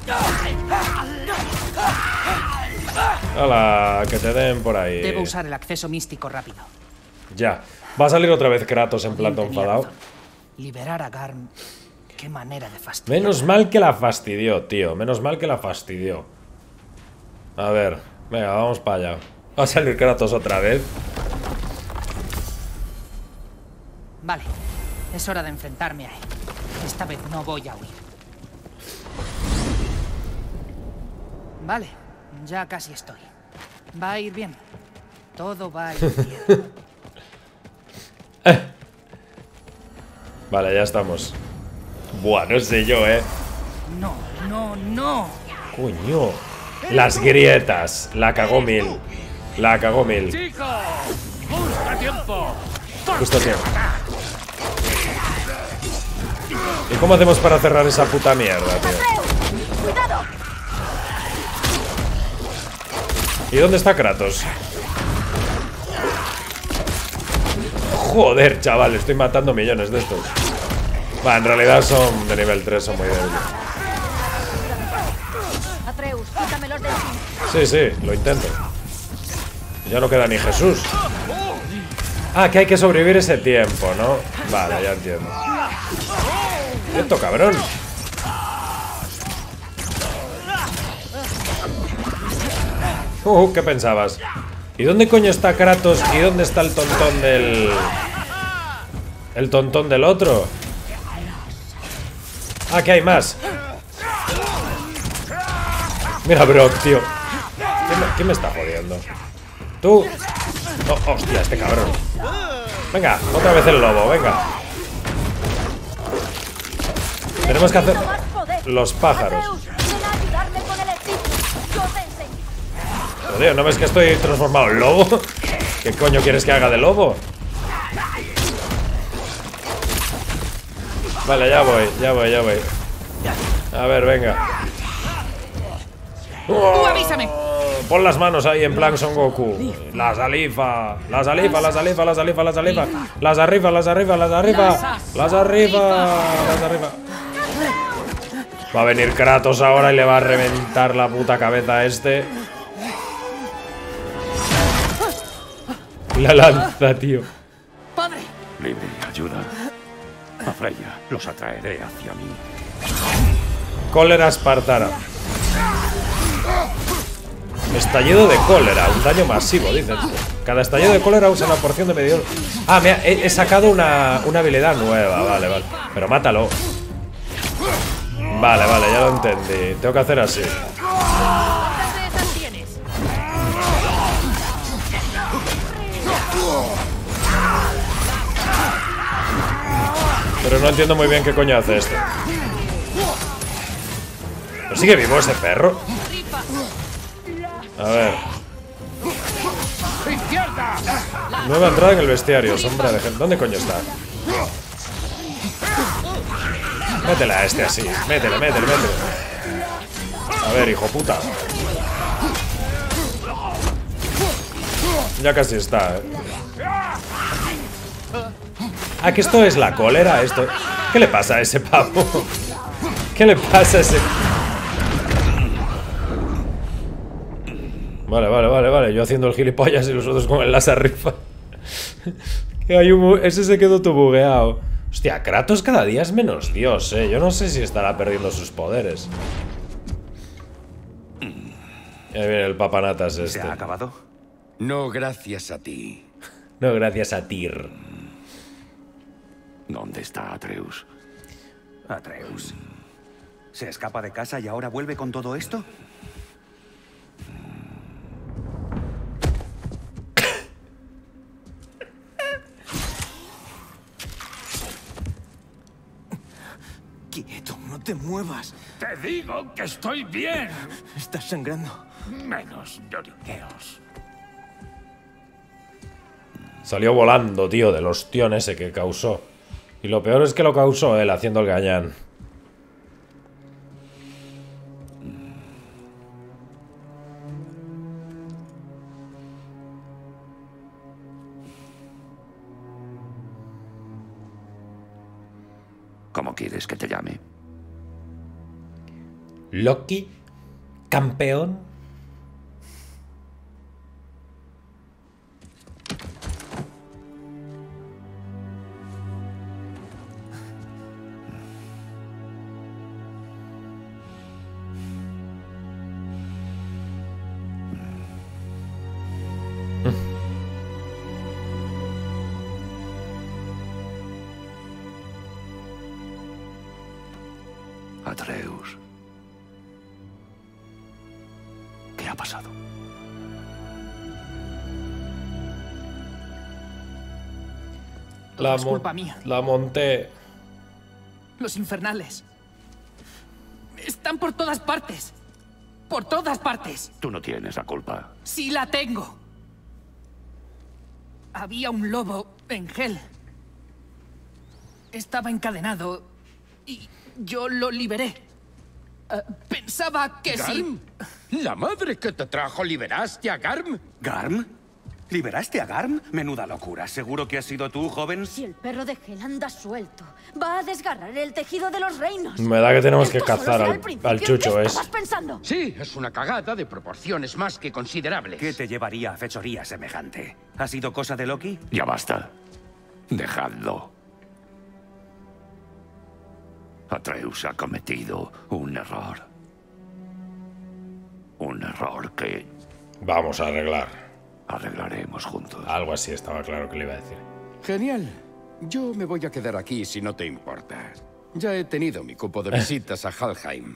Hala, que te den por ahí. Debo usar el acceso místico rápido. Ya. Va a salir otra vez Kratos en plan enfadado. Liberar a Garm Qué manera de fastidiar. Menos mal que la fastidió, tío. Menos mal que la fastidió. A ver, venga, vamos para allá. Va a salir Kratos otra vez. Vale, es hora de enfrentarme a él. Esta vez no voy a huir. Vale, ya casi estoy. Va a ir bien. Todo va a ir bien. Vale, ya estamos. Buah, no sé yo, No, no, no. Coño. Las grietas. La cagó mil. La cagó mil. ¡Chico! ¡Justo a tiempo! Justo a tiempo. ¿Y cómo hacemos para cerrar esa puta mierda, tío? ¡Cuidado! ¿Y dónde está Kratos? Joder, chaval, estoy matando millones de estos. Va, en realidad son de nivel 3, son muy débiles. Atreus, quítamelos de encima. Sí, sí, lo intento. Ya no queda ni Jesús. Ah, que hay que sobrevivir ese tiempo, ¿no? Vale, ya entiendo. Quieto, cabrón. ¿Qué pensabas? ¿Y dónde coño está Kratos? ¿Y dónde está el tontón del... el tontón del otro? Ah, que hay más. Mira, Brock, tío. ¿Quién me está jodiendo? ¿Tú? Oh, hostia, este cabrón. Venga, otra vez el lobo, venga. Tenemos que hacer los pájaros. Joder, ¿no ves que estoy transformado en lobo? ¿Qué coño quieres que haga de lobo? Vale, ya voy. A ver, venga. ¡Tú avísame! Pon las manos ahí en plan Son Goku. Las alifa. Las arriba. Va a venir Kratos ahora y le va a reventar la puta cabeza a este. La lanza, tío. ¡Padre! Libre, ayuda. A Freya, los atraeré hacia mí. Cólera espartana. Estallido de cólera, un daño masivo, dicen. Cada estallido de cólera usa una porción de medidor. Ah, mira, he sacado una habilidad nueva, vale. Pero mátalo. Vale, ya lo entendí. Tengo que hacer así. Pero no entiendo muy bien qué coño hace esto. ¿No sigue vivo ese perro? A ver. Nueva entrada en el bestiario, sombra de gente. ¿Dónde coño está? Métela a este así. Métele. A ver, hijo puta. Ya casi está, Ah, que esto es la cólera, esto. ¿Qué le pasa a ese pavo? ¿Qué le pasa a ese? Vale. Yo haciendo el gilipollas y los otros con el láser rifa. Ese se quedó todo bugueado. Hostia, Kratos cada día es menos Dios, Yo no sé si estará perdiendo sus poderes. Ahí viene el papanatas este. ¿Se ha acabado? No gracias a ti. No gracias a Tyr. ¿Dónde está Atreus? Atreus. ¿Se escapa de casa y ahora vuelve con todo esto? Quieto, no te muevas. Te digo que estoy bien. Estás sangrando. Menos lloriqueos. Salió volando, tío, del ostión ese que causó. Y lo peor es que lo causó él haciendo el gañán. ¿Cómo quieres que te llame? Loki, campeón. Atreus. ¿Qué ha pasado? Es culpa mía. La monté. Los infernales. Están por todas partes. Por todas partes. Tú no tienes la culpa. Sí la tengo. Había un lobo en Hel. Estaba encadenado y yo lo liberé. Pensaba que ¿Garm? sí. ¿La madre que te trajo liberaste a Garm? ¿Garm? ¿Liberaste a Garm? Menuda locura. ¿Seguro que has sido tú, joven? Si el perro de Hel anda suelto, va a desgarrar el tejido de los reinos. Me da que tenemos que Esto solo cazar será al, el principio. al chucho ¿Qué ese. estabas pensando? Sí, es una cagada de proporciones más que considerables. ¿Qué te llevaría a fechoría semejante? ¿Ha sido cosa de Loki? Ya basta. Dejadlo. Atreus ha cometido un error. Un error que Vamos a arreglar. arreglaremos juntos. Algo así estaba claro que le iba a decir. Genial. Yo me voy a quedar aquí si no te importa. Ya he tenido mi cupo de visitas a Helheim.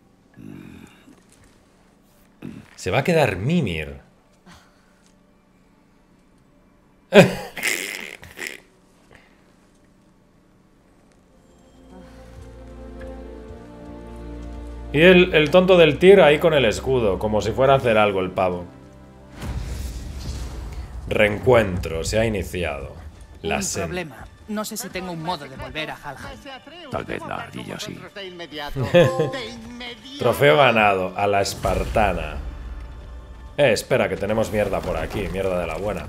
Se va a quedar Mimir. Y el tonto del Tyr ahí con el escudo, como si fuera a hacer algo el pavo. Reencuentro, se ha iniciado. La Un senda. problema. No sé si tengo un modo de volver a Helheim. Tal vez la ardilla sí. Trofeo ganado, a la espartana. Espera, que tenemos mierda por aquí, mierda de la buena.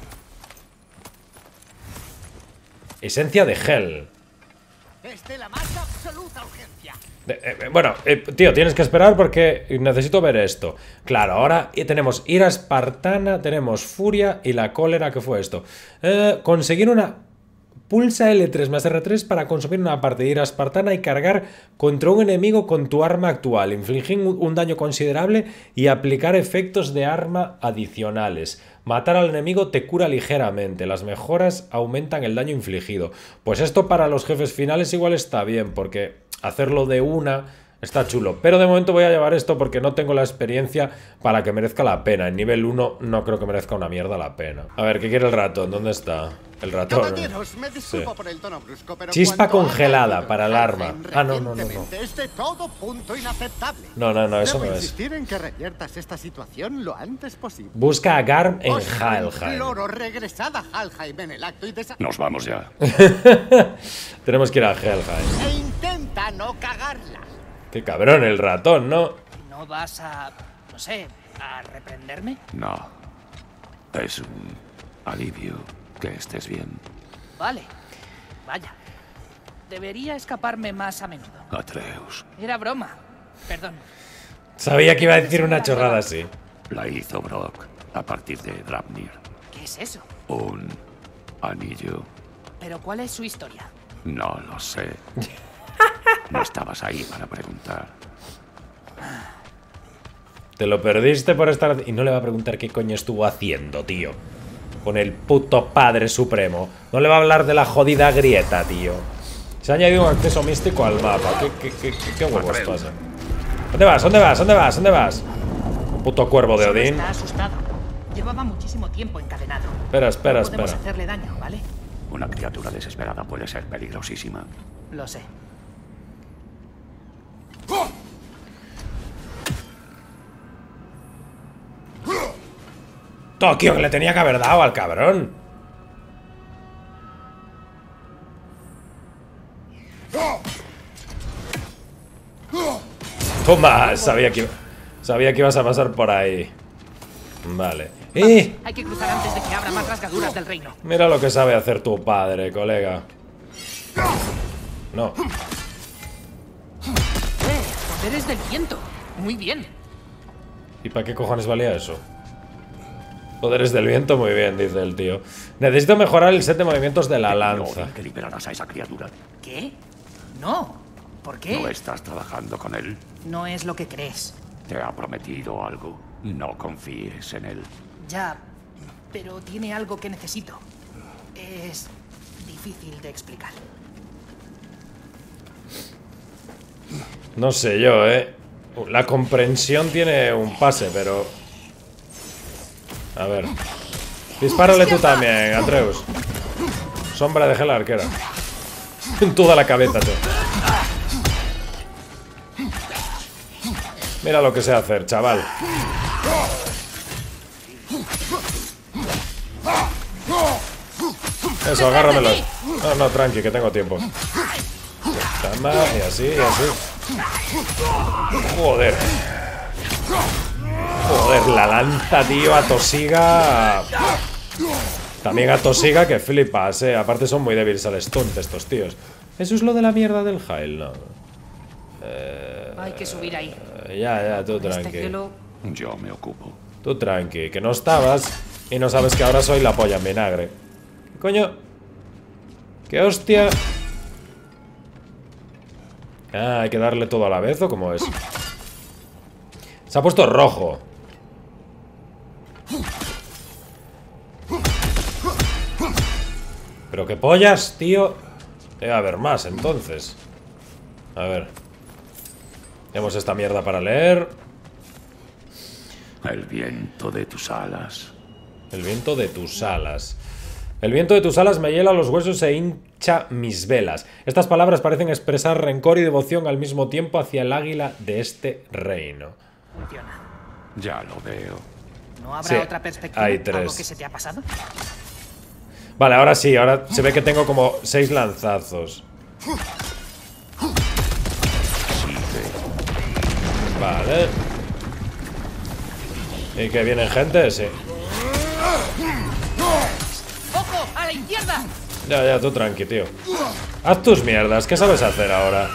Esencia de Hel. Es de la más absoluta urgencia. Bueno, tío, tienes que esperar porque necesito ver esto. Claro, ahora tenemos ira espartana, tenemos furia y la cólera, ¿qué fue esto? Conseguir una... Pulsa L3 más R3 para consumir una parte de ira espartana y cargar contra un enemigo con tu arma actual, infligir un daño considerable y aplicar efectos de arma adicionales. Matar al enemigo te cura ligeramente, las mejoras aumentan el daño infligido. Pues esto para los jefes finales igual está bien, porque hacerlo de una está chulo. Pero de momento voy a llevar esto porque no tengo la experiencia para que merezca la pena. En nivel 1 no creo que merezca una mierda la pena. A ver, ¿qué quiere el ratón? ¿Dónde está? El ratón. Caballeros, me disculpo por el tono brusco, pero Chispa cuando congelada haya para el arma. Ah, no, no, no, no. recientemente, es de todo punto inaceptable. No, no, no, eso Debo no es. insistir en que reviertas esta situación lo antes posible. Busca a Garm en Os Helheim. imploro, regresad a Helheim en el acto y Nos vamos ya. Tenemos que ir a Helheim. e intenta no cagarla. Qué cabrón el ratón, ¿no? ¿No vas a... no sé, a reprenderme? No. Es un alivio que estés bien. Vale. Vaya. Debería escaparme más a menudo. Atreus. Era broma. Perdón. Sabía que iba a decir una chorrada así. La hizo Brock a partir de Draupnir. ¿Qué es eso? Un anillo. ¿Pero cuál es su historia? No lo sé. No estabas ahí para preguntar. Te lo perdiste por estar... Y no le va a preguntar qué coño estuvo haciendo, tío. Con el puto Padre Supremo. No le va a hablar de la jodida grieta, tío. Se ha añadido un acceso místico al mapa. ¿Qué huevos pasa? ¿Dónde vas? ¿Dónde vas? ¿Dónde vas? ¿Dónde vas? Puto cuervo de Solo Odín. está asustado. Llevaba muchísimo tiempo encadenado. Espera, espera, No podemos espera. hacerle daño, ¿vale? Una criatura desesperada puede ser peligrosísima. Lo sé. Tokio, que le tenía que haber dado al cabrón. Toma, sabía que ibas a pasar por ahí. Vale. Hay que cruzar antes de que abra más rasgaduras del reino. Mira lo que sabe hacer tu padre, colega. No. Poderes del viento. Muy bien. ¿Y para qué cojones valía eso? Poderes del viento, muy bien, dice el tío. Necesito mejorar el set de movimientos de la lanza. Que liberarás a esa criatura. ¿Qué? No. ¿Por qué? ¿No estás trabajando con él? No es lo que crees. Te ha prometido algo. No confíes en él. Ya, pero tiene algo que necesito. Es difícil de explicar. No sé yo, La comprensión tiene un pase, pero... A ver. Dispárale tú también, Atreus. Sombra de gel arquera. En toda la cabeza, tú. Mira lo que sé hacer, chaval. Eso, agárramelo. No, no, tranqui, que tengo tiempo. Tama, y así, y así. Joder. Joder, la lanza, tío, a Tosiga. También a Tosiga que flipas, Aparte son muy débiles al stunt estos tíos. Eso es lo de la mierda del Hail, ¿no? Hay que subir ahí. Ya, tú tranqui. Yo me ocupo. Tú tranqui, que no estabas y no sabes que ahora soy la polla en vinagre. ¿Qué coño? ¿Qué hostia? Ah, hay que darle todo a la vez, ¿o cómo es? Se ha puesto rojo. Pero qué pollas, tío. Debe haber más, entonces. A ver. Tenemos esta mierda para leer. El viento de tus alas. El viento de tus alas. El viento de tus alas me hiela los huesos e hincha mis velas. Estas palabras parecen expresar rencor y devoción al mismo tiempo hacia el águila de este reino. Funciona. Ya lo veo. ¿No habrá otra perspectiva? Hay 3. ¿Algo que se te ha pasado? Vale, ahora sí, ahora se ve que tengo como 6 lanzazos. Vale. ¿Y que vienen gente? Sí. ¡Ojo! ¡A la izquierda! Ya, tú tranqui, tío. Haz tus mierdas, ¿qué sabes hacer ahora?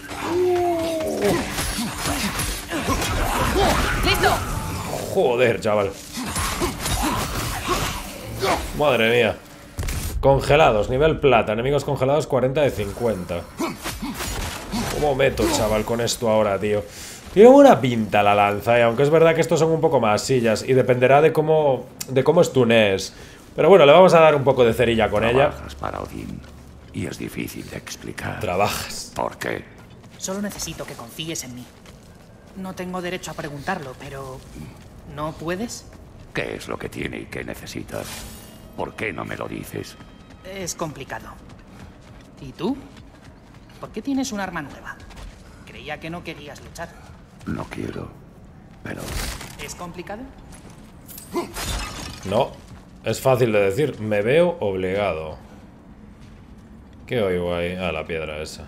¡Listo! Joder, chaval. Madre mía. Congelados, nivel plata. Enemigos congelados 40 de 50. ¿Cómo meto, chaval, con esto ahora, tío? Tiene buena pinta la lanza, aunque es verdad que estos son un poco más sillas y dependerá de cómo stunees. Pero bueno, le vamos a dar un poco de cerilla con ella. Trabajas para Odín y es difícil de explicar. Trabajas. ¿Por qué? Solo necesito que confíes en mí. No tengo derecho a preguntarlo, pero... ¿no puedes? ¿Qué es lo que tiene y qué necesitas? ¿Por qué no me lo dices? Es complicado. ¿Y tú? ¿Por qué tienes un arma nueva? Creía que no querías luchar. No quiero, pero... ¿Es complicado? No, es fácil de decir. Me veo obligado. ¿Qué oigo ahí? Ah, la piedra esa.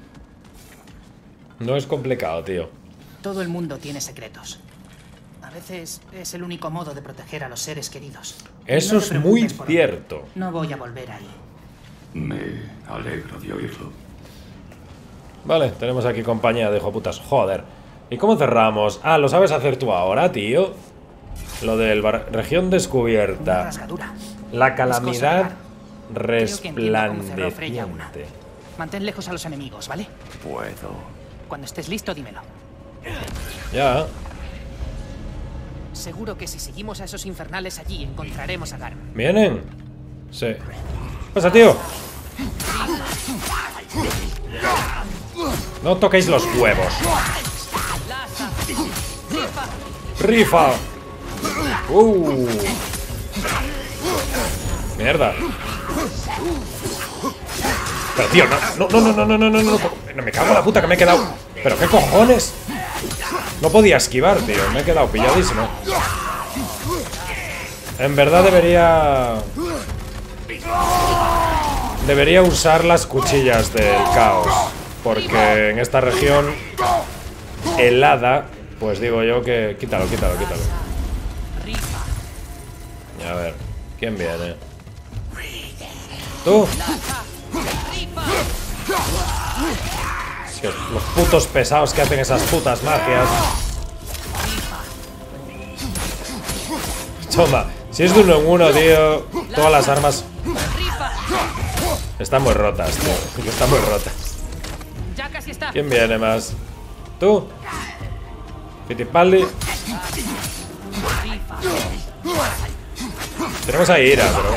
No es complicado, tío. Todo el mundo tiene secretos. A veces es el único modo de proteger a los seres queridos. Eso es muy cierto. No voy a volver ahí. Me alegro de oírlo. Vale, tenemos aquí compañía de hijoputas. Joder. ¿Y cómo cerramos? Ah, ¿lo sabes hacer tú ahora, tío? Lo del región descubierta. La calamidad resplandeciente. Mantén lejos a los enemigos, ¿vale? Puedo. Cuando estés listo, dímelo. Ya. Seguro que si seguimos a esos infernales allí, encontraremos a Garm. ¿Vienen? Sí. ¿Qué pasa, tío? No toquéis los huevos. ¡Rifa! Mierda. Pero tío, no me cago en la puta que me he quedado. ¿Pero qué cojones? No podía esquivar, tío. Me he quedado pilladísimo. En verdad debería usar las cuchillas del caos, porque en esta región helada, pues digo yo que... Quítalo. A ver, ¿quién viene? ¿Tú? Es que los putos pesados que hacen esas putas magias. Toma, si es de uno en uno, tío, todas las armas están muy rotas, tío. Están muy rotas. ¿Quién viene más? ¿Tú? Fittipaldi. Tenemos a Ira, pero...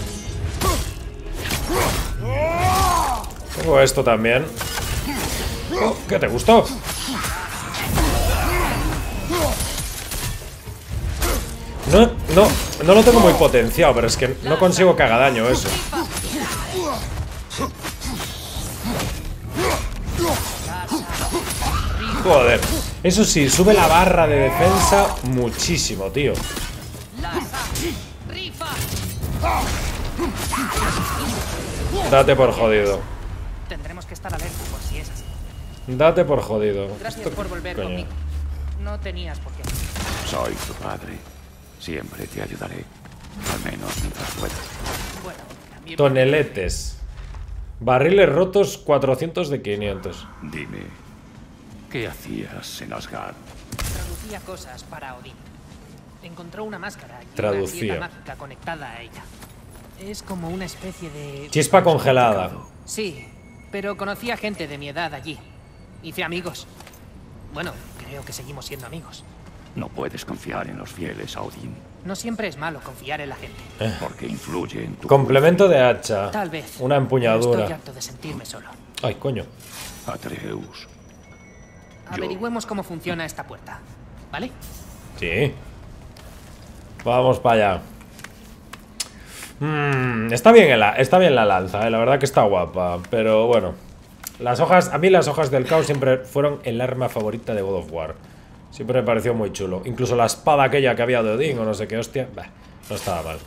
Tengo esto también. Oh, ¿qué te gustó? No lo tengo muy potenciado, pero es que no consigo que haga daño eso. Joder, eso sí, sube la barra de defensa muchísimo, tío. Date por jodido. Tendremos que estar alerta por si es así. Date por jodido. Gracias por volver conmigo. No tenías por qué. Soy tu padre. Siempre te ayudaré. Al menos mientras pueda. Bueno, también... Toneletes. Barriles rotos, 400 de 500. Dime, ¿qué hacías en Asgard? Traducía cosas para Odín. Encontró una máscara y Traducía. una mágica conectada a ella. Es como una especie de... Chispa congelada. Sí, pero conocí a gente de mi edad allí. Hice amigos. Bueno, creo que seguimos siendo amigos. No puedes confiar en los fieles a Odín. No siempre es malo confiar en la gente. Porque influye en tu... Complemento de hacha. Tal vez. Una empuñadura. Estoy harto de sentirme solo. Ay, coño. Atreus. Averigüemos cómo funciona esta puerta, ¿vale? Sí. Vamos para allá. Está bien la lanza, la verdad que está guapa. Pero bueno. A mí las hojas del caos siempre fueron el arma favorita de God of War. Siempre me pareció muy chulo. Incluso la espada aquella que había de Odín o no sé qué hostia. Bah, no estaba mal.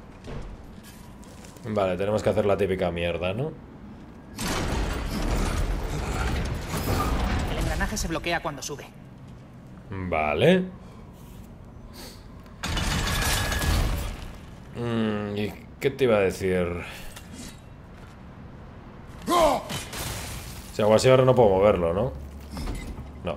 Vale, tenemos que hacer la típica mierda, ¿no? El engranaje se bloquea cuando sube. Vale. ¿Y qué te iba a decir? Si hago así ahora no puedo moverlo, ¿no? No.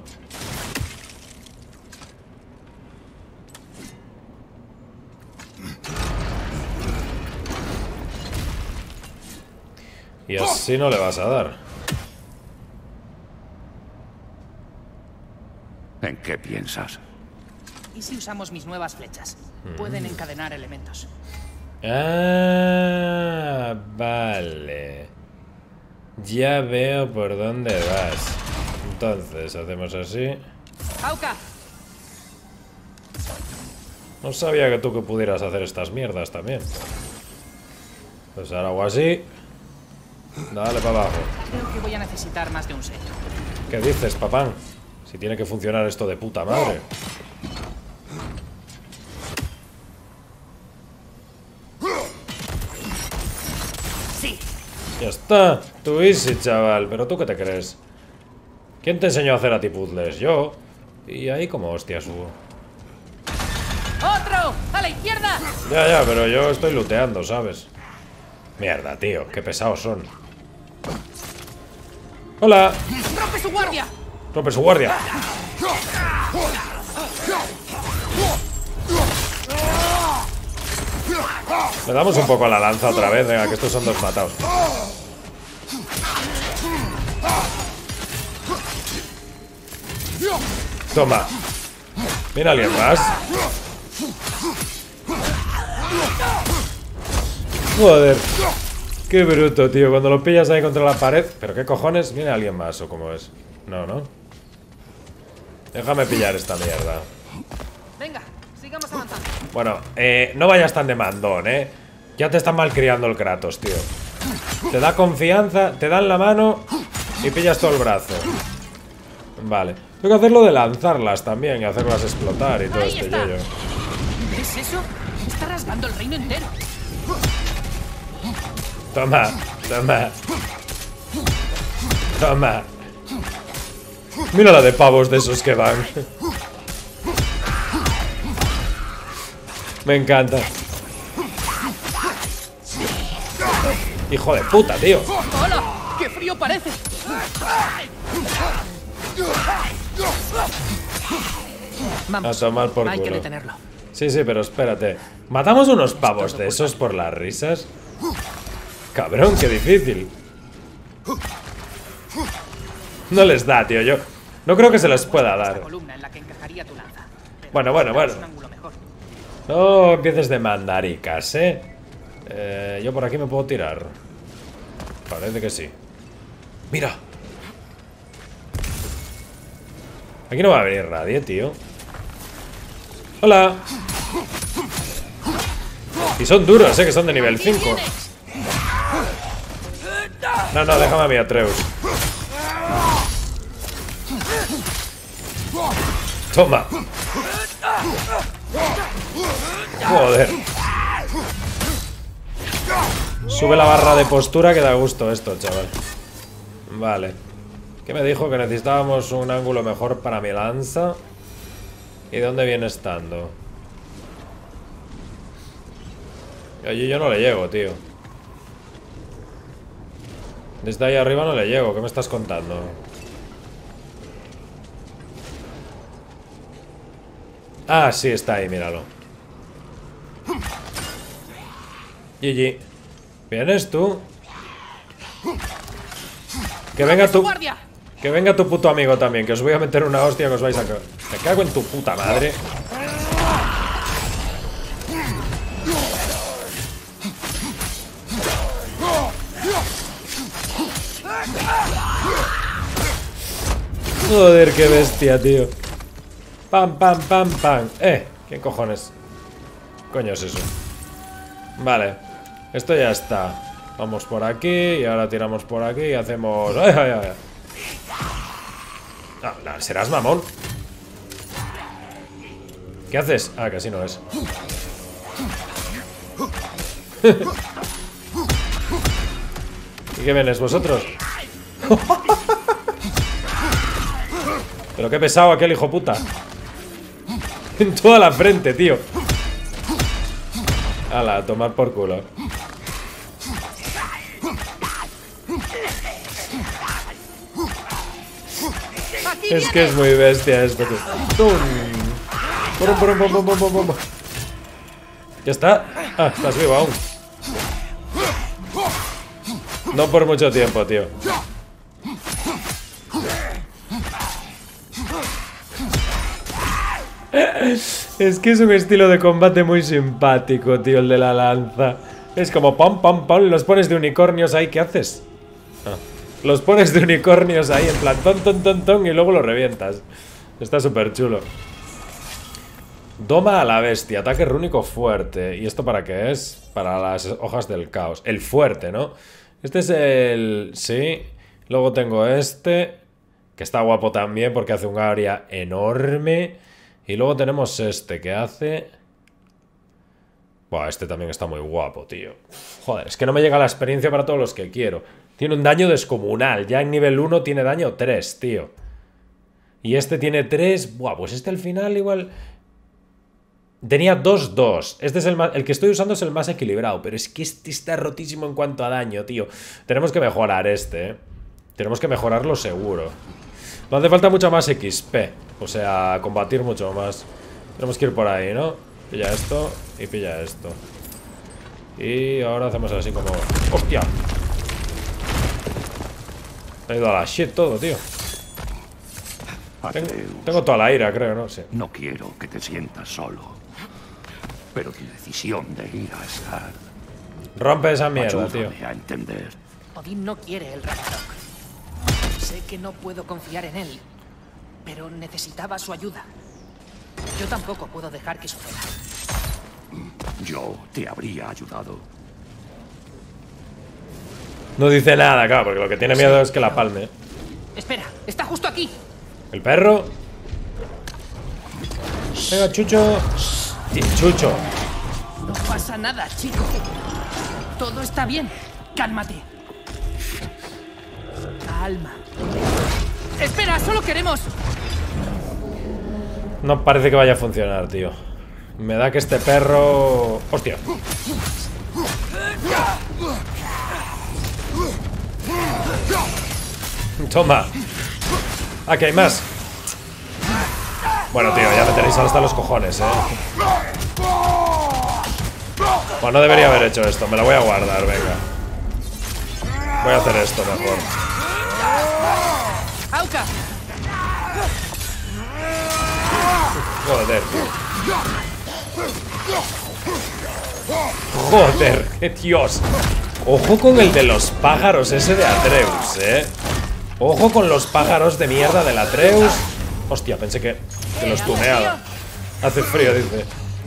Y así no le vas a dar. ¿En qué piensas? ¿Y si usamos mis nuevas flechas? Pueden encadenar elementos. Ah, vale. Ya veo por dónde vas. Entonces, hacemos así. ¡Auca! No sabía que tú que pudieras hacer estas mierdas también. Pues ahora hago así. Dale para abajo. Creo que voy a necesitar más de un set. ¿Qué dices, papán? Si tiene que funcionar esto de puta madre. Sí. Ya está. Tú easy, chaval. ¿Pero tú qué te crees? ¿Quién te enseñó a hacer a ti puzzles? Yo. Y ahí como hostia subo. ¡Otro! ¡A la izquierda! Ya, pero yo estoy looteando, ¿sabes? Mierda, tío. Qué pesados son. ¡Hola! ¡Rompe su guardia! ¡Rompe su guardia! Le damos un poco a la lanza otra vez, venga, que estos son dos matados. Toma. Mira alguien más. Joder. Qué bruto, tío. Cuando lo pillas ahí contra la pared. ¿Pero qué cojones? ¿Viene alguien más o cómo es? No, ¿no? Déjame pillar esta mierda. Venga, sigamos avanzando. Bueno, no vayas tan de mandón, ¿eh? Ya te están malcriando el Kratos, tío. Te da confianza, te dan la mano y pillas todo el brazo. Vale. Tengo que hacerlo de lanzarlas también y hacerlas explotar y todo este yello. ¿Ves eso? Está rasgando el reino entero. Toma, toma. Toma. Mira la de pavos de esos que van. Me encanta. Hijo de puta, tío. ¡Hola! ¡Qué frío parece! Vamos, a tomar por hay culo. que detenerlo. Sí, pero espérate. ¿Matamos unos pavos de esos por las risas? Cabrón, qué difícil. No les da, tío. Yo no creo que se les pueda dar. Bueno. No empieces de mandaricas, yo por aquí me puedo tirar. Parece que sí. Mira. Aquí no va a venir nadie, tío. Hola. Y son duros, que son de nivel 5. No, no, déjame a mí, Atreus. Toma. Joder. Sube la barra de postura que da gusto esto, chaval. Vale. ¿Qué me dijo? Que necesitábamos un ángulo mejor para mi lanza. ¿Y dónde viene estando? Oye, yo no le llego, tío. Desde ahí arriba no le llego. ¿Qué me estás contando? Ah, sí, está ahí, míralo. GG. ¿Vienes tú? Que venga tú. Que venga tu puto amigo también, que os voy a meter una hostia que os vais a cagar. Me cago en tu puta madre. Joder, qué bestia, tío. Pam, pam, pam, pam. ¿Quién cojones? Coño es eso. Vale. Esto ya está. Vamos por aquí y ahora tiramos por aquí y hacemos... ¡Ay, ay, ay! No, serás mamón. ¿Qué haces? Ah, que así no es. ¿Y qué vienes vosotros? Pero qué pesado aquel hijo puta. En toda la frente, tío. Hala, a tomar por culo. Es que es muy bestia esto, tío. ¡Tum! ¿Ya está? Ah, estás vivo aún. No por mucho tiempo, tío. Es que es un estilo de combate muy simpático, tío, el de la lanza. Es como pam, pam, pam, los pones de unicornios ahí, ¿qué haces? Ah, los pones de unicornios ahí, en plan ton, ton, ton, ton, y luego los revientas. Está súper chulo. Doma a la bestia, ataque rúnico fuerte. ¿Y esto para qué es? Para las hojas del caos. El fuerte, ¿no? Este es el... sí. Luego tengo este, que está guapo también porque hace un área enorme. Y luego tenemos este, que hace... Buah, este también está muy guapo, tío. Joder, es que no me llega la experiencia para todos los que quiero. Tiene un daño descomunal. Ya en nivel 1 tiene daño 3, tío. Y este tiene 3. Buah, pues este al final igual... Tenía 2-2. Este es el que estoy usando es el más equilibrado. Pero es que este está rotísimo en cuanto a daño, tío. Tenemos que mejorar este, ¿eh? Tenemos que mejorarlo seguro. No hace falta mucha más XP. O sea, combatir mucho más. Tenemos que ir por ahí, ¿no? Pilla esto y pilla esto. Y ahora hacemos así como... ¡Hostia! Ha ido a la shit todo, tío. Tengo toda la ira, creo, ¿no? Sí. No quiero que te sientas solo. Pero tu decisión de ir a Asgard... Rompe esa mierda, tío. a entender. Odín no quiere el Ragnarok. Sé que no puedo confiar en él, pero necesitaba su ayuda. Yo tampoco puedo dejar que suceda. Yo te habría ayudado. No dice nada, claro, porque lo que tiene miedo es que la palme. Espera, está justo aquí. ¿El perro? Venga, Chucho. Sí, Chucho. No pasa nada, chico. Todo está bien. Cálmate. Calma. Espera, solo queremos... No parece que vaya a funcionar, tío. Me da que este perro... ¡Hostia! Toma. Aquí hay más. Bueno, tío, ya me tenéis hasta los cojones, Bueno, no debería haber hecho esto. Me lo voy a guardar, venga. Voy a hacer esto mejor. ¡Auca! Joder, tío. Joder, qué Dios. Ojo con el de los pájaros ese de Atreus, Ojo con los pájaros de mierda del Atreus. Hostia, pensé que lo stuneaba. Hace frío, dice.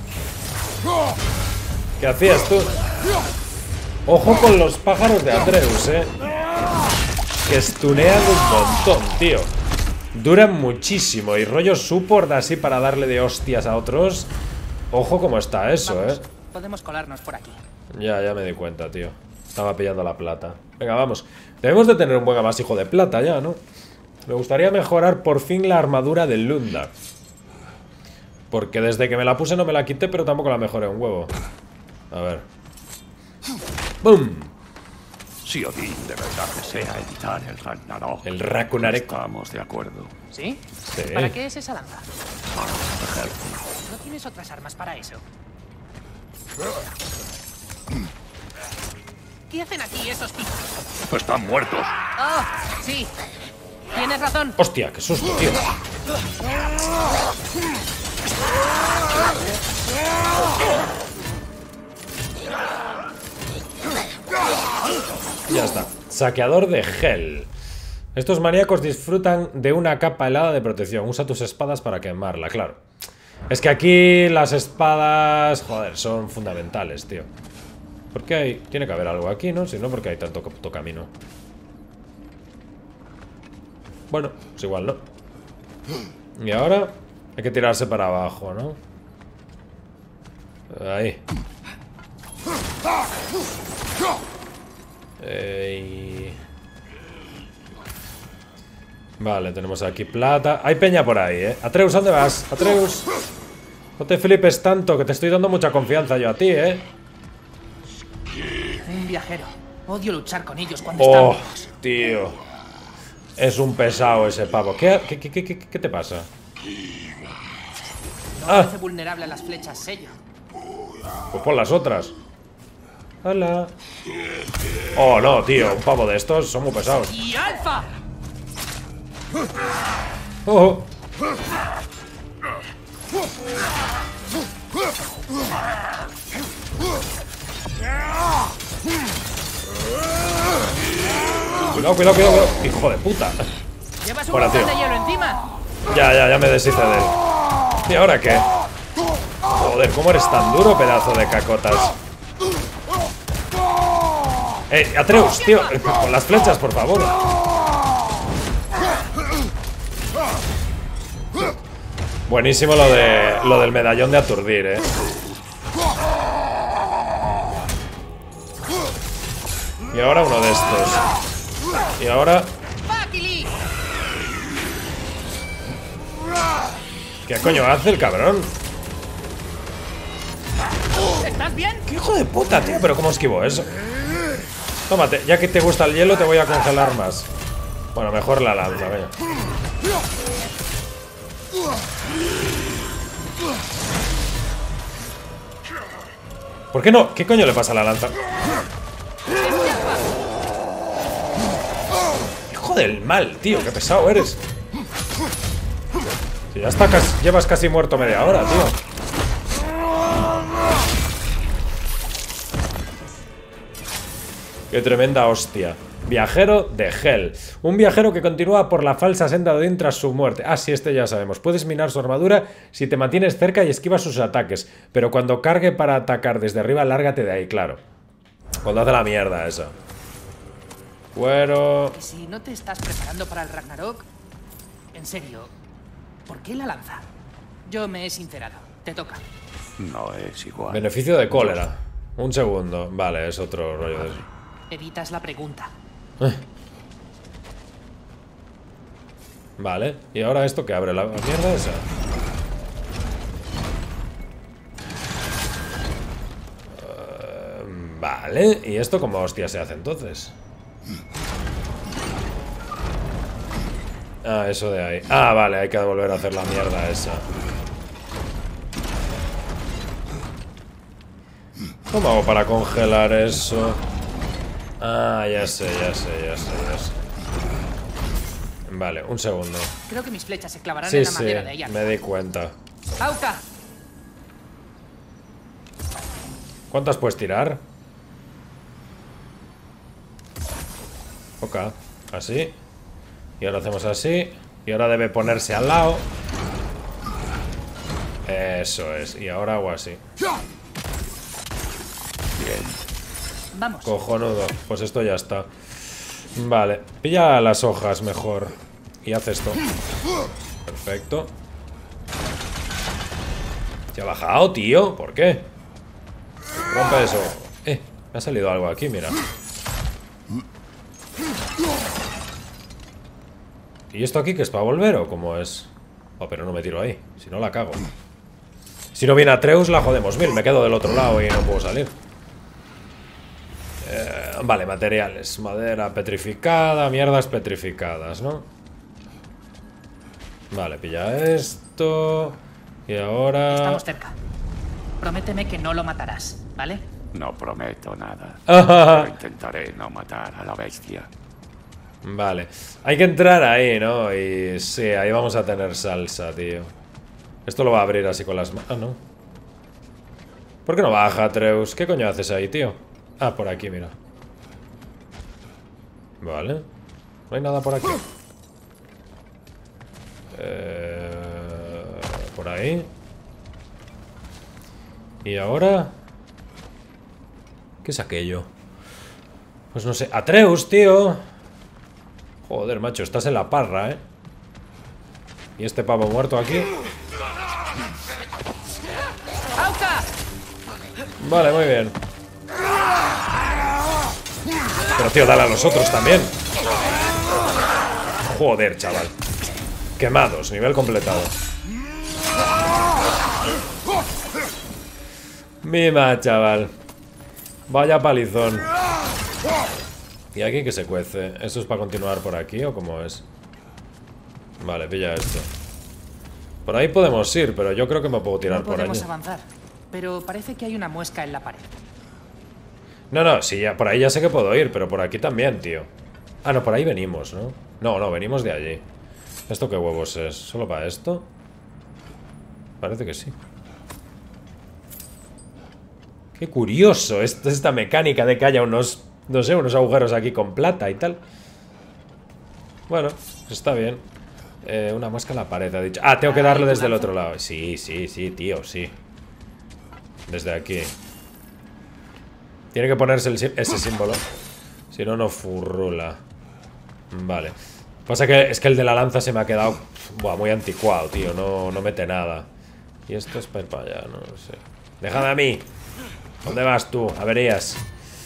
¿Qué hacías tú? Ojo con los pájaros de Atreus, que stunean un montón, tío. Duran muchísimo. Y rollo support así para darle de hostias a otros. Ojo cómo está eso, Vamos, podemos colarnos por aquí. Ya me di cuenta, tío. Estaba pillando la plata. Venga, vamos. Debemos de tener un buen amasijo de plata ya, ¿no? Me gustaría mejorar por fin la armadura del Lunda. Porque desde que me la puse no me la quité, pero tampoco la mejoré un huevo. A ver. ¡Bum! Si Odín de verdad desea evitar el Ragnarok, el Ragnarok, estamos de acuerdo. ¿Sí? Sí. ¿Para qué es esa lanza? Para protegerlo. ¿No tienes otras armas para eso? ¿Qué hacen aquí esos tipos? Están muertos. ¡Oh! Sí. Tienes razón. Hostia, qué susto, tío. Ya está. Saqueador de Hel. Estos maníacos disfrutan de una capa helada de protección. Usa tus espadas para quemarla, claro. Es que aquí las espadas, joder, son fundamentales, tío. ¿Por qué hay? Tiene que haber algo aquí, ¿no? Si no, ¿por qué hay tanto camino? Bueno, pues igual no. Y ahora hay que tirarse para abajo, ¿no? Ahí. Vale, tenemos aquí plata. Hay peña por ahí, Atreus, ¿dónde vas? Atreus, no te flipes tanto, que te estoy dando mucha confianza yo a ti, Un viajero. Odio luchar con ellos cuando están vivos. Tío. Es un pesado ese pavo. ¿Qué te pasa? No parece vulnerable a las flechas sello. Pues pon las otras. Hola. Oh, no, tío. Un pavo de estos son muy pesados. ¡Y alfa! Oh. Cuidado. Hijo de puta. ¿Llevas un montón de hielo encima? Ya me deshice de él. ¿Y ahora qué? Joder, ¿cómo eres tan duro, pedazo de cacotas? Atreus, tío, con las flechas, por favor. Buenísimo lo del medallón de aturdir, Y ahora uno de estos. Y ahora... ¿Qué coño hace el cabrón? ¿Estás bien? ¡Qué hijo de puta, tío! ¿Pero cómo esquivo eso? Tómate, ya que te gusta el hielo, te voy a congelar más. Bueno, mejor la lanza, venga. ¿Por qué no? ¿Qué coño le pasa a la lanza? Hijo del mal, tío, qué pesado eres. Si ya está llevas casi muerto media hora, tío. Qué tremenda hostia. Viajero de Hel. Un viajero que continúa por la falsa senda de Odín tras su muerte. Ah, sí, este ya sabemos. Puedes minar su armadura si te mantienes cerca y esquivas sus ataques. Pero cuando cargue para atacar desde arriba, lárgate de ahí, claro. Cuando hace la mierda esa. Cuero. ¿Y si no te estás preparando para el Ragnarok? En serio, ¿por qué la lanza? Yo me he sincerado. Te toca. No es igual. Beneficio de cólera. Un segundo. Vale, es otro rollo de eso. Evitas la pregunta. Vale, y ahora esto que abre la mierda esa. Vale, ¿y esto cómo hostia se hace entonces? Ah, eso de ahí. Ah, vale, hay que volver a hacer la mierda esa. ¿Cómo hago para congelar eso? Ah, ya sé. Vale, un segundo. Creo que mis flechas se clavarán en la madera de ella. Me di cuenta. ¡Auca! ¿Cuántas puedes tirar? Ok, así. Y ahora hacemos así. Y ahora debe ponerse al lado. Eso es. Y ahora hago así. Bien. Vamos. Cojonudo. Pues esto ya está. Vale. Pilla las hojas mejor. Y haz esto. Perfecto. ¿Se ha bajado, tío? ¿Por qué? Rompe eso. Me ha salido algo aquí, mira. ¿Y esto aquí que es para volver o cómo es? Oh, pero no me tiro ahí. Si no la cago. Si no viene Atreus la jodemos mil. Me quedo del otro lado y no puedo salir. Vale, materiales. Madera petrificada. Mierdas petrificadas, ¿no? Vale, pilla esto. Y ahora... Estamos cerca. Prométeme que no lo matarás, ¿vale? No prometo nada. Pero intentaré no matar a la bestia. Vale. Hay que entrar ahí, ¿no? Y sí, ahí vamos a tener salsa, tío. Esto lo va a abrir así con las manos. Ah, no. ¿Por qué no baja, Atreus? ¿Qué coño haces ahí, tío? Ah, por aquí, mira. Vale. No hay nada por aquí. Por ahí. ¿Y ahora? ¿Qué es aquello? Pues no sé. ¡Atreus, tío! Joder, macho, estás en la parra, ¿eh? Y este pavo muerto aquí. Vale, muy bien. Pero, tío, dale a los otros también. Joder, chaval. Quemados, nivel completado. Mima, chaval. Vaya palizón. ¿Y aquí que se cuece? ¿Esto es para continuar por aquí o cómo es? Vale, pilla esto. Por ahí podemos ir, pero yo creo que me puedo tirar por ahí. No podemos avanzar, pero parece que hay una muesca en la pared. No, sí, ya, por ahí ya sé que puedo ir, pero por aquí también, tío. Ah, no, por ahí venimos, ¿no? No, venimos de allí. ¿Esto qué huevos es? ¿Solo para esto? Parece que sí. Qué curioso esta mecánica de que haya unos... No sé, unos agujeros aquí con plata y tal. Bueno, está bien. Una muesca en la pared, ha dicho. Ah, tengo que darle desde el otro lado. Sí, tío, sí. Desde aquí. Tiene que ponerse ese símbolo. Si no, no furrula. Vale. Pasa que es que el de la lanza se me ha quedado muy anticuado, tío. No mete nada. Y esto es para ir para allá, no sé. Déjame a mí. ¿Dónde vas tú? Averías.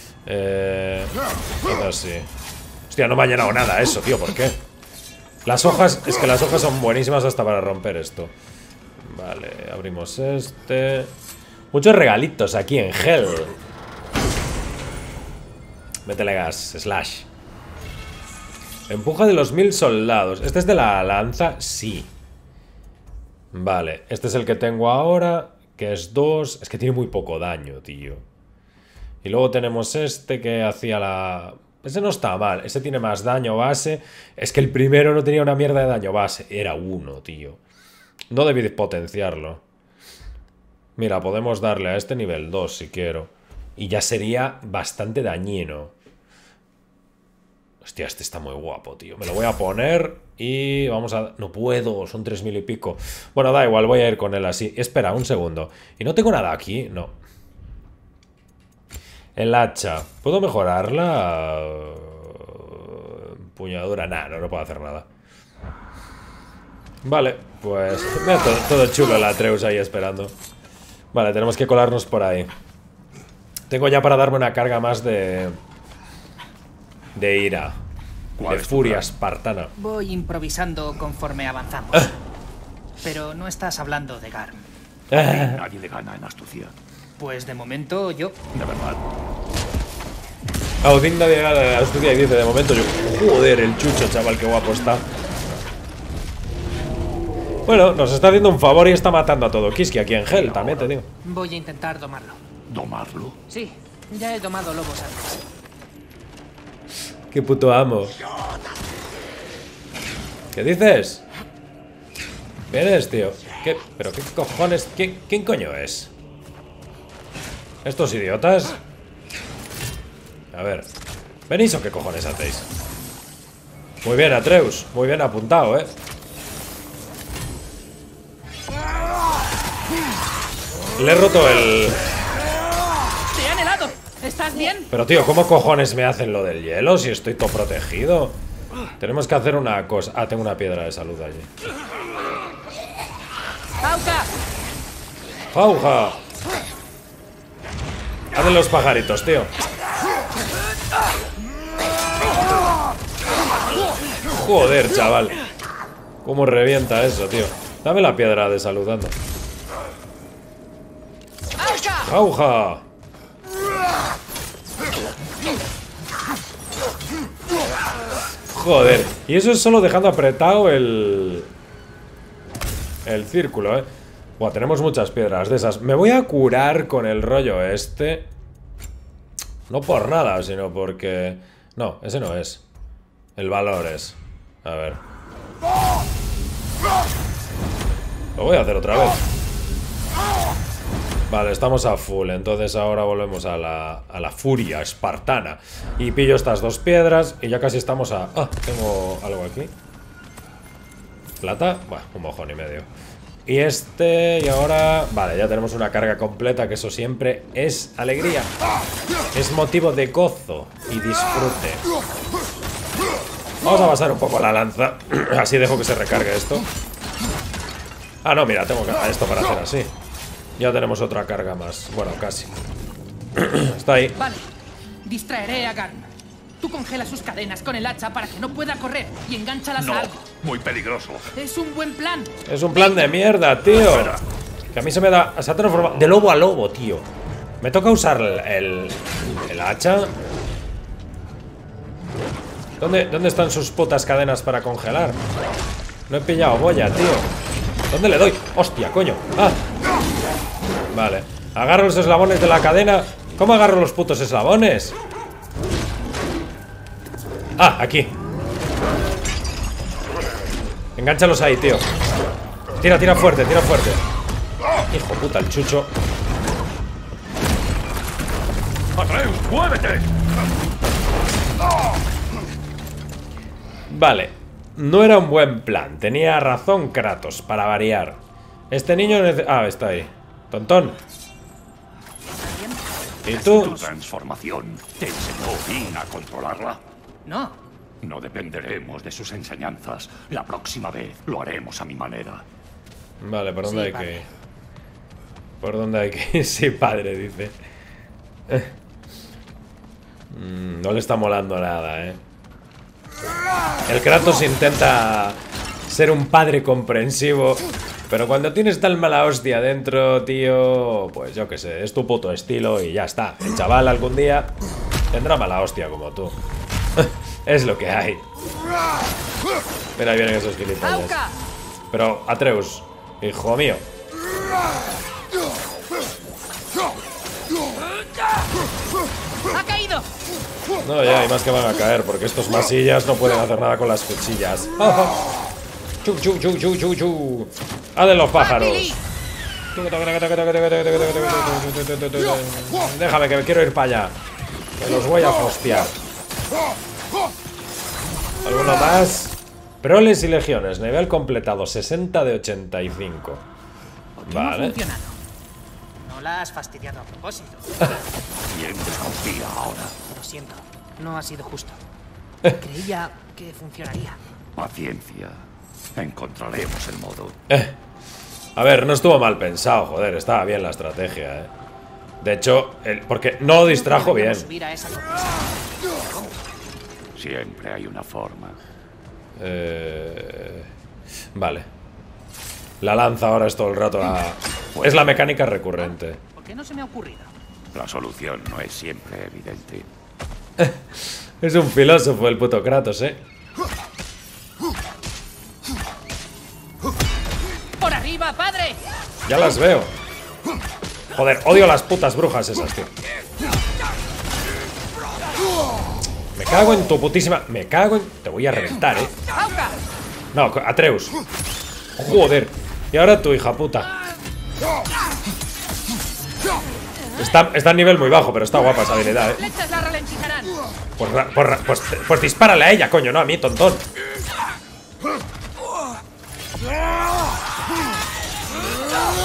Así. Hostia, no me ha llenado nada eso, tío. ¿Por qué? Las hojas, es que las hojas son buenísimas hasta para romper esto. Vale, abrimos este. Muchos regalitos aquí en Hell. Métele gas, slash. Empuja de los 1000 soldados. ¿Este es de la lanza? Sí. Vale, este es el que tengo ahora, que es 2. Es que tiene muy poco daño, tío. Y luego tenemos este que hacía la... Ese no está mal, ese tiene más daño base. Es que el primero no tenía una mierda de daño base. Era 1, tío. No debí potenciarlo. Mira, podemos darle a este nivel 2 si quiero. Y ya sería bastante dañino. Hostia, este está muy guapo, tío. Me lo voy a poner y vamos a... No puedo, son 3000 y pico. Bueno, da igual, voy a ir con él así. Espera, un segundo. ¿Y no tengo nada aquí? No. El hacha. ¿Puedo mejorarla? Empuñadura. Nah, no puedo hacer nada. Vale, pues... Mira, todo chulo el Atreus ahí esperando. Vale, tenemos que colarnos por ahí. Tengo ya para darme una carga más de ira. De furia espartana. Voy improvisando conforme avanzamos. Pero no estás hablando de Garm. Nadie le gana en astucia. Pues de momento yo. De verdad. Odín nadie gana en astucia y dice, de momento yo. Joder, el chucho, chaval, qué guapo está. Bueno, nos está haciendo un favor y está matando a todo Kiski aquí en Hell, también te digo. Voy a intentar domarlo. ¿Domarlo? Sí, ya he domado lobos antes. Qué puto amo. ¿Qué dices? ¿Vienes, tío? ¿Qué? ¿Pero qué cojones? ¿Quién coño es? ¿Estos idiotas? A ver. ¿Venís o qué cojones hacéis? Muy bien, Atreus. Muy bien apuntado, Le he roto el... ¡Te han helado! ¿Estás bien? Pero tío, ¿cómo cojones me hacen lo del hielo si estoy todo protegido? Tenemos que hacer una cosa. Ah, tengo una piedra de salud allí. ¡Auca! ¡Auja! Hacen los pajaritos, tío. Joder, chaval. Cómo revienta eso, tío. Dame la piedra de salud, anda. ¡Auja! Joder. Y eso es solo dejando apretado el círculo, ¿eh? Buah, tenemos muchas piedras de esas. Me voy a curar con el rollo este. No por nada, sino porque... No, ese no es. El valor es. A ver. Lo voy a hacer otra vez. Vale, estamos a full. Entonces ahora volvemos a la furia espartana. Y pillo estas dos piedras. Y ya casi estamos a... Ah, tengo algo aquí. Plata. Bueno, un mojón y medio. Y y ahora... Vale, ya tenemos una carga completa, que eso siempre es alegría. Es motivo de gozo y disfrute. Vamos a pasar un poco la lanza. Así dejo que se recargue esto. Ah, no, mira, tengo esto para hacer así. Ya tenemos otra carga más. Bueno, casi. Está ahí. Vale, distraeré a Garn. Tú congela sus cadenas con el hacha para que no pueda correr y engánchalas a algo. Muy peligroso. Es un buen plan. Es un plan de mierda, tío. Que a mí se me da... Se ha transformado de lobo a lobo, tío. Me toca usar el hacha. ¿Dónde están sus putas cadenas para congelar? No he pillado boya, tío. ¿Dónde le doy? ¡Hostia, coño! ¡Ah! Vale. Agarro los eslabones de la cadena. ¿Cómo agarro los putos eslabones? Ah, aquí. Engánchalos ahí, tío. Tira fuerte, tira fuerte. Hijo puta, el chucho. ¡Atreus, muévete! Vale. No era un buen plan. Tenía razón Kratos, para variar. Este niño... Ah, está ahí. Tontón. ¿Y tú? ¿Tu transformación te enseñó bien a controlarla? No. No dependeremos de sus enseñanzas. La próxima vez lo haremos a mi manera. Vale, ¿por dónde hay que ir? ¿Por dónde hay que ir? Sí, padre, dice. No le está molando nada, ¿eh? El Kratos intenta ser un padre comprensivo, pero cuando tienes tal mala hostia dentro, tío, pues yo qué sé, es tu puto estilo y ya está. El chaval algún día tendrá mala hostia como tú. Es lo que hay. Mira, ahí vienen esos gilipollas. Pero, Atreus, hijo mío. ¡Ha caído! No, ya, hay más que van a caer, porque estos masillas no pueden hacer nada con las cuchillas. Chu, chu, chu, chu, chu, chu. ¡Ah, de los pájaros! Déjame, que me quiero ir para allá. Que los voy a hostiar. ¿Alguno más? Proles y legiones, nivel completado, 60 de 85. Vale. No la has fastidiado a propósito. ¿Quién desconfía ahora? Lo siento, no ha sido justo. Creía que funcionaría. Paciencia. Encontraremos el modo. A ver, no estuvo mal pensado, joder, estaba bien la estrategia, De hecho, porque no distrajo bien. Siempre hay una forma. Vale. La lanza ahora es todo el rato es la mecánica recurrente. ¿Por qué no se me ha ocurrido? La solución no es siempre evidente. Es un filósofo el puto Kratos, ¡Por arriba, padre! Ya las veo. Joder, odio las putas brujas esas, tío. Me cago en tu putísima... Me cago en... Te voy a reventar, No, Atreus. Joder. Y ahora tu hija puta. Está a nivel muy bajo, pero está guapa esa habilidad, Pues dispárale a ella, coño, no a mí, tontón.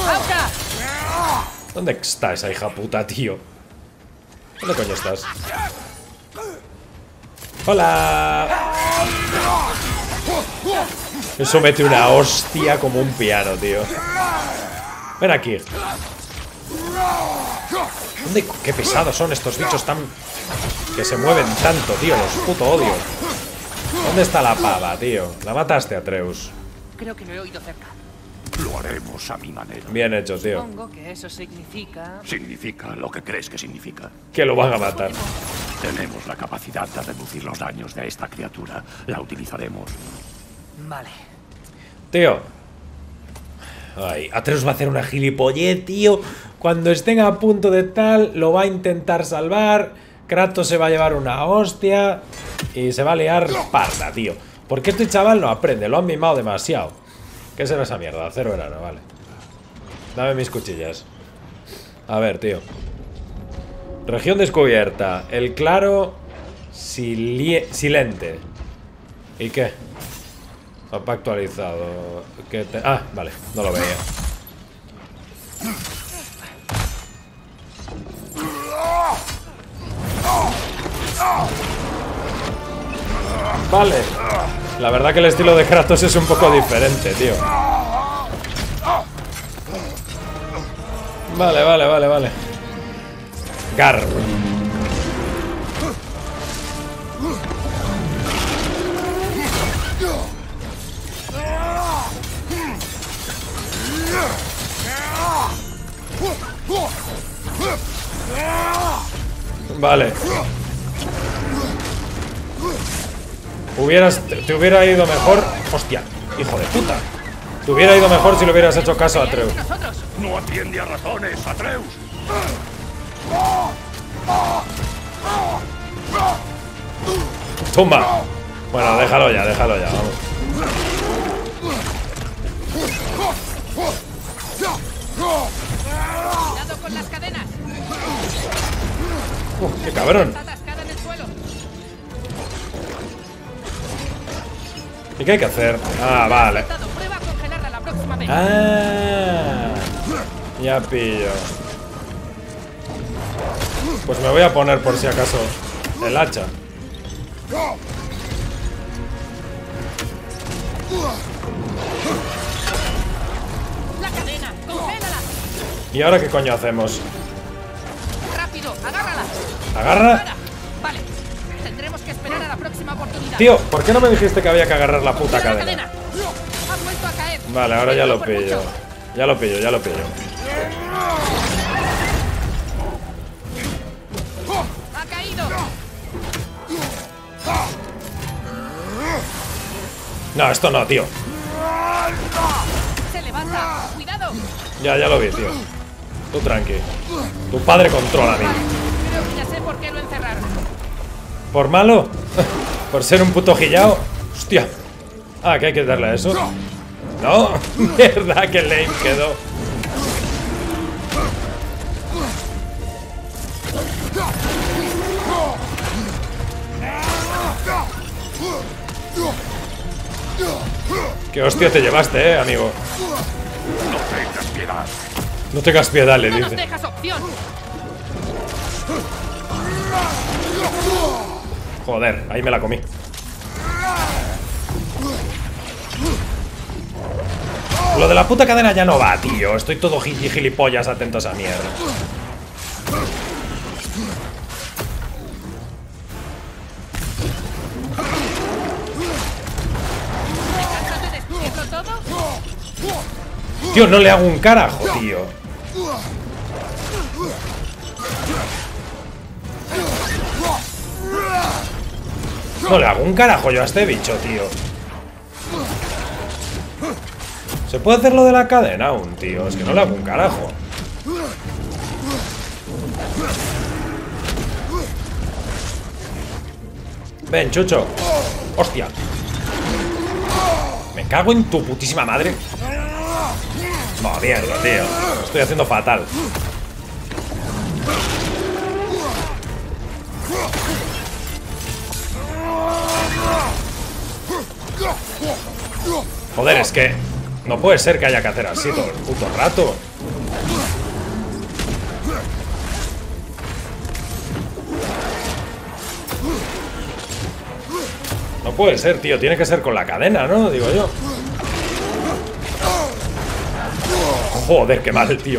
¿Dónde está esa hija puta, tío? ¿Dónde coño estás? ¡Hola! Eso mete una hostia como un piano, tío. Ven aquí. ¿Dónde? Qué pesados son estos bichos tan... que se mueven tanto, tío. Los puto odio. ¿Dónde está la pava, tío? La mataste, Atreus. Creo que lo he oído cerca. Lo haremos a mi manera. Bien hecho, tío. Supongo que eso significa... Significa lo que crees que significa. Que lo van a matar. Tenemos la capacidad de reducir los daños de esta criatura. La utilizaremos. Vale. Tío. Ay, Atreus va a hacer una gilipollez, tío. Cuando estén a punto de tal, lo va a intentar salvar. Kratos se va a llevar una hostia. Y se va a liar parda, tío. Porque este chaval no aprende, lo han mimado demasiado. ¿Qué será esa mierda? Acero enano, vale. Dame mis cuchillas. A ver, tío. Región descubierta. El claro silente. ¿Y qué? Mapa actualizado. ¿Qué te... Ah, vale, no lo veía. Vale. La verdad que el estilo de Kratos es un poco diferente, tío. Vale. Gar. Vale. Te hubiera ido mejor. Hostia, hijo de puta. Te hubiera ido mejor si le hubieras hecho caso a Atreus. No atiende a razones, Atreus. Tumba. Bueno, déjalo ya, vamos. Cuidado con las cadenas. ¡Qué cabrón! ¿Y qué hay que hacer? Ah, vale. Ah, ya pillo. Pues me voy a poner por si acaso el hacha. La cadena, congélala. ¿Y ahora qué coño hacemos? Rápido, agárrala. ¿Agarra? Vale, tendremos que esperar a la próxima oportunidad. Tío, ¿por qué no me dijiste que había que agarrar la puta cadena? Ha vuelto a caer. Vale, ahora ya lo pillo. Ya lo pillo. Ha caído. No, esto no, tío. Se levanta. Cuidado. Ya lo vi, tío. Tú tranqui. Tu padre controla a mí. Creo que ya sé por qué lo encerraron. ¿Por malo? ¿Por ser un puto gillao? Hostia. Ah, que hay que darle a eso. No, mierda, que lame quedó. Qué hostia te llevaste, amigo. No tengas piedad. No tengas piedad, le No nos dice. dejas opción. Joder, ahí me la comí. Lo de la puta cadena ya no va, tío. Estoy todo gilipollas atentos a mierda. Tío, no le hago un carajo, tío. No le hago un carajo yo a este bicho, tío. ¿Se puede hacer lo de la cadena aún, tío? Es que no le hago un carajo. Ven, chucho. Hostia. Me cago en tu putísima madre. Oh, mierda, tío. Estoy haciendo fatal. Joder, es que No puede ser que haya que hacer así todo el puto rato. No puede ser, tío. Tiene que ser con la cadena, ¿no? Digo yo. Joder, qué mal, tío.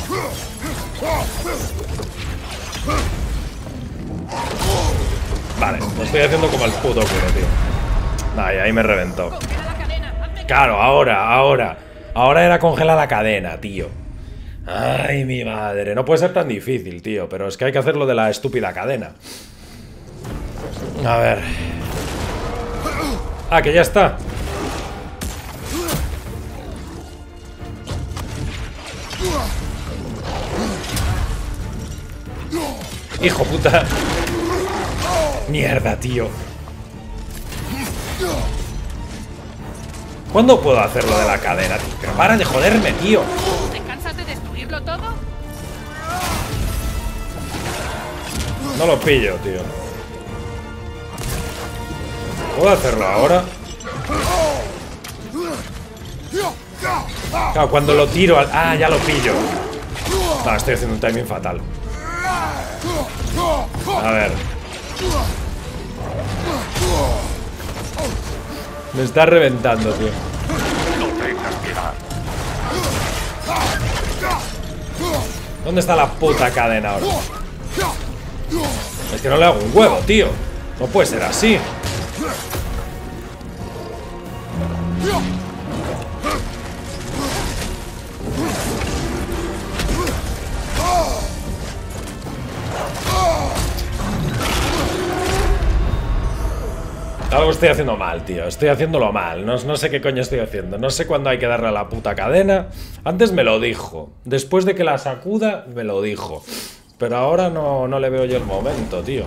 Vale, lo estoy haciendo como el puto culo, tío. Ay, ahí me reventó. Claro, ahora era congelar la cadena, tío. Ay, mi madre. No puede ser tan difícil, tío. Pero es que hay que hacerlo de la estúpida cadena. A ver. Ah, que ya está. Hijo puta. Mierda, tío. ¿Cuándo puedo hacer lo de la cadena, tío? Pero para de joderme, tío. ¿Te cansas de destruirlo todo? No lo pillo, tío. ¿Puedo hacerlo ahora? Claro, cuando lo tiro al... Ah, ya lo pillo. No, estoy haciendo un timing fatal. A ver. Me está reventando, tío. ¿Dónde está la puta cadena ahora? Es que no le hago un huevo, tío. No puede ser así. Algo estoy haciendo mal, tío. Estoy haciéndolo mal. No sé qué coño estoy haciendo. No sé cuándo hay que darle a la puta cadena. Antes me lo dijo. Después de que la sacuda, me lo dijo. Pero ahora no le veo yo el momento, tío.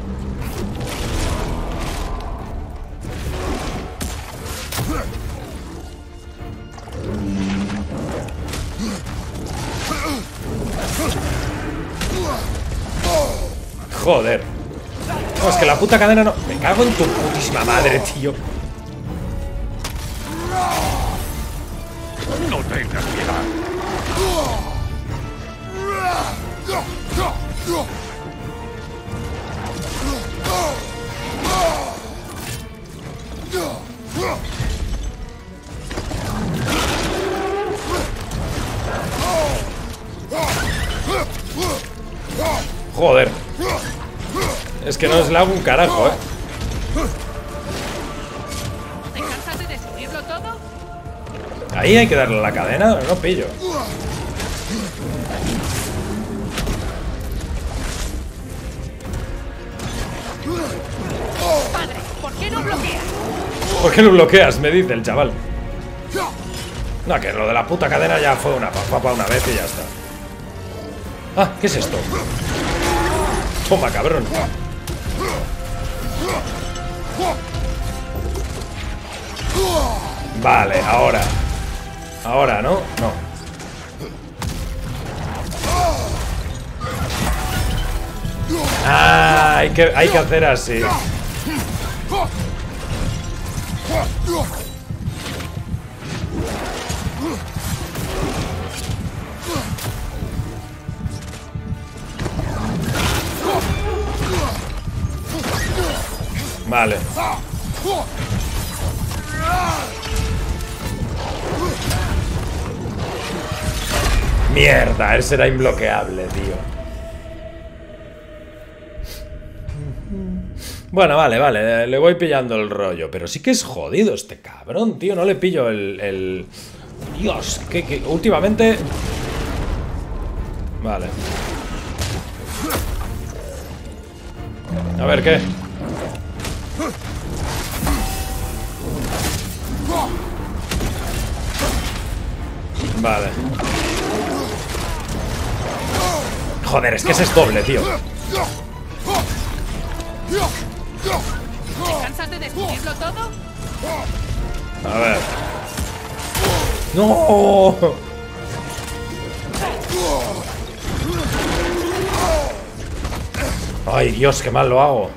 Joder. No, es que la puta cadena no... Me cago en tu putísima madre, tío. No tengas piedad. Joder. Es que no os la hago un carajo, ¿Te cansas de destruirlo todo? Ahí hay que darle a la cadena, no pillo. Padre, ¿por qué no bloqueas? ¿Por qué no bloqueas? Me dice el chaval. No, que lo de la puta cadena ya fue una papa una vez y ya está. Ah, ¿qué es esto? Toma, cabrón. Vale, ahora. Ahora, ¿no? No. Ah, hay que hacer así. Vale. Mierda, ese era imbloqueable, tío. Bueno, vale, le voy pillando el rollo. Pero sí que es jodido este cabrón, tío. No le pillo el... Dios, que últimamente... Vale. A ver, ¿qué? Vale. Joder, es que ese es doble, tío. ¿Te cansas de destruirlo todo? A ver. ¡No! Ay, Dios, qué mal lo hago.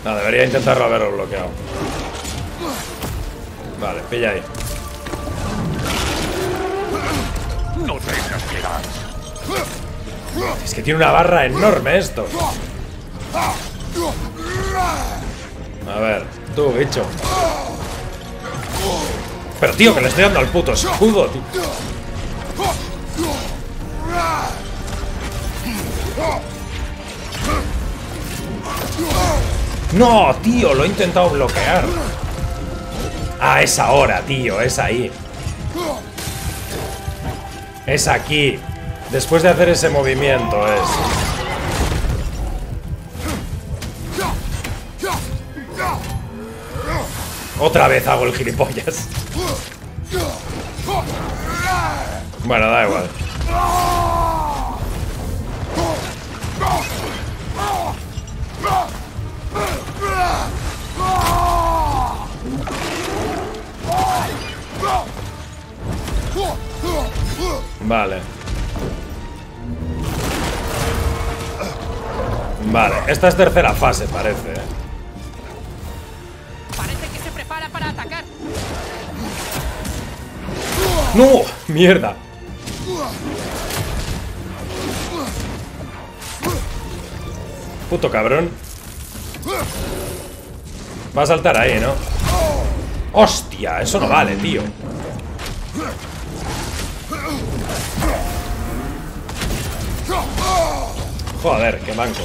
No, debería intentarlo haberlo bloqueado. Vale, pilla ahí. No tengas piedad. Es que tiene una barra enorme esto. A ver, tú, bicho. Pero tío, que le estoy dando al puto escudo, tío. No, tío, lo he intentado bloquear. Ah, es ahora, tío, es ahí. Es aquí. Después de hacer ese movimiento es. Otra vez hago el gilipollas. Bueno, da igual. Vale. Vale, esta es tercera fase, parece. Parece que se prepara para atacar. ¡No! ¡Mierda! Puto cabrón. Va a saltar ahí, ¿no? ¡Hostia! Eso no vale, tío. Joder, qué manco.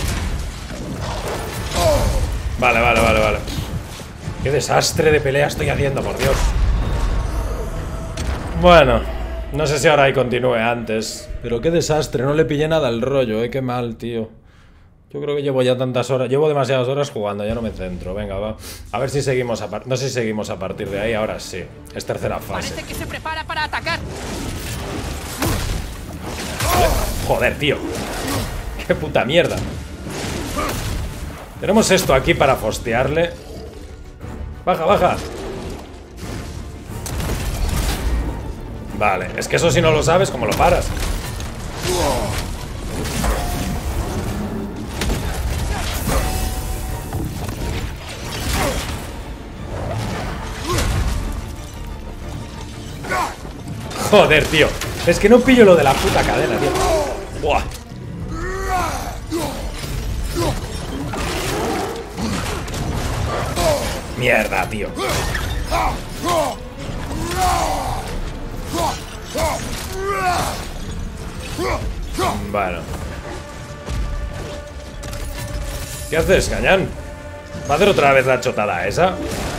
Vale, vale, vale, vale. Qué desastre de pelea estoy haciendo, por Dios. Bueno, no sé si ahora ahí continúe antes. Pero qué desastre, no le pillé nada al rollo, qué mal, tío. Yo creo que llevo ya tantas horas, llevo demasiadas horas jugando, ya no me centro. Venga, va. A ver si seguimos no sé si seguimos a partir de ahí, ahora sí. Es tercera fase. Parece que se prepara para atacar. Joder, tío. Qué puta mierda. Tenemos esto aquí para fostearle. Baja, baja. Vale, es que eso si no lo sabes, ¿cómo lo paras? Joder, tío. Es que no pillo lo de la puta cadena, tío. Buah. Mierda, tío. Bueno. ¿Qué haces, Gañán? ¿Va a hacer otra vez la chotada esa?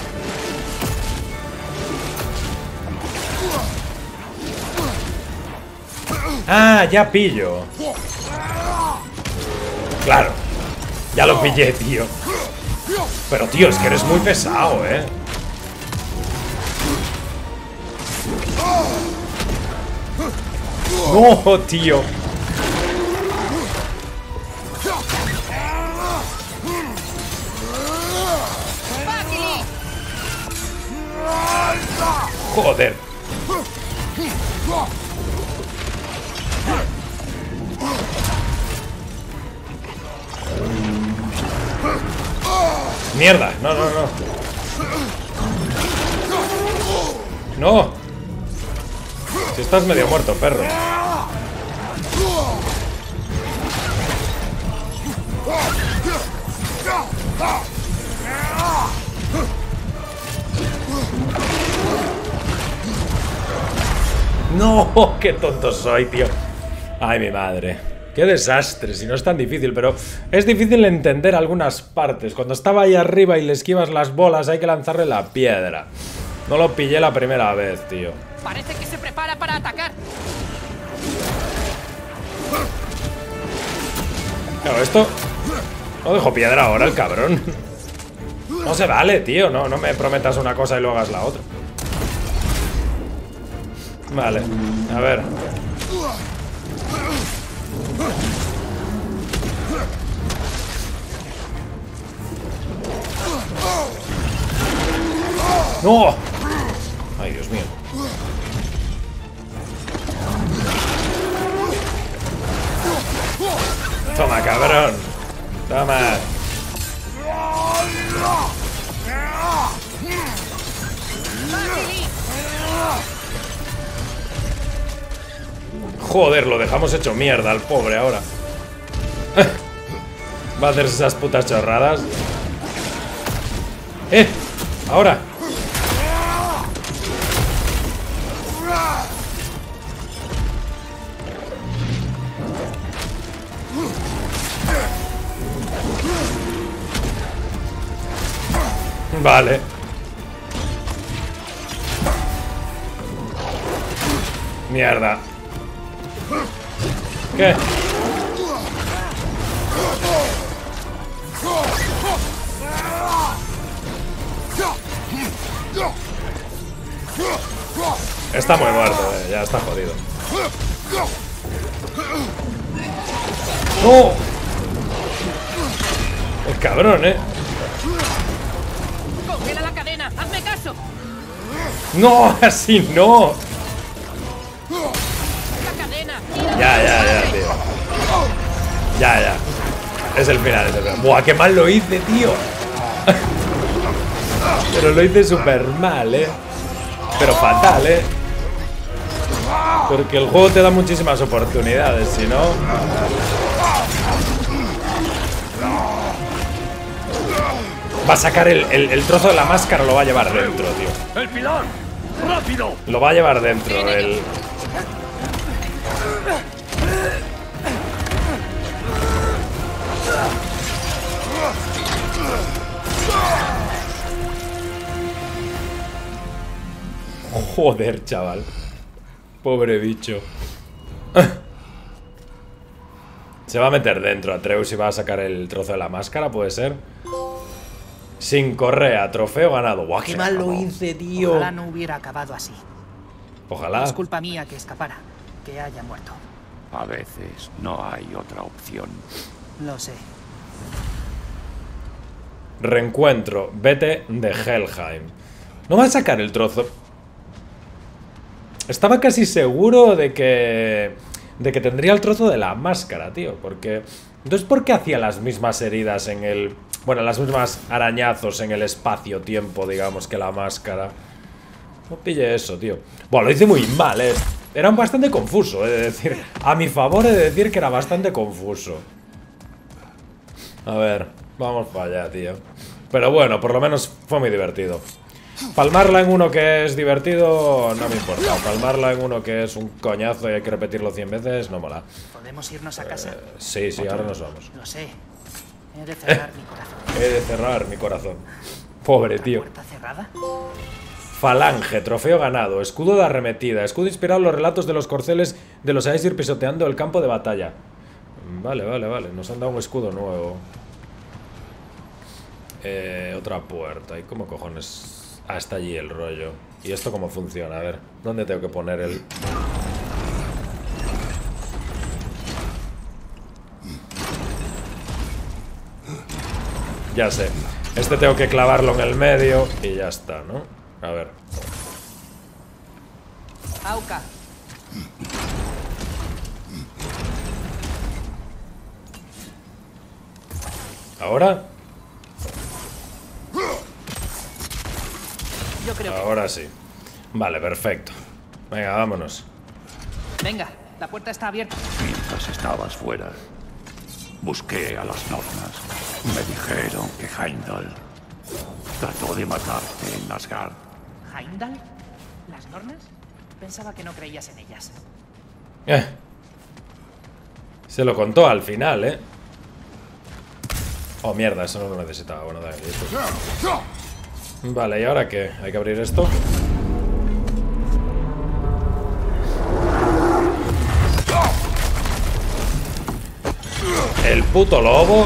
Ah, ya pillo. Claro. Ya lo pillé, tío. Pero, tío, es que eres muy pesado, ¿eh? No, tío. Joder. Mierda, no, no, no. No. Si estás medio muerto, perro. No, qué tonto soy, tío. Ay, mi madre. Qué desastre, si no es tan difícil, pero es difícil entender algunas partes. Cuando estaba ahí arriba y le esquivas las bolas, hay que lanzarle la piedra. No lo pillé la primera vez, tío. Parece que se prepara para atacar. Claro, esto... No dejo piedra ahora, el cabrón. No se vale, tío. No me prometas una cosa y luego hagas la otra. Vale, a ver. ¡No! Ay, Dios mío. Toma, cabrón. Toma. Joder, lo dejamos hecho mierda al pobre ahora. Va a hacerse esas putas chorradas. Ahora. Vale. Mierda. ¿Qué? Está muy muerto, ya está jodido. ¡No! El cabrón, ¡Congela la cadena! ¡Hazme caso! ¡No! ¡Así no! ¡La cadena! Ya, tío. Ya. Es el final, Buah, qué mal lo hice, tío. Pero lo hice súper mal, Pero fatal, Porque el juego te da muchísimas oportunidades, si no... Va a sacar el trozo de la máscara, lo va a llevar dentro, tío. ¡El pilar! ¡Rápido! Lo va a llevar dentro, el... Joder, chaval. Pobre bicho. Se va a meter dentro Atreus y va a sacar el trozo de la máscara, ¿puede ser? Sin correa, trofeo ganado. Guau, qué mal lo hice, tío. Ojalá no hubiera acabado así. Ojalá. Es culpa mía que escapara, que haya muerto. A veces no hay otra opción. Lo sé. Reencuentro. Vete de Helheim. No va a sacar el trozo. Estaba casi seguro de que tendría el trozo de la máscara, tío. Porque... Entonces, ¿por qué hacía las mismas heridas en el... Bueno, las mismas arañazos en el espacio-tiempo, digamos, que la máscara? No pille eso, tío. Bueno, lo hice muy mal, Era bastante confuso, he de decir. A mi favor he de decir que era bastante confuso. A ver, vamos para allá, tío. Pero bueno, por lo menos fue muy divertido. Palmarla en uno que es divertido no me importa. Palmarla en uno que es un coñazo y hay que repetirlo 100 veces no mola. ¿Podemos irnos a casa? Sí, ahora nos vamos. Lo sé. He de cerrar mi corazón. He de cerrar mi corazón. Pobre tío. ¿Puerta cerrada? Falange, trofeo ganado, escudo de arremetida, escudo inspirado en los relatos de los corceles de los Aesir pisoteando el campo de batalla. Vale, nos han dado un escudo nuevo. Otra puerta, ¿y cómo cojones? Hasta allí el rollo. ¿Y esto cómo funciona? A ver, ¿dónde tengo que poner el...? Ya sé. Este tengo que clavarlo en el medio y ya está, ¿no? A ver. Auca. ¿Ahora? Yo creo que... Ahora sí. Vale, perfecto. Venga, vámonos. Venga, la puerta está abierta. Mientras estabas fuera, busqué a las nornas. Me dijeron que Heimdall trató de matarte en Asgard. ¿Heimdall? ¿Las Nornas? Pensaba que no creías en ellas. Se lo contó al final, Oh, mierda, eso no lo necesitaba. Bueno, dale, listo. Vale, ¿y ahora qué? ¿Hay que abrir esto? El puto lobo.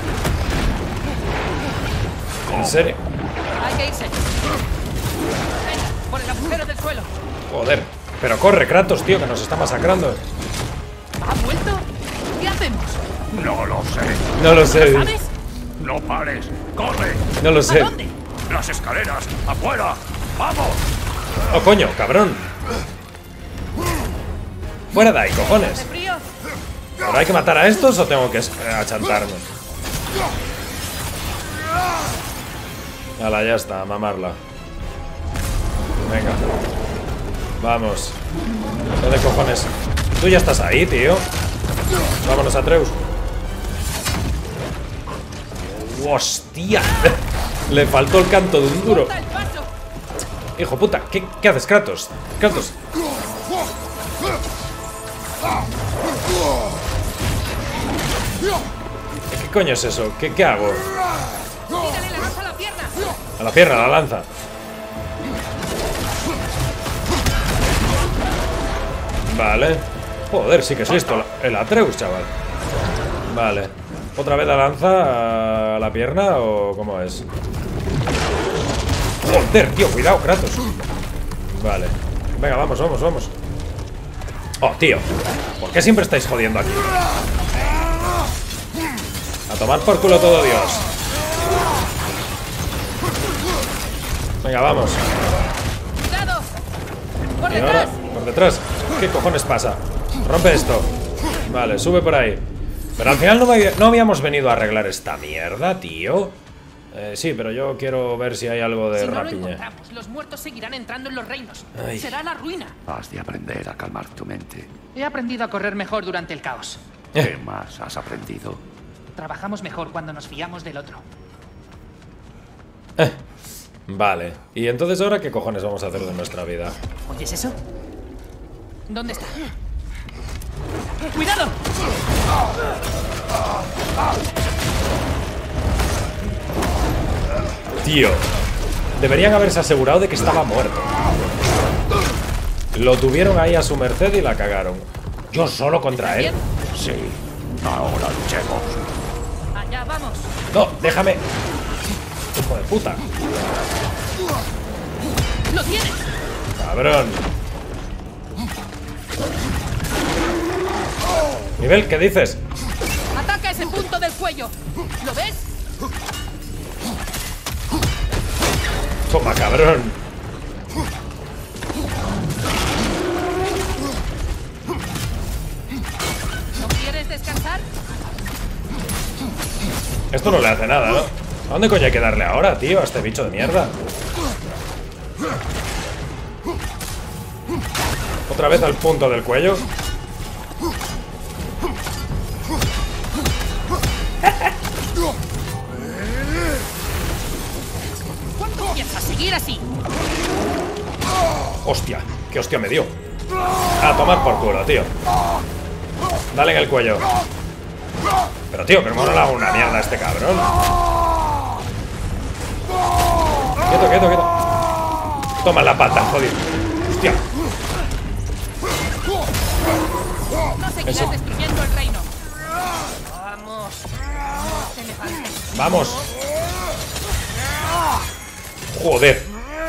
¿En serio? Hay que irse. Venga, por el agujero del suelo. Joder. Pero corre, Kratos, tío, que nos está masacrando. ¿Ha vuelto? ¿Qué hacemos? No lo sé. No lo sé. ¿Sabes? No pares. ¡Corre! No lo sé. ¿A dónde? ¡Las escaleras! ¡Afuera! ¡Vamos! Oh, coño, cabrón. Fuera de ahí, cojones. ¿Hace frío? ¿Ahora hay que matar a estos o tengo que achantarnos? Hala, ya está, a mamarla. Venga. Vamos. ¿Qué de cojones? Tú ya estás ahí, tío. Vámonos, Atreus. ¡Hostia! Le faltó el canto de un duro. Hijo puta, ¿qué haces, Kratos? Kratos. ¿Qué coño es eso? ¿Qué hago? Tírale la lanza a la pierna. A la pierna, a la lanza. Vale. Joder, sí que es listo el Atreus, chaval. Vale. ¿Otra vez la lanza a la pierna o cómo es? Joder, tío, cuidado, Kratos. Vale. Venga, vamos, vamos, vamos. Oh, tío. ¿Por qué siempre estáis jodiendo aquí? A tomar por culo todo Dios. Venga, vamos. ¡Cuidado! ¡Por Y ahora, detrás! por detrás. ¿Qué cojones pasa? Rompe esto. Vale, sube por ahí. Pero al final no habíamos venido a arreglar esta mierda, tío. Sí, pero yo quiero ver si hay algo de Si no lo rapiña. encontramos, los muertos seguirán entrando en los reinos. Ay. Será la ruina. Has de aprender a calmar tu mente. He aprendido a correr mejor durante el caos. ¿Qué más has aprendido? Trabajamos mejor cuando nos fiamos del otro. Vale. ¿Y entonces ahora qué cojones vamos a hacer de nuestra vida? ¿Oyes eso? ¿Dónde está? ¡Cuidado! Tío, deberían haberse asegurado de que estaba muerto. Lo tuvieron ahí a su merced y la cagaron. Yo solo contra él. Sí, ahora luchemos. Allá vamos. No, déjame. Hijo de puta. ¡Lo tienes! Cabrón. Nivel, ¿qué dices? ¡Ataca ese punto del cuello! ¿Lo ves? Toma, cabrón. ¿No quieres descansar? Esto no le hace nada, ¿no? ¿A dónde coño hay que darle ahora, tío? A este bicho de mierda. Otra vez al punto del cuello. ¿Cuánto piensas seguir así? Hostia, qué hostia me dio. A tomar por culo, tío. Dale en el cuello. Pero tío, pero no le hago una mierda a este cabrón. Quieto, quieto, quieto. Toma la pata, jodido. Hostia. No seguirás Eso. destruyendo el reino. Vamos. No te levantes. Vamos. Joder.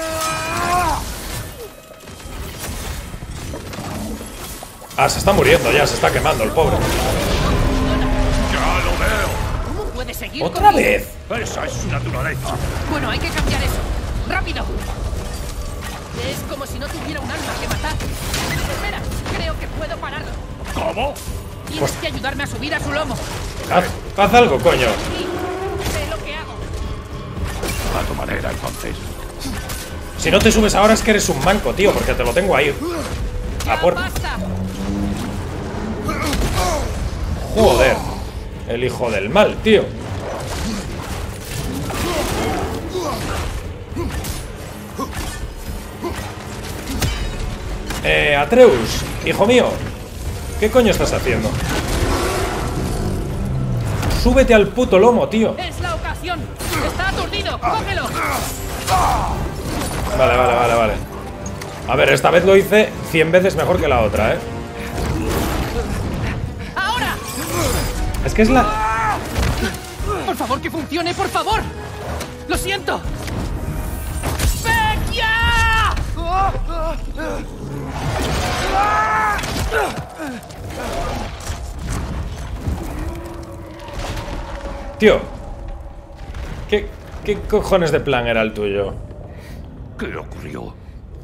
Ah, se está muriendo ya, se está quemando el pobre. ¡Ya lo veo! ¿Cómo puedes seguir ¿Otra conmigo? vez? Esa es su naturaleza. Bueno, hay que cambiar eso. ¡Rápido! Es como si no tuviera un arma que matar. Espera, creo que puedo pararlo. ¿Cómo? Tienes que ayudarme a subir a su lomo. Haz algo, coño. Sí, sé lo que hago. A tu manera, entonces. Si no te subes ahora es que eres un manco, tío, porque te lo tengo ahí. A por... ¡Basta! Joder. El hijo del mal, tío. Atreus, hijo mío. ¿Qué coño estás haciendo? Súbete al puto lomo, tío. ¡Es la ocasión! ¡Está aturdido! ¡Cógelo! Vale, vale, vale, vale. A ver, esta vez lo hice 100 veces mejor que la otra, ¿eh? ¡Ahora! Es que es la... ¡Por favor, que funcione, por favor! ¡Lo siento! ¡Vecchia! Tío. ¿Qué cojones de plan era el tuyo? ¿Qué ocurrió?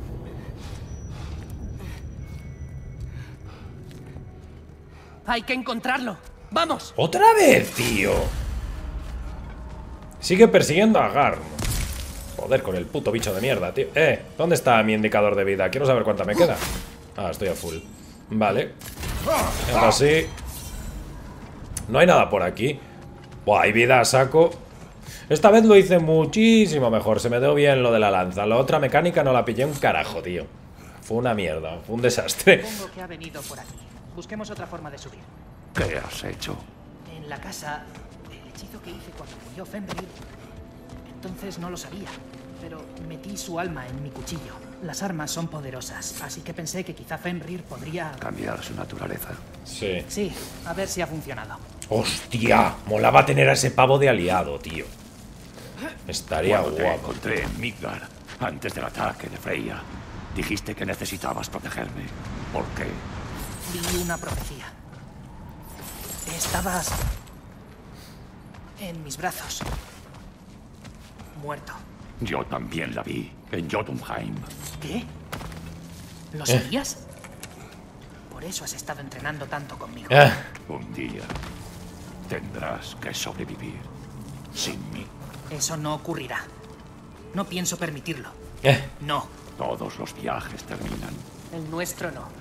Hay que encontrarlo. ¡Vamos! ¡Otra vez, tío! Sigue persiguiendo a Garm. Joder, con el puto bicho de mierda, tío. ¿Dónde está mi indicador de vida? Quiero saber cuánta me queda. Ah, estoy a full. Vale. Así. No hay nada por aquí. Buah, hay vida a saco. Esta vez lo hice muchísimo mejor. Se me dio bien lo de la lanza. La otra mecánica no la pillé un carajo, tío. Fue una mierda. Fue un desastre. Supongo que ha venido por aquí. Busquemos otra forma de subir. ¿Qué has hecho? En la casa, el hechizo que hice cuando murió Fenrir. Entonces no lo sabía, pero metí su alma en mi cuchillo. Las armas son poderosas, así que pensé que quizá Fenrir podría... cambiar su naturaleza. Sí. Sí, a ver si ha funcionado. ¡Hostia! Molaba tener a ese pavo de aliado, tío. Estaría Cuando te guapo. encontré en Midgard, antes del ataque de Freya, dijiste que necesitabas protegerme. ¿Por qué? Vi una profecía. Estabas... en mis brazos. Muerto. Yo también la vi, en Jotunheim. ¿Qué? ¿Lo sabías? Por eso has estado entrenando tanto conmigo. Un día tendrás que sobrevivir sin mí. Eso no ocurrirá. No pienso permitirlo. No. Todos los viajes terminan. El nuestro no.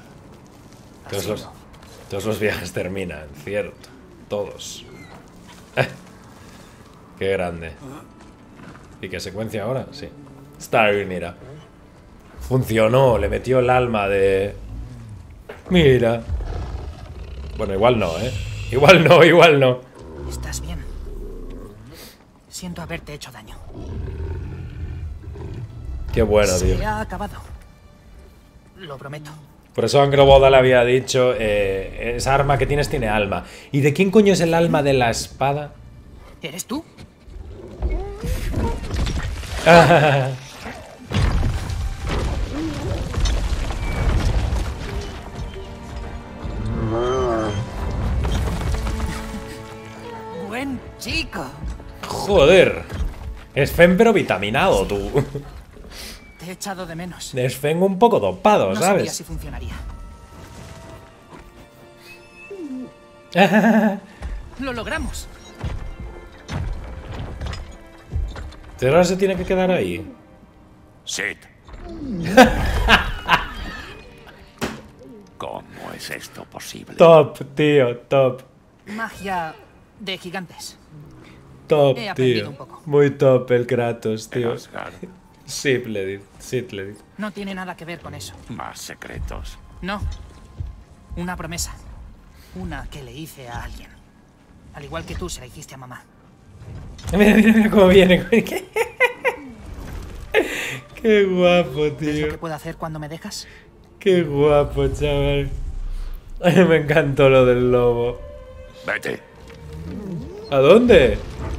Todos los viajes terminan, cierto. Todos. Qué grande. ¿Y qué secuencia ahora? Sí. Starry, mira. Funcionó, le metió el alma de... Mira. Bueno, igual no, ¿eh? Igual no. ¿Estás bien? Siento haberte hecho daño. Qué bueno, tío. Se ha acabado. Lo prometo. Por eso Angroboda le había dicho, esa arma que tienes tiene alma. ¿Y de quién coño es el alma de la espada? ¿Eres tú? Buen chico. Joder. Es Fen pero vitaminado, tú. Te he echado de menos. Es Fen un poco dopado, No sabía ¿sabes? si funcionaría. Lo logramos. ¿Pero ahora se tiene que quedar ahí? Sid. ¿Cómo es esto posible? Top, tío, top. Magia de gigantes. Top, He aprendido tío. un poco. Muy top el Kratos, tío. Sid le dice. No tiene nada que ver con eso. Más secretos. No. Una promesa. Una que le hice a alguien. Al igual que tú se la hiciste a mamá. Mira cómo viene. Qué guapo, ¿Qué tío. puedo hacer cuando me dejas? Qué guapo, chaval. Me encantó lo del lobo. Vete. ¿A dónde?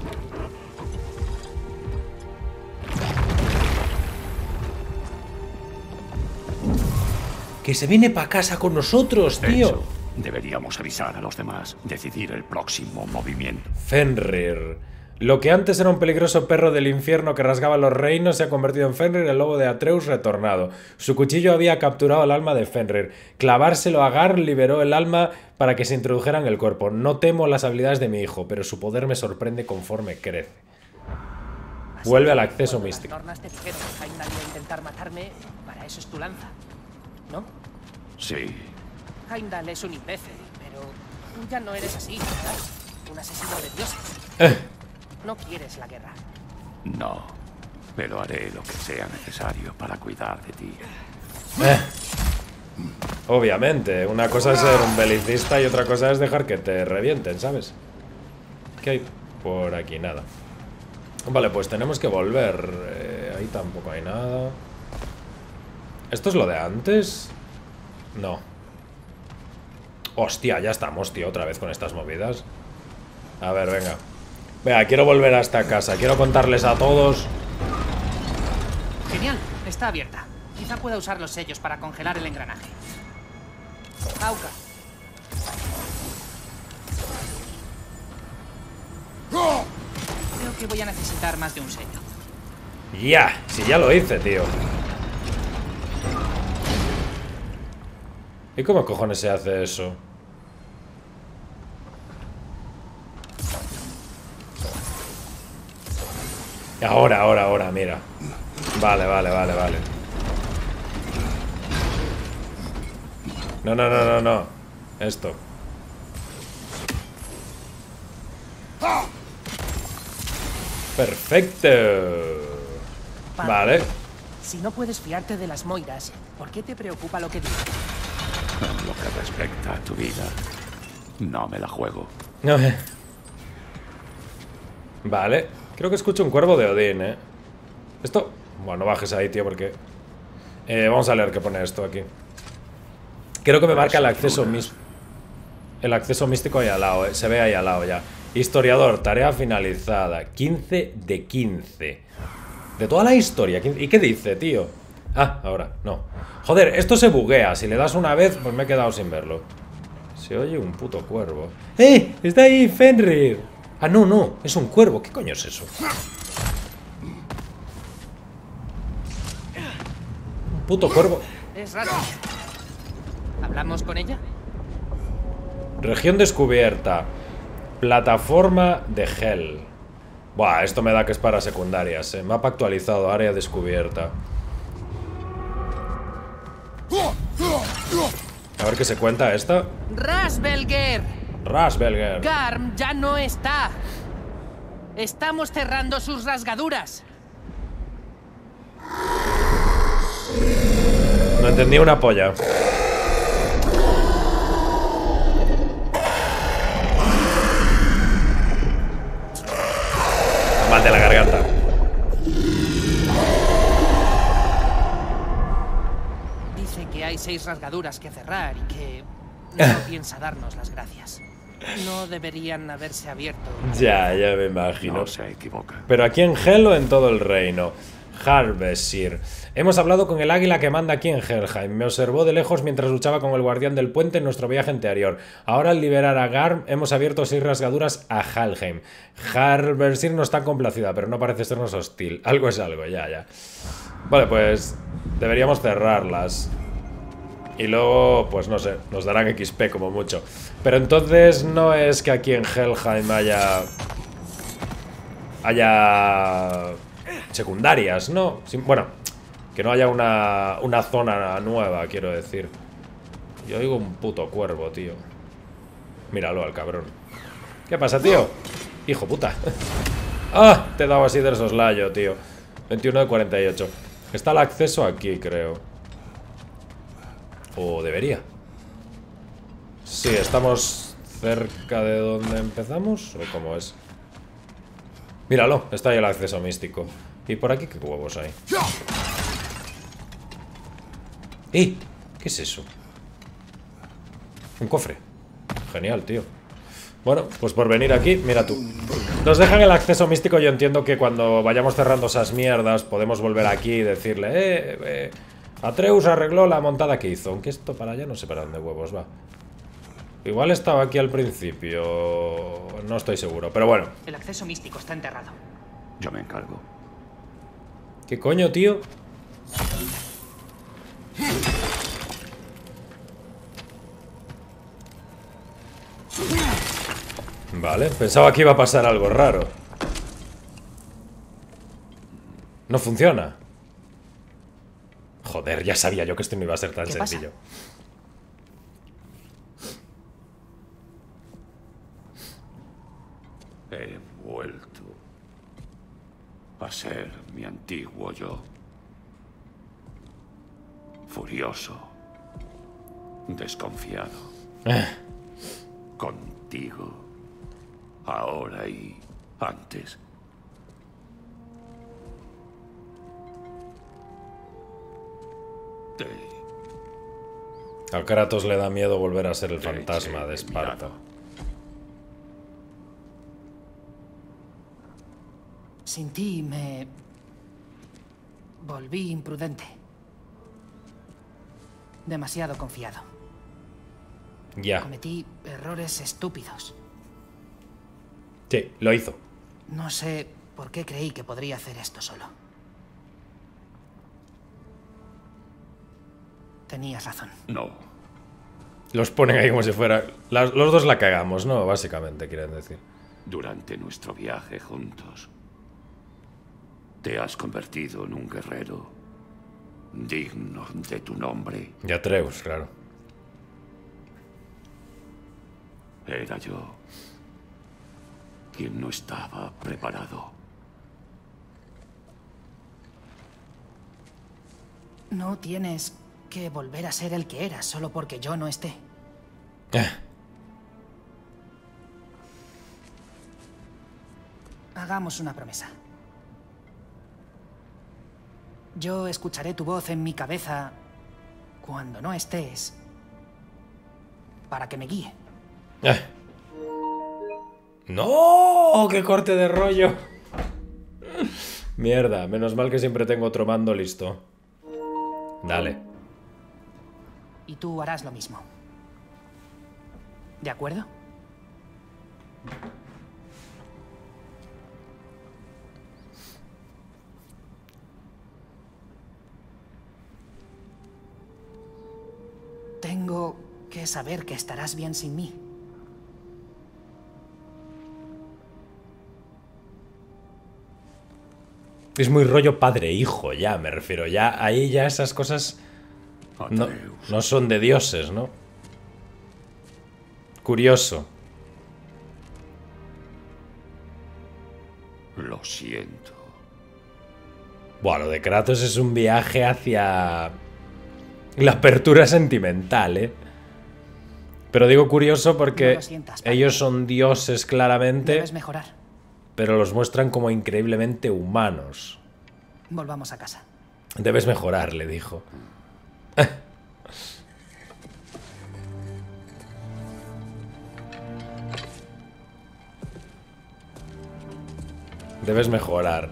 Que se viene para casa con nosotros, tío. Hecho. Deberíamos avisar a los demás, decidir el próximo movimiento. Fenrir. Lo que antes era un peligroso perro del infierno que rasgaba los reinos se ha convertido en Fenrir, el lobo de Atreus retornado. Su cuchillo había capturado el alma de Fenrir. Clavárselo a Gar liberó el alma para que se introdujera en el cuerpo. No temo las habilidades de mi hijo, pero su poder me sorprende conforme crece. Vuelve al acceso místico. Las nornas te dijeron que Heimdall iba a intentar matarme. Para eso es tu lanza, ¿no? Sí. Heimdall es un imbécil, pero tú ya no eres así, ¿verdad? Un asesino de dioses. No quieres la guerra. No. Pero haré lo que sea necesario para cuidar de ti. Obviamente, una cosa es ser un belicista y otra cosa es dejar que te revienten, ¿sabes? ¿Qué hay por aquí? Nada. Vale, pues tenemos que volver. Ahí tampoco hay nada. ¿Esto es lo de antes? No. Hostia, ya estamos, tío, otra vez con estas movidas. A ver, venga. Venga, quiero volver hasta casa. Quiero contarles a todos. Genial, está abierta. Quizá pueda usar los sellos para congelar el engranaje. Auca. Creo que voy a necesitar más de un sello. Ya, si ya lo hice, tío. ¿Y cómo cojones se hace eso? Ahora, mira. Vale. No. Esto. Perfecto. Vale. Si no puedes fiarte de las Moiras, ¿por qué te preocupa lo que digo? En lo que respecta a tu vida, no me la juego. No. Vale. Creo que escucho un cuervo de Odín, ¿eh? Esto... Bueno, no bajes ahí, tío, porque... vamos a leer qué pone esto aquí. Creo que me marca el acceso místico. El acceso místico ahí al lado, se ve ahí al lado ya. Historiador, tarea finalizada. 15 de 15. De toda la historia. ¿Y qué dice, tío? Ah, ahora, no. Joder, esto se buguea. Si le das una vez, pues me he quedado sin verlo. Se oye un puto cuervo. ¡Eh! ¡Está ahí Fenrir! Ah, no, es un cuervo. ¿Qué coño es eso? Un puto cuervo. Es raro. ¿Hablamos con ella? Región descubierta. Plataforma de Hell. Buah, esto me da que es para secundarias, Mapa actualizado, área descubierta. A ver qué se cuenta esta. ¡Rasbelger! Garm ya no está. Estamos cerrando sus rasgaduras. No entendí una polla. Mal de la garganta. Dice que hay 6 rasgaduras que cerrar y que no piensa darnos las gracias. No deberían haberse abierto. Ya me imagino. No se equivoca. Pero aquí en Hel o en todo el reino. Harvesir. Hemos hablado con el águila que manda aquí en Helheim. Me observó de lejos mientras luchaba con el guardián del puente en nuestro viaje anterior. Ahora al liberar a Garm hemos abierto 6 rasgaduras a Helheim. Harvesir no está complacida, pero no parece sernos hostil. Algo es algo, ya. Vale, pues deberíamos cerrarlas. Y luego, pues no sé, nos darán XP como mucho. Pero entonces no es que aquí en Helheim haya secundarias, ¿no? Bueno, que no haya una zona nueva, quiero decir. Yo oigo un puto cuervo, tío. Míralo al cabrón. ¿Qué pasa, tío? Hijo puta. ¡Ah! Te he dado así de soslayo, tío. 21 de 48. Está el acceso aquí, creo. O debería. Sí, estamos cerca de donde empezamos. ¿O cómo es? Míralo, está ahí el acceso místico. ¿Y por aquí qué huevos hay? ¿Qué es eso? Un cofre. Genial, tío. Bueno, pues por venir aquí, mira tú. Nos dejan el acceso místico. Yo entiendo que cuando vayamos cerrando esas mierdas podemos volver aquí y decirle Atreus arregló la montada que hizo. Aunque esto para allá no sé para dónde huevos va. Igual estaba aquí al principio. No estoy seguro, pero bueno. El acceso místico está enterrado. Yo me encargo. ¿Qué coño, tío? Vale, pensaba que iba a pasar algo raro. No funciona. Joder, ya sabía yo que esto no iba a ser tan sencillo. He vuelto a ser mi antiguo yo. Furioso. Desconfiado. Contigo. Ahora y antes. Al Kratos le da miedo volver a ser el fantasma de Esparta. Sin ti me volví imprudente. Demasiado confiado. Ya. Cometí errores estúpidos. Sí, lo hizo. No sé por qué creí que podría hacer esto solo. Tenías razón. No. Los ponen ahí como si fuera... Los dos la cagamos, ¿no? Básicamente, quieren decir. Durante nuestro viaje juntos, Te has convertido en un guerrero digno de tu nombre. Y Atreus, claro. Era yo quien no estaba preparado. No tienes que volver a ser el que eras solo porque yo no esté. Hagamos una promesa. Yo escucharé tu voz en mi cabeza cuando no estés, para que me guíe. ¡No! ¡Qué corte de rollo! Mierda, menos mal que siempre tengo otro mando listo. Dale. Y tú harás lo mismo. ¿De acuerdo? Tengo que saber que estarás bien sin mí. Es muy rollo padre-hijo ya, me refiero. Ya ahí ya esas cosas no son de dioses, ¿no? Curioso. Lo siento. Bueno, lo de Kratos es un viaje hacia la apertura sentimental, ¿eh? Pero digo curioso porque No lo sientas, padre. ellos son dioses claramente, Debes mejorar. pero los muestran como increíblemente humanos. Volvamos a casa. Debes mejorar, le dijo. Debes mejorar.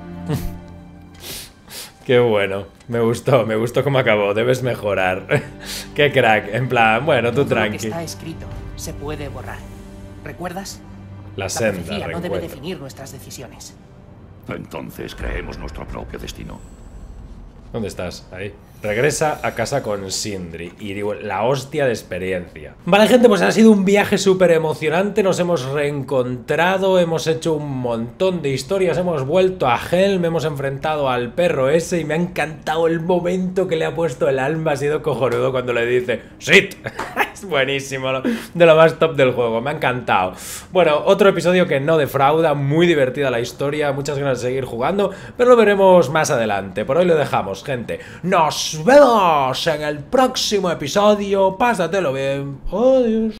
Qué bueno. Me gustó cómo acabó. Debes mejorar. Qué crack. En plan, bueno, tú Todo lo que tranqui. está escrito se puede borrar. ¿Recuerdas? La La senda, profecía no debe reencuentro. definir nuestras decisiones. Entonces creemos nuestro propio destino. ¿Dónde estás? Ahí. Regresa a casa con Sindri. Y digo, la hostia de experiencia. Vale, gente, pues ha sido un viaje súper emocionante. Nos hemos reencontrado, hemos hecho un montón de historias, hemos vuelto a Helm, hemos enfrentado al perro ese y me ha encantado el momento que le ha puesto el alma. Ha sido cojonudo cuando le dice ¡Sit! Es buenísimo, de lo más top del juego, me ha encantado. Bueno, otro episodio que no defrauda, muy divertida la historia, muchas ganas de seguir jugando, pero lo veremos más adelante. Por hoy lo dejamos, gente. ¡Nos vemos en el próximo episodio! Pásatelo bien. Adiós.